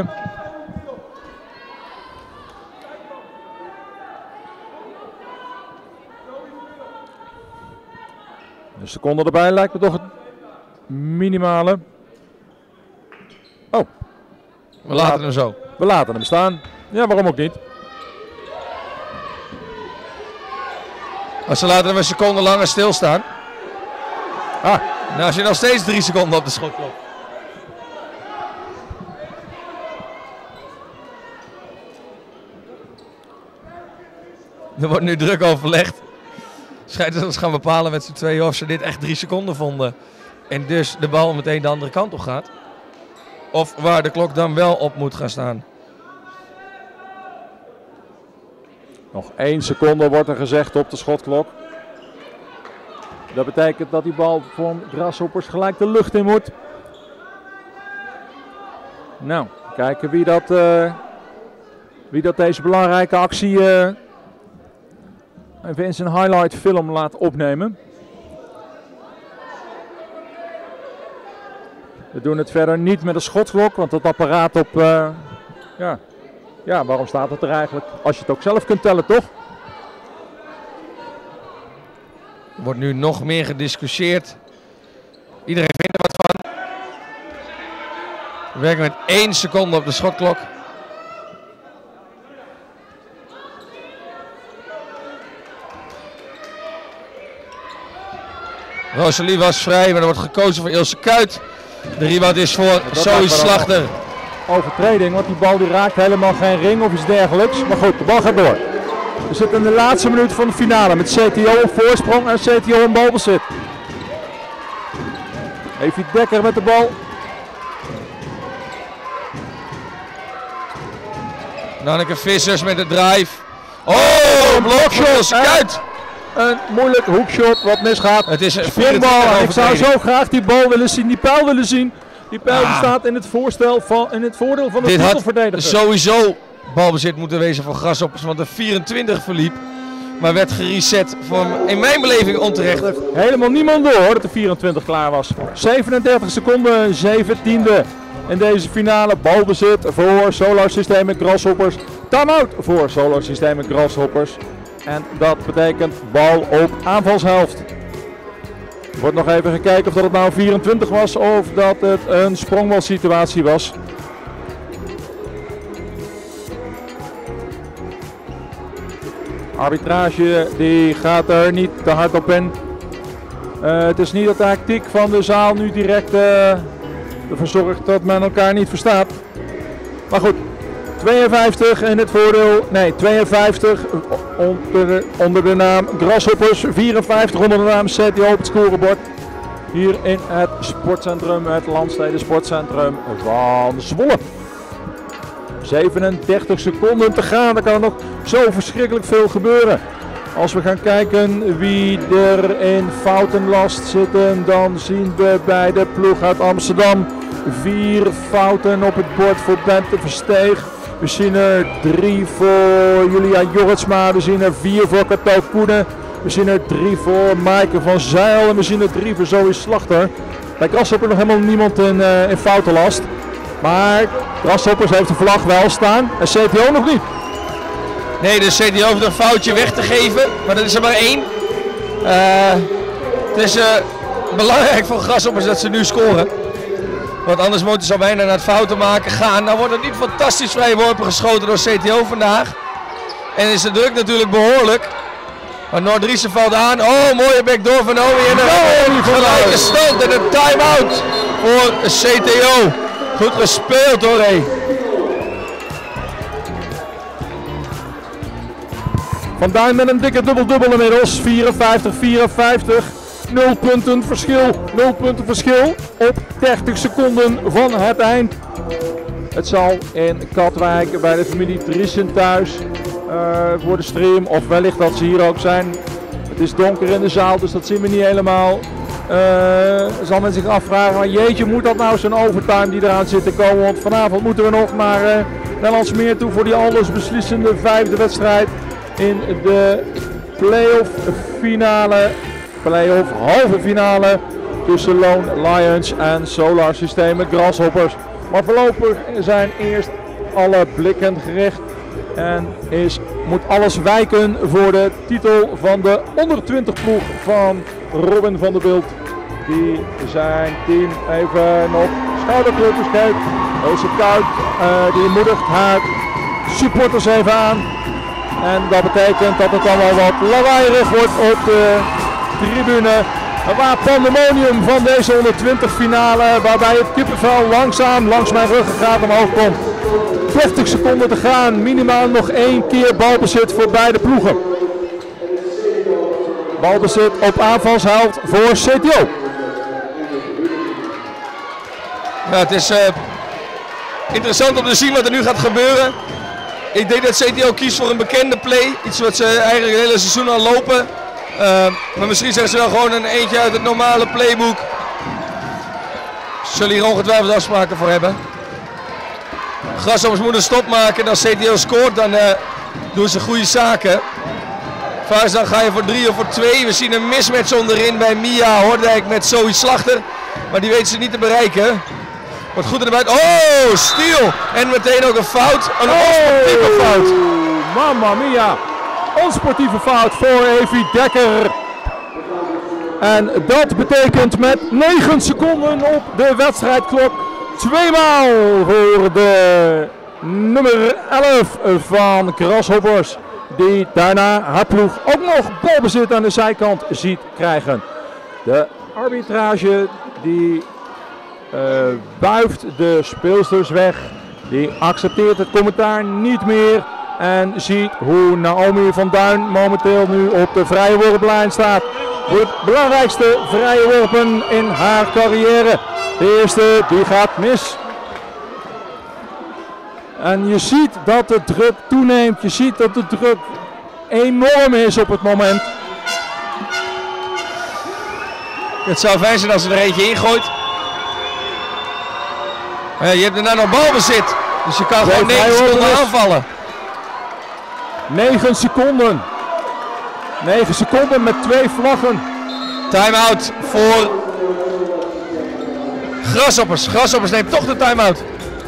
C: Een seconde erbij lijkt me toch het minimale. Oh,
D: We laten hem zo.
C: We laten hem staan. Ja, waarom ook niet?
D: Als ze laten hem een seconde langer stilstaan.
C: Ah.
D: Nou, als je nog steeds drie seconden op de schotklok. Er wordt nu druk overlegd. Scheidsrechters gaan bepalen met z'n tweeën of ze dit echt drie seconden vonden. En dus de bal meteen de andere kant op gaat. Of waar de klok dan wel op moet gaan staan.
C: Nog één seconde wordt er gezegd op de schotklok. Dat betekent dat die bal van Grasshoppers gelijk de lucht in moet. Nou, kijken wie dat, uh, wie dat deze belangrijke actie uh, even in zijn highlight film laat opnemen. We doen het verder niet met een schotklok, want dat apparaat op... Uh, ja, ja, waarom staat het er eigenlijk? Als je het ook zelf kunt tellen, toch?
D: Er wordt nu nog meer gediscussieerd. Iedereen vindt er wat van. We werken met één seconde op de schotklok. Rosalie was vrij, maar er wordt gekozen voor Ilse Kuyt. De rebound is voor Zoe Slachter.
C: Overtreding, want die bal die raakt helemaal geen ring of iets dergelijks. Maar goed, de bal gaat door. We zitten in de laatste minuut van de finale met C T O op voorsprong en C T O in balbezit. Evie Dekker met de bal.
D: Nanneke Vissers met de drive. Oh, een blokshot, Kuyt.
C: Een moeilijk hoekshot wat misgaat.
D: Het is een
C: springbal. Ik zou zo graag die bal willen zien, die pijl willen zien. Die pijl ah. staat in het, voorstel van, in het voordeel van de
D: Dit
C: titelverdediger.
D: Dit had sowieso balbezit moeten wezen voor Grasshoppers, want de vierentwintig verliep. Maar werd gereset voor in mijn beleving onterecht.
C: Helemaal niemand door hoor, dat de vierentwintig klaar was. zevenendertig seconden, zeventiende in deze finale. Balbezit voor Solar Systemen Grasshoppers. Time-out voor Solar Systemen Grasshoppers. En dat betekent bal op aanvalshelft. Er wordt nog even gekeken of dat het nou vierentwintig was of dat het een sprongbalsituatie was. Arbitrage die gaat er niet te hard op in. Uh, het is niet dat de tactiek van de zaal nu direct uh, ervoor zorgt dat men elkaar niet verstaat. Maar goed, tweeënvijftig in het voordeel, nee tweeënvijftig onder de, onder de naam Grasshoppers, vierenvijftig onder de naam C T O op het scorebord. Hier in het sportcentrum, het Landsteden Sportcentrum van Zwolle. zevenendertig seconden te gaan, er kan nog zo verschrikkelijk veel gebeuren. Als we gaan kijken wie er in foutenlast zitten, dan zien we bij de ploeg uit Amsterdam vier fouten op het bord voor Bente Versteeg. We zien er drie voor Julia Jorritsma, we zien er vier voor Cato Koenen. We zien er drie voor Maaike van Zijl en we zien er drie voor Zoe Slachter. Bij Grasshoppers nog helemaal niemand in, uh, in foutenlast. Maar Grasshoppers heeft de vlag wel staan en C T O nog niet.
D: Nee, de C T O hoeft een foutje weg te geven, maar dat is er maar één. Uh, het is uh, belangrijk voor Grasshoppers dat ze nu scoren. Want anders moeten ze al bijna naar het fouten maken gaan. Nou wordt er niet fantastisch vrije worpen geschoten door C T O vandaag. En is de druk natuurlijk behoorlijk. Maar Noordriessen valt aan. Oh, mooie backdoor van Omi. En een gelijke stand en een time-out voor C T O. Goed gespeeld hoor. Hey.
C: Van Duin met een dikke dubbel-dubbel inmiddels. vierenvijftig vierenvijftig. nul punten verschil. nul punten verschil op dertig seconden van het eind. Het zal in Katwijk bij de familie Driessen thuis uh, voor de stream. Of wellicht dat ze hier ook zijn. Het is donker in de zaal, dus dat zien we niet helemaal. Uh, zal men zich afvragen, maar jeetje, moet dat nou zo'n overtime die eraan zit te komen? Want vanavond moeten we nog naar uh, Nederlands Meer toe voor die alles beslissende vijfde wedstrijd in de play-off finale. Play-off halve finale tussen Lone Lions en Solar Systemen Grasshoppers. Maar voorlopig zijn eerst alle blikken gericht en is, moet alles wijken voor de titel van de onder twintig ploeg van Robin van der Bilt. Die zijn team even nog schouderkloppers. Kijk, Ilse Kuyt uh, die moedigt haar supporters even aan. En dat betekent dat het allemaal wat lawaaierig wordt op de tribune. Waar pandemonium van deze honderdtwintig finale, waarbij het kippenvel langzaam langs mijn ruggengraat omhoog komt. vijftig seconden te gaan, minimaal nog één keer balbezit voor beide ploegen. Balbezit op aanvalshelft voor C T O.
D: Ja, het is uh, interessant om te zien wat er nu gaat gebeuren. Ik denk dat C T O kiest voor een bekende play, iets wat ze eigenlijk het hele seizoen al lopen. Uh, maar misschien zeggen ze wel gewoon een eentje uit het normale playbook. Ze zullen hier ongetwijfeld afspraken voor hebben. Grasshoppers moeten stop maken en als C T O scoort dan uh, doen ze goede zaken. Vaak dan ga je voor drie of voor twee. We zien een mismatch onderin bij Mia Hordijk met Zoe Slachter. Maar die weten ze niet te bereiken. Wordt goed in de buiten. Oh, steal! En meteen ook een fout. Een onsportieve
C: oh,
D: fout.
C: Mamma mia. Onsportieve fout voor Evie Dekker. En dat betekent met negen seconden op de wedstrijdklok. Tweemaal voor de nummer elf van Grasshoppers. Die daarna haar ploeg ook nog balbezit aan de zijkant ziet krijgen. De arbitrage die uh, wuift de speelsters weg. Die accepteert het commentaar niet meer. En ziet hoe Naomi van Duin momenteel nu op de vrije worplijn staat. Voor het belangrijkste vrije worpen in haar carrière. De eerste die gaat mis. En je ziet dat de druk toeneemt. Je ziet dat de druk enorm is op het moment.
D: Het zou fijn zijn als ze er eentje ingooit. Maar ja, je hebt daarna nog balbezit. Dus je kan
C: Nee,
D: gewoon negen seconden aanvallen.
C: negen seconden. negen seconden met twee vlaggen.
D: Time-out voor Grasshoppers. Grasshoppers neemt toch de time-out.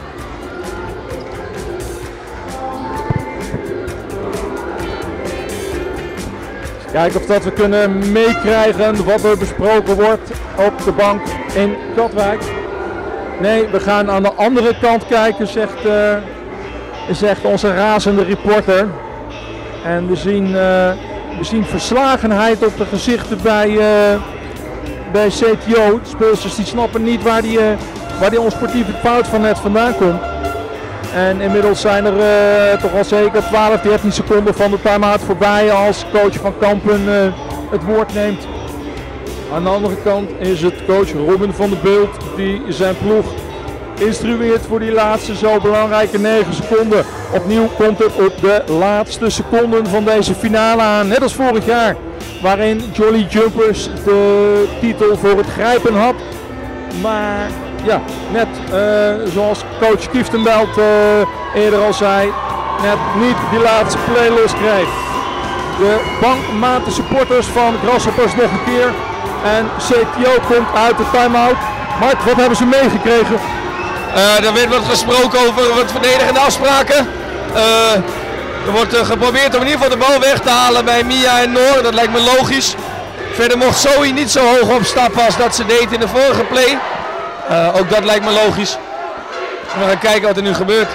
C: Kijken of dat we kunnen meekrijgen wat er besproken wordt op de bank in Katwijk. Nee, we gaan aan de andere kant kijken, zegt, uh, zegt onze razende reporter. En we zien, uh, we zien verslagenheid op de gezichten bij, uh, bij C T O. De speelsters die snappen niet waar die, uh, waar die onsportieve fout van net vandaan komt. En inmiddels zijn er uh, toch al zeker twaalf, dertien seconden van de time-out voorbij als coach van Kampen uh, het woord neemt. Aan de andere kant is het coach Robin van der Beult die zijn ploeg instrueert voor die laatste zo belangrijke negen seconden. Opnieuw komt het op de laatste seconden van deze finale aan, net als vorig jaar. Waarin Jolly Jumpers de titel voor het grijpen had. Maar ja, net uh, zoals coach Kieftenbelt uh, eerder al zei, net niet die laatste play los kreeg. De bank maakt de supporters van Grasshoppers nog een keer. En C T O komt uit de time-out. Mark, wat hebben ze meegekregen?
D: Uh, er werd wat gesproken over wat verdedigende afspraken. Uh, er wordt uh, geprobeerd om in ieder geval de bal weg te halen bij Mia en Noor. Dat lijkt me logisch. Verder mocht Zoe niet zo hoog opstappen als dat ze deed in de vorige play. Uh, ook dat lijkt me logisch. We gaan kijken wat er nu gebeurt.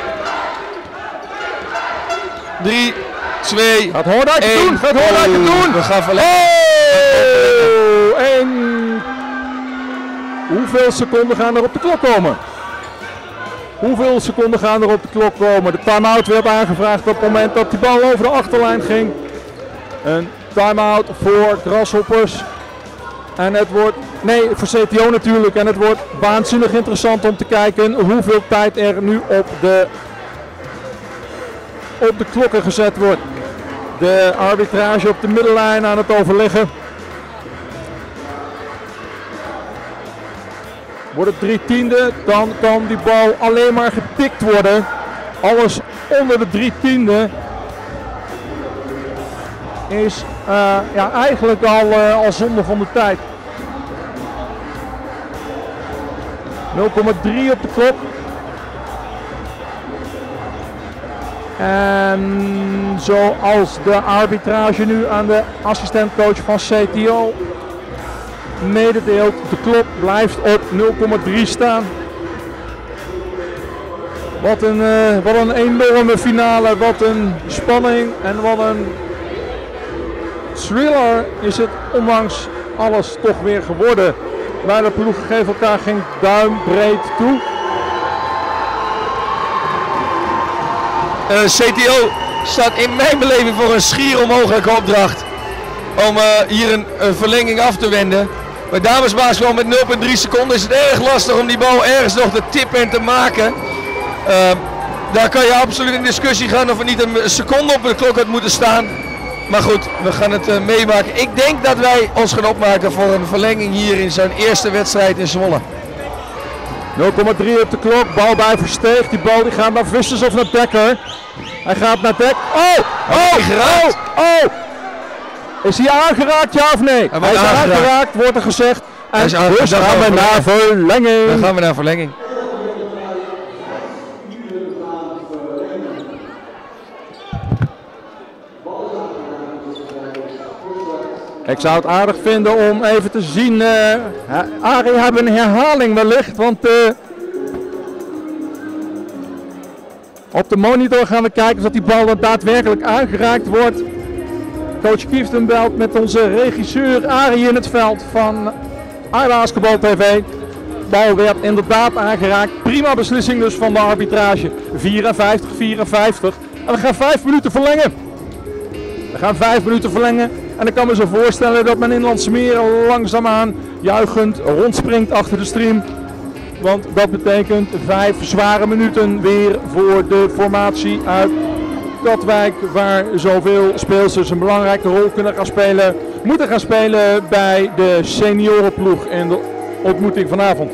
D: drie, twee,
C: Gaat Hordijk het doen? Gaat Hordijk het doen?
D: We gaan verleggen.
C: Oh, en hoeveel seconden gaan er op de klok komen? Hoeveel seconden gaan er op de klok komen? De time-out werd aangevraagd op het moment dat die bal over de achterlijn ging. Een time-out voor Grasshoppers. En het wordt, nee, voor C T O natuurlijk. En het wordt waanzinnig interessant om te kijken hoeveel tijd er nu op de, op de klokken gezet wordt. De arbitrage op de middellijn aan het overleggen. Wordt het drie tiende, dan kan die bal alleen maar getikt worden. Alles onder de drie tiende is uh, ja, eigenlijk al, uh, al zonde van de tijd. nul komma drie op de klok. En zoals de arbitrage nu aan de assistentcoach van C T O mededeelt, de klok blijft op nul komma drie staan. Wat een, uh, wat een enorme finale, wat een spanning en wat een thriller is het ondanks alles toch weer geworden. Beide ploegen geven elkaar geen duim breed toe.
D: Uh, C T O staat in mijn beleving voor een schier onmogelijke opdracht om uh, hier een, een verlenging af te wenden. Bij damesbasketbal met nul komma drie seconden is het erg lastig om die bal ergens nog te tippen en te maken. Uh, daar kan je absoluut in discussie gaan of er niet een seconde op de klok had moeten staan. Maar goed, we gaan het uh, meemaken. Ik denk dat wij ons gaan opmaken voor een verlenging hier in zijn eerste wedstrijd in Zwolle.
C: nul komma drie op de klok, bal bij Versteeg. Die bal die gaat naar Vissers of naar Dekker. Hij gaat naar Dek. Oh! Oh! Oh! Oh! Is hij aangeraakt, ja of nee? Hij, hij is aangeraakt. aangeraakt, wordt er gezegd. En dus gaan we naar verlenging.
D: Dan gaan we naar verlenging.
C: Ik zou het aardig vinden om even te zien. Uh, Arie hebben een herhaling wellicht, want uh, op de monitor gaan we kijken of die bal dan daadwerkelijk aangeraakt wordt. Coach Kieften belt met onze regisseur Arie in het veld van iBasketball T V. Bal werd inderdaad aangeraakt. Prima beslissing dus van de arbitrage. vierenvijftig vierenvijftig. En we gaan vijf minuten verlengen. We gaan vijf minuten verlengen. En ik kan me zo voorstellen dat men in Landsmeer langzaamaan juichend rondspringt achter de stream. Want dat betekent vijf zware minuten weer voor de formatie uit Katwijk. Waar zoveel speelsters een belangrijke rol kunnen gaan spelen. Moeten gaan spelen bij de seniorenploeg in de ontmoeting vanavond.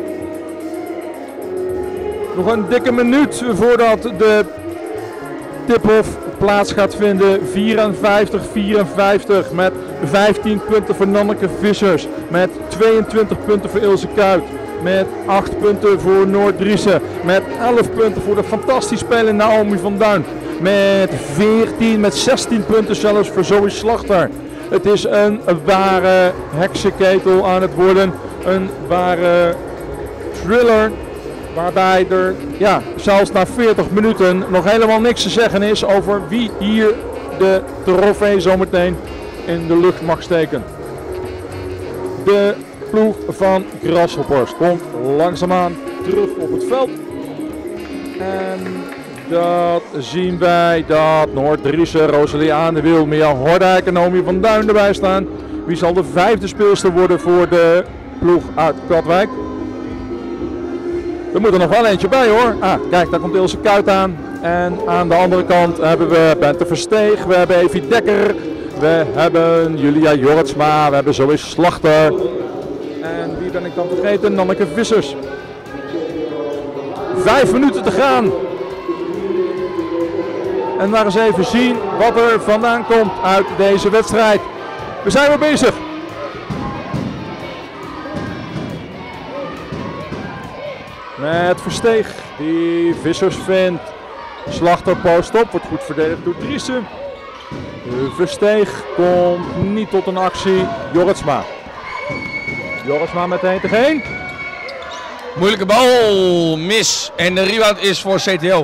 C: Nog een dikke minuut voordat de tip-off plaats gaat vinden. vierenvijftig vierenvijftig met vijftien punten voor Nanneke Vissers. Met tweeëntwintig punten voor Ilse Kuyt. Met acht punten voor Noord Driessen. Met elf punten voor de fantastisch spelende Naomi van Duin. Met veertien, met zestien punten zelfs voor Zoe Slachter. Het is een ware heksenketel aan het worden. Een ware thriller. Waarbij er ja, zelfs na veertig minuten nog helemaal niks te zeggen is over wie hier de trofee zometeen in de lucht mag steken. De ploeg van Grasshoppers komt langzaamaan terug op het veld. En dat zien wij dat Noord Driessen, Rosalie Aan de Wiel, Mia Hordijk en Naomi van Duin erbij staan. Wie zal de vijfde speelster worden voor de ploeg uit Katwijk? Er moet er nog wel eentje bij hoor. Ah, kijk, daar komt Ilse Kuyt aan. En aan de andere kant hebben we Bente Versteeg, we hebben Evie Dekker, we hebben Julia Jortsma, we hebben Zoe Slachter. En wie ben ik dan vergeten? Nanneke Vissers. Vijf minuten te gaan. En maar eens even zien wat er vandaan komt uit deze wedstrijd. We zijn weer bezig. Met Versteeg die Vissers vindt. Slachter post op, wordt goed verdedigd door Driessen. Versteeg komt niet tot een actie. Jorritsma. Jorritsma met één tegen één.
D: Moeilijke bal, mis. En de rebound is voor C T O.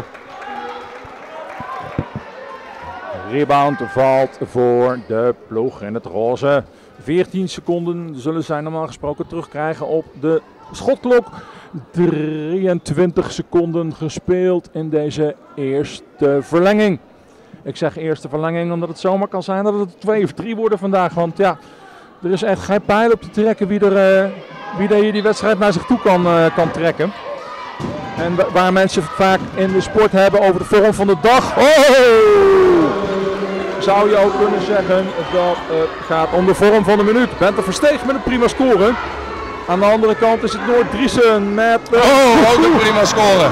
C: Rebound valt voor de ploeg in het roze. veertien seconden zullen zij normaal gesproken terugkrijgen op de schotklok. drieëntwintig seconden gespeeld in deze eerste verlenging. Ik zeg eerste verlenging omdat het zomaar kan zijn dat het twee of drie worden vandaag. Want ja, er is echt geen pijl op te trekken wie er, uh, wie er hier die wedstrijd naar zich toe kan, uh, kan trekken. En waar mensen vaak in de sport hebben over de vorm van de dag. Oh! Zou je ook kunnen zeggen dat het gaat om de vorm van de minuut. Bente Versteeg met een prima score. Aan de andere kant is het Noord Driessen met... Uh,
D: oh, ook een prima score.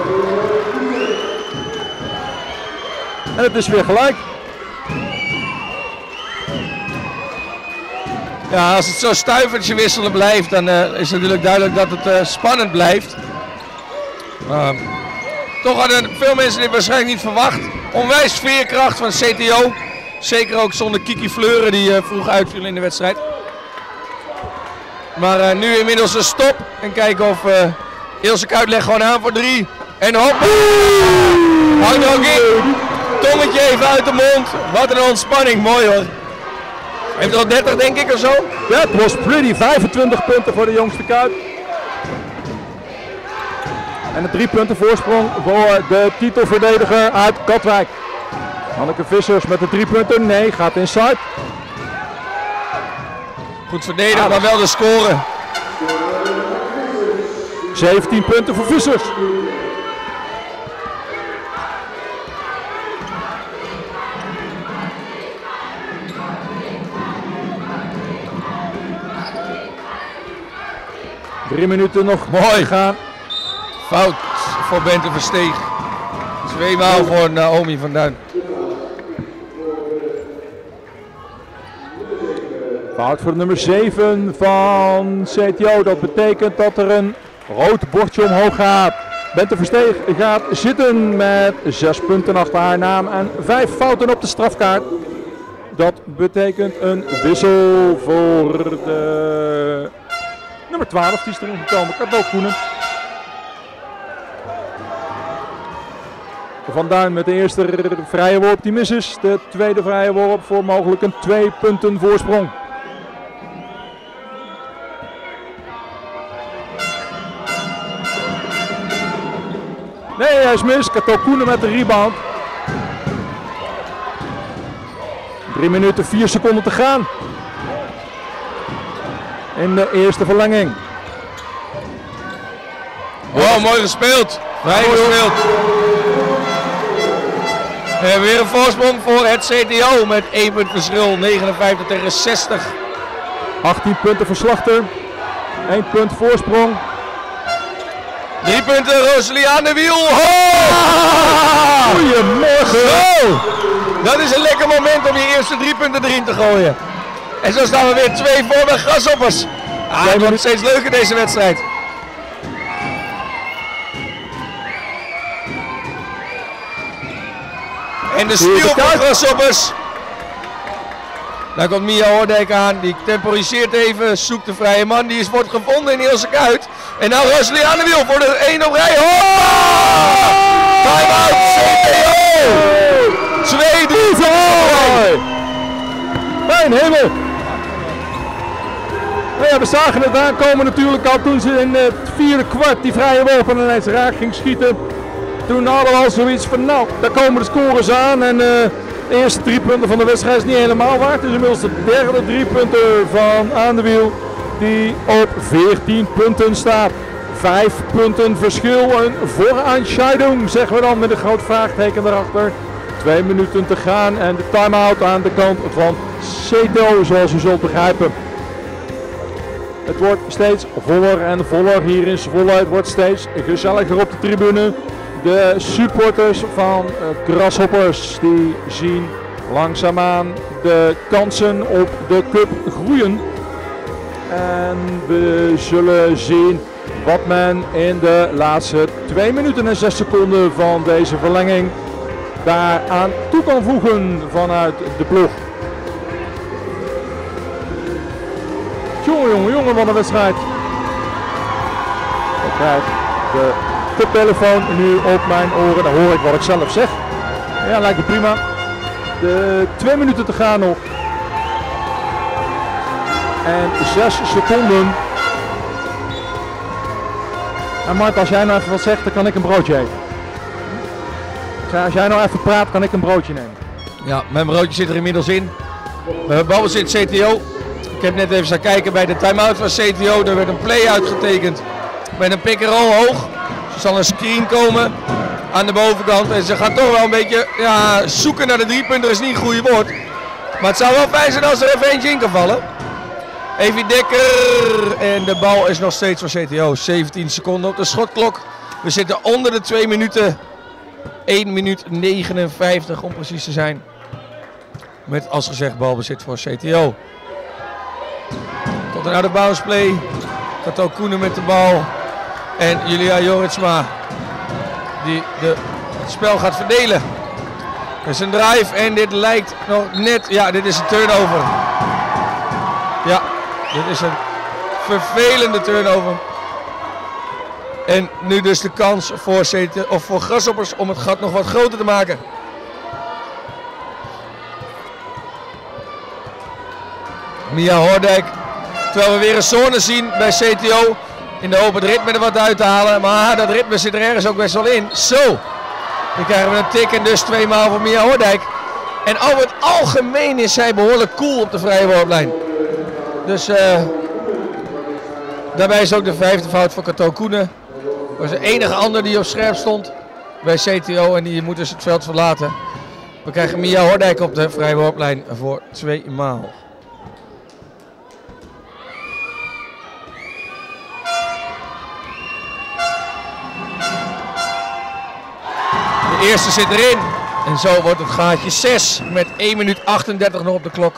C: En het is weer gelijk.
D: Ja, als het zo stuivertje wisselen blijft, dan uh, is het natuurlijk duidelijk dat het uh, spannend blijft. Uh, toch hadden veel mensen dit waarschijnlijk niet verwacht. Onwijs veerkracht van C T O. Zeker ook zonder Kiki Fleuren die uh, vroeg uitviel in de wedstrijd. Maar uh, nu inmiddels een stop. En kijken of uh, Ilse Kuyt legt gewoon aan voor drie. En hop! Hang er ook in. Tongetje even uit de mond. Wat een ontspanning. Mooi hoor. Heeft er al dertig denk ik of zo?
C: Dat was pretty. vijfentwintig punten voor de jongste Kuip. En een drie punten voorsprong voor de titelverdediger uit Katwijk. Hanneke Vissers met de drie punten. Nee, gaat inside.
D: Goed verdedigd, maar wel de score.
C: zeventien punten voor Vissers. Drie minuten nog
D: mooi
C: gaan.
D: Fout voor Bente Versteeg. Tweemaal voor Naomi van Duin.
C: Fout voor nummer zeven van C T O. Dat betekent dat er een rood bordje omhoog gaat. Bente Versteeg gaat zitten met zes punten achter haar naam en vijf fouten op de strafkaart. Dat betekent een wissel voor de nummer twaalf, die is erin gekomen, Cadeau Koenen. Van Duin met de eerste vrije worp die mis is. De tweede vrije worp voor mogelijk een twee punten voorsprong. Nee, hij is mis. Cadeau Koenen met de rebound. drie minuten, vier seconden te gaan. In de eerste verlenging.
D: Wow, mooi gespeeld. Vrij gespeeld. We hebben weer een voorsprong voor het C T O met één punt verschil. negenenvijftig tegen zestig.
C: achttien punten voor Slachter. één punt voorsprong.
D: Drie punten, Rosalie aan de wiel.
C: Ah! Goedemorgen.
D: Zo. Dat is een lekker moment om je eerste drie punten erin te gooien. En zo staan we weer twee voor bij Grasshoppers. Ah, het wordt steeds leuker deze wedstrijd. En de steal van Grasshoppers. Daar komt Mia Hoordijk aan, die temporiseert even, zoekt de vrije man, die is, wordt gevonden in Ilse Kuit. En nou Rosalie aan de wiel voor de één op rij. Oh! Time-out C T O! twee drie.
C: Mijn hemel! Nou ja, we zagen het aankomen natuurlijk al toen ze in het vierde kwart die vrije worp en ineens raak ging schieten. Toen hadden we al zoiets van, nou, daar komen de scores aan en uh, de eerste drie punten van de wedstrijd is niet helemaal waard. Het is inmiddels de derde drie punten van Aan de Wiel die op veertien punten staat. Vijf punten verschil, een vooruitscheiding zeggen we dan met een groot vraagteken erachter. Twee minuten te gaan en de time-out aan de kant van C T O zoals u zult begrijpen. Het wordt steeds voller en voller hier in Zwolle. Het wordt steeds gezelliger op de tribune. De supporters van uh, Grasshoppers die zien langzaamaan de kansen op de cup groeien. En we zullen zien wat men in de laatste twee minuten en zes seconden van deze verlenging daaraan toe kan voegen vanuit de ploeg. Jongen, jongen, jongen, wat een wedstrijd. Ik krijg de koptelefoon nu op mijn oren, dan hoor ik wat ik zelf zeg. Ja, lijkt me prima. De twee minuten te gaan nog. En zes seconden. En Mart, als jij nou even wat zegt, dan kan ik een broodje eten. Als jij nou even praat, kan ik een broodje nemen.
D: Ja, mijn broodje zit er inmiddels in. We hebben balbezit C T O. Ik heb net even staan kijken bij de time-out van C T O. Er werd een play uitgetekend met een pick-and-roll hoog. Er zal een screen komen aan de bovenkant. En ze gaan toch wel een beetje ja, zoeken naar de driepunter, is niet een goede woord. Maar het zou wel fijn zijn als er even eentje in kan vallen. Evie Dekker. En de bal is nog steeds voor C T O. zeventien seconden op de schotklok. We zitten onder de twee minuten. één minuut negenenvijftig om precies te zijn. Met als gezegd balbezit voor C T O. Tot een oude bounceplay. Cadeau Koenen met de bal. En Julia Joritsma die de, het spel gaat verdelen. Er is een drive en dit lijkt nog net... Ja, dit is een turnover. Ja, dit is een vervelende turnover. En nu dus de kans voor, C T, of voor Grasshoppers om het gat nog wat groter te maken. Mia Hoordijk. Terwijl we weer een zone zien bij C T O. In de hoop het ritme er wat uit te halen. Maar dat ritme zit er ergens ook best wel in. Zo. Dan krijgen we een tik en dus twee maal voor Mia Hoordijk. En over het algemeen is zij behoorlijk cool op de vrije worplijn. Dus uh, daarbij is ook de vijfde fout voor Cato Koenen. Dat was de enige ander die op scherp stond bij C T O en die moet dus het veld verlaten. We krijgen Mia Hoordijk op de vrije worplijn voor twee maal. De eerste zit erin. En zo wordt het gaatje zes met één minuut achtendertig nog op de klok.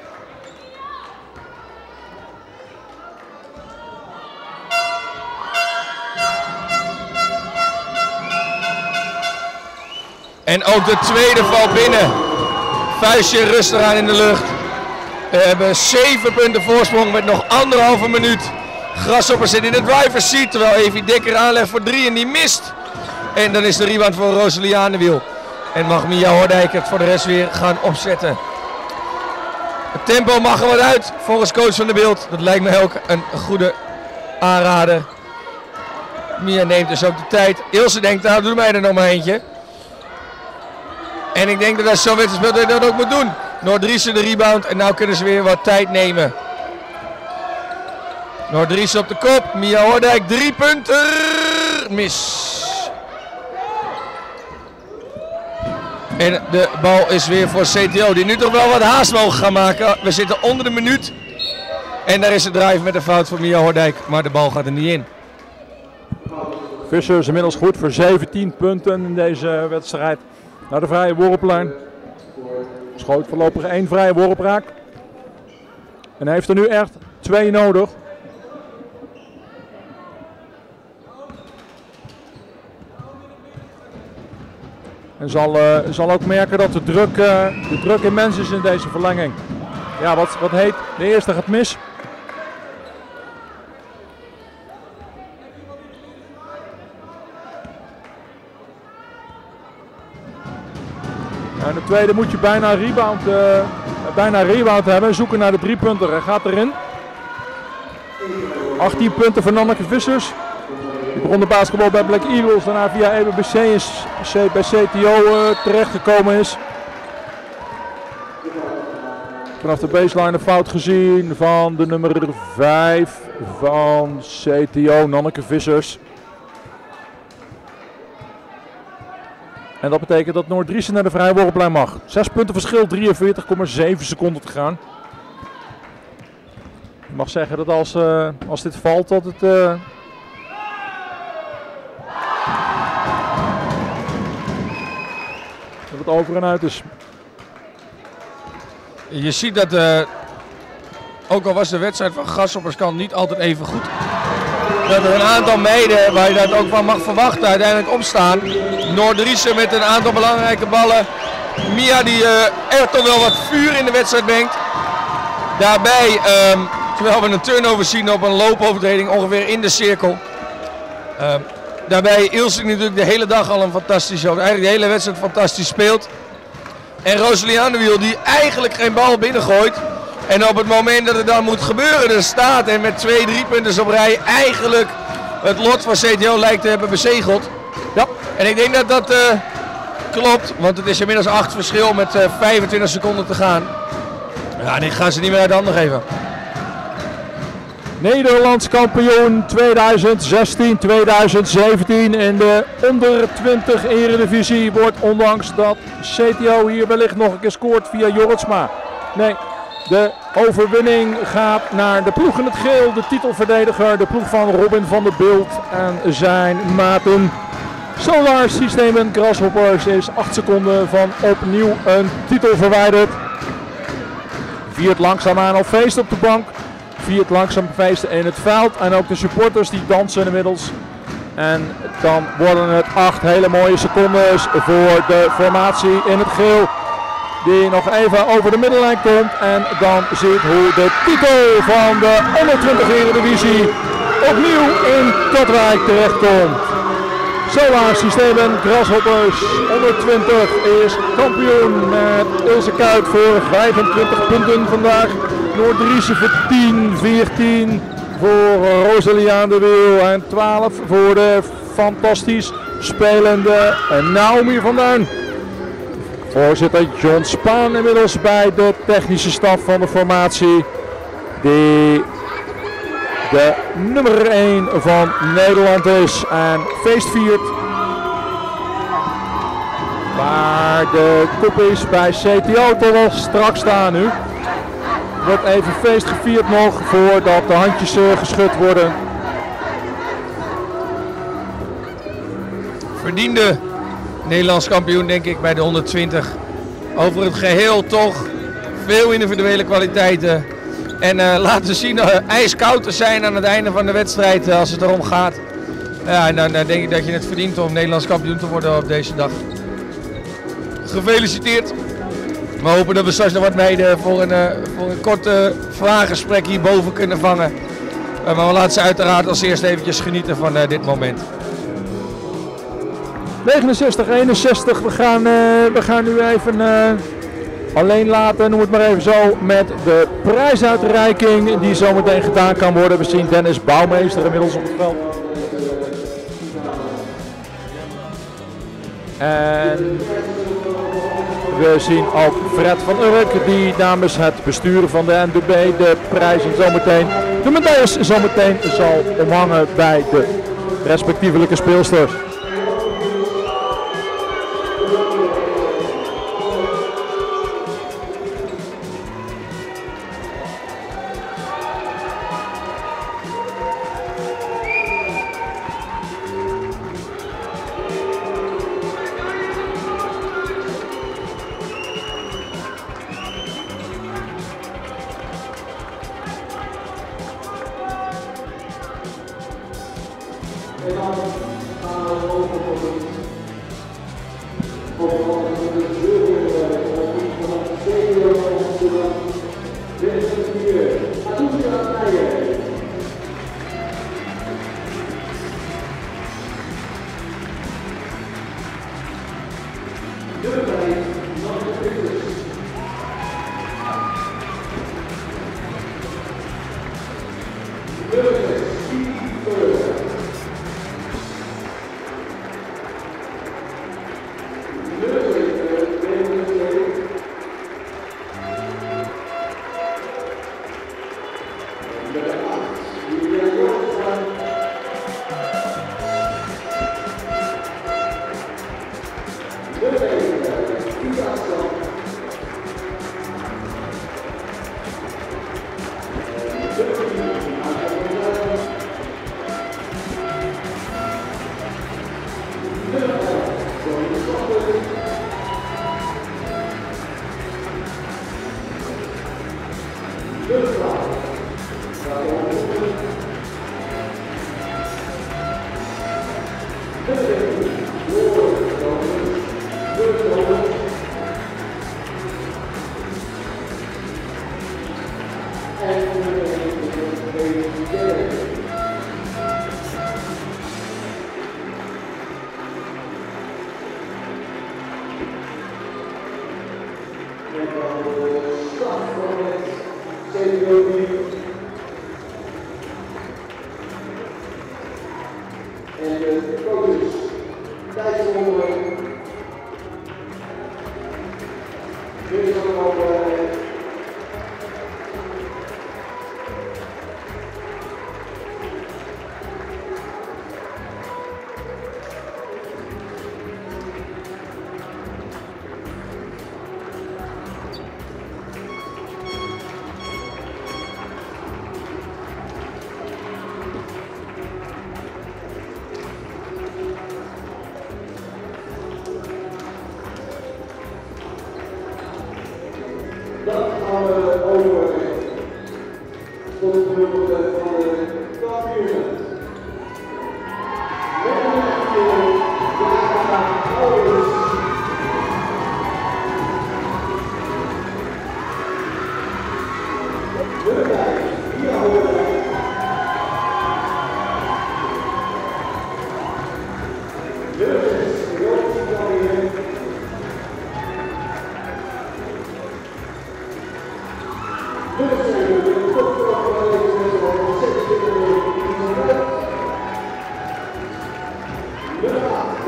D: En ook de tweede valt binnen. Vuistje rustig aan in de lucht. We hebben zeven punten voorsprong met nog anderhalve minuut. Grasshopper zit in de driver's seat terwijl Evie Dekker aanlegt voor drie en die mist. En dan is de rebound voor Rosalie Aandewiel. En mag Mia Hoordijk het voor de rest weer gaan opzetten. Het tempo mag er wat uit volgens coach van de beeld. Dat lijkt me ook een goede aanrader. Mia neemt dus ook de tijd. Ilse denkt, nou doe mij er nog maar eentje. En ik denk dat als zo'n wedstrijd speelt dat je dat ook moet doen. Noordriessen de rebound en nu kunnen ze weer wat tijd nemen. Noordriessen op de kop. Mia Hoordijk drie punten. Mis. En de bal is weer voor C T O die nu toch wel wat haast mogen gaan maken. We zitten onder de minuut. En daar is de drive met een fout voor Mia Hoordijk. Maar de bal gaat er niet in.
C: Visser is inmiddels goed voor zeventien punten in deze wedstrijd. Naar de vrije worplijn. Schoot voorlopig één vrije worpraak. En hij heeft er nu echt twee nodig. En zal, uh, zal ook merken dat de druk, uh, de druk immens is in deze verlenging. Ja, wat, wat heet? De eerste gaat mis. En de tweede moet je bijna rebound, uh, bijna rebound hebben. Zoeken naar de drie punten. Hij gaat erin. achttien punten voor Nanneke Vissers. Die begon de basketbal bij Black Eagles. Daarna via E B B C is, bij C T O uh, terechtgekomen is. Vanaf de baseline een fout gezien van de nummer vijf van C T O, Nanneke Vissers. En dat betekent dat Noordriessen naar de vrije worplijn mag. Zes punten verschil, drieënveertig komma zeven seconden te gaan. Ik mag zeggen dat als, uh, als dit valt dat het... Uh, dat het over en uit is.
D: Je ziet dat, uh, ook al was de wedstrijd van Grasshopperskant niet altijd even goed, dat er een aantal meiden, waar je dat ook van mag verwachten, uiteindelijk opstaan. Noordriessen met een aantal belangrijke ballen. Mia die uh, er toch wel wat vuur in de wedstrijd brengt. Daarbij, um, terwijl we een turnover zien op een loopovertreding ongeveer in de cirkel. Um, daarbij Ilse natuurlijk de hele dag al een fantastische, of eigenlijk de hele wedstrijd fantastisch speelt. En Rosalie Aandewiel die eigenlijk geen bal binnengooit. En op het moment dat het dan moet gebeuren, er staat en met twee, drie punten op rij eigenlijk het lot van C T O lijkt te hebben bezegeld. Ja. En ik denk dat dat uh, klopt, want het is inmiddels acht verschil met uh, vijfentwintig seconden te gaan. Ja, dit gaan ze niet meer uit de handen geven.
C: Nederlands kampioen tweeduizend zestien tweeduizend zeventien in de onder twintig eredivisie wordt, ondanks dat C T O hier wellicht nog een keer scoort via Jorritsma. Nee, de overwinning gaat naar de ploeg in het geel, de titelverdediger, de ploeg van Robin van der Bilt en zijn maten. Solar Systemen Grasshoppers is acht seconden van opnieuw een titel verwijderd. Viert langzaamaan al feest op de bank. Viert langzaam feesten in het veld. En ook de supporters die dansen inmiddels. En dan worden het acht hele mooie secondes voor de formatie in het geel. Die nog even over de middenlijn komt. En dan ziet hoe de titel van de onder twintig eredivisie opnieuw in Katwijk terechtkomt. Solar Systemen Grasshoppers onder twintig is kampioen met Ilse Kuyt voor vijfentwintig punten vandaag. Noordriese voor tien, veertien voor Rosalie aan de Wiel en twaalf voor de fantastisch spelende Naomi van Duin. Voorzitter John Spaan inmiddels bij de technische staf van de formatie, die de nummer één van Nederland is en feest viert. Waar de kop is bij C T O tot wel straks staan nu. Wordt even feest gevierd nog voordat de handjes uh, geschud worden.
D: Verdiende Nederlands kampioen denk ik bij de honderdtwintig. Over het geheel toch veel individuele kwaliteiten. En uh, laten zien uh, ijskoud te zijn aan het einde van de wedstrijd uh, als het erom gaat. Ja, en dan uh, denk ik dat je het verdient om Nederlands kampioen te worden op deze dag. Gefeliciteerd. We hopen dat we straks nog wat meiden voor een, uh, voor een kort uh, vraaggesprek hierboven kunnen vangen. Uh, maar we laten ze uiteraard als eerst eventjes genieten van uh, dit moment.
C: negenenzestig eenenzestig, we gaan, uh, we gaan nu even uh, alleen laten, noem het maar even zo, met de prijsuitreiking die zometeen gedaan kan worden. We zien Dennis Bouwmeester inmiddels op het veld. En we zien ook Fred van Urk die namens het bestuur van de N D B de prijzen zometeen, de medailles zometeen zal omhangen bij de respectievelijke speelsters.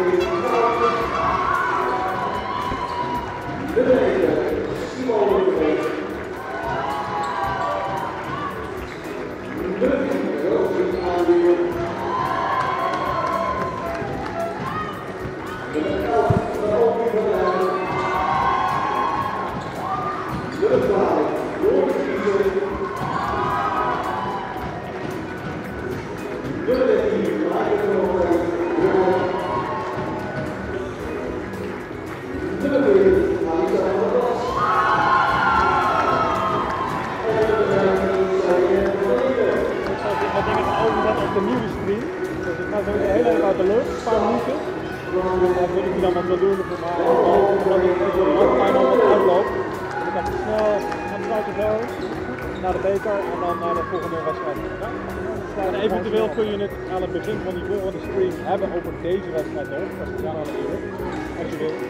E: Naar de beker en dan naar de volgende wedstrijd. Ja? En eventueel kun je het aan het begin van die volgende stream hebben over deze wedstrijd ook. Dat is ja, natuurlijk. Als je wil.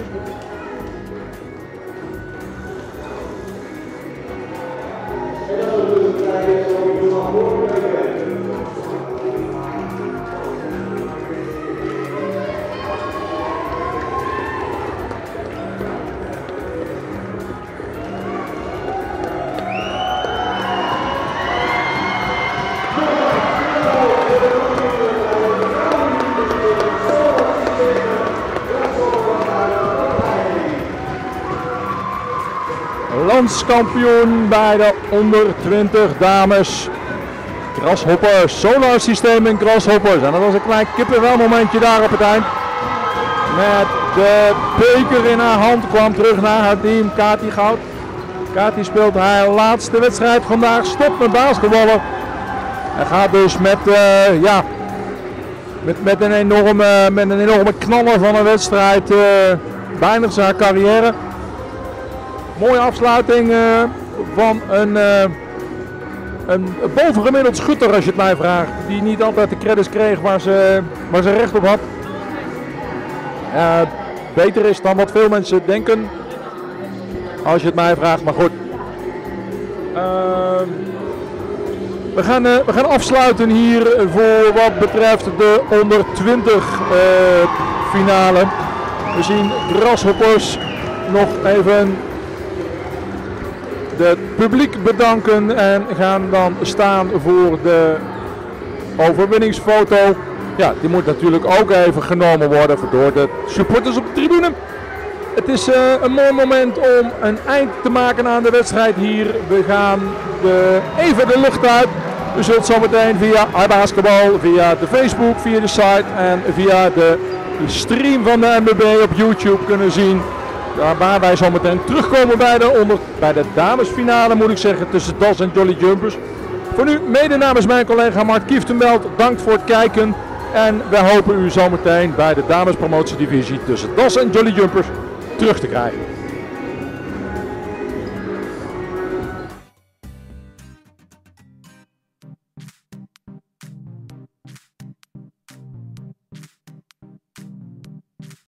C: Landskampioen bij de onder twintig dames. Grasshoppers, Solar Systeem in Grasshoppers. En dat was een klein kippenwel momentje daar op het eind. Met de beker in haar hand kwam terug naar haar team Kati Goud. Kati speelt haar laatste wedstrijd vandaag. Stopt met basketballen. En gaat dus met, uh, ja, met, met, een enorme, met een enorme knaller van een wedstrijd. Uh, beëindigt ze haar carrière. Mooie afsluiting uh, van een, uh, een bovengemiddeld schutter, als je het mij vraagt. Die niet altijd de credits kreeg waar ze, waar ze recht op had. Uh, beter is dan wat veel mensen denken, als je het mij vraagt. Maar goed. Uh, we, gaan, uh, we gaan afsluiten hier voor wat betreft de onder twintig uh, finale. We zien Grasshoppers nog even het publiek bedanken en gaan dan staan voor de overwinningsfoto. Ja, die moet natuurlijk ook even genomen worden door de supporters op de tribune. Het is uh, een mooi moment om een eind te maken aan de wedstrijd hier. We gaan de, even de lucht uit. U zult zometeen via iBasketbal, via de Facebook, via de site en via de stream van de M B B op YouTube kunnen zien. Waar wij zo meteen terugkomen bij de, onder, bij de damesfinale, moet ik zeggen, tussen D A S en Jolly Jumpers. Voor nu, mede namens mijn collega Mark Kieftenbelt, dank voor het kijken. En we hopen u zometeen bij de damespromotiedivisie tussen D A S en Jolly Jumpers terug te krijgen.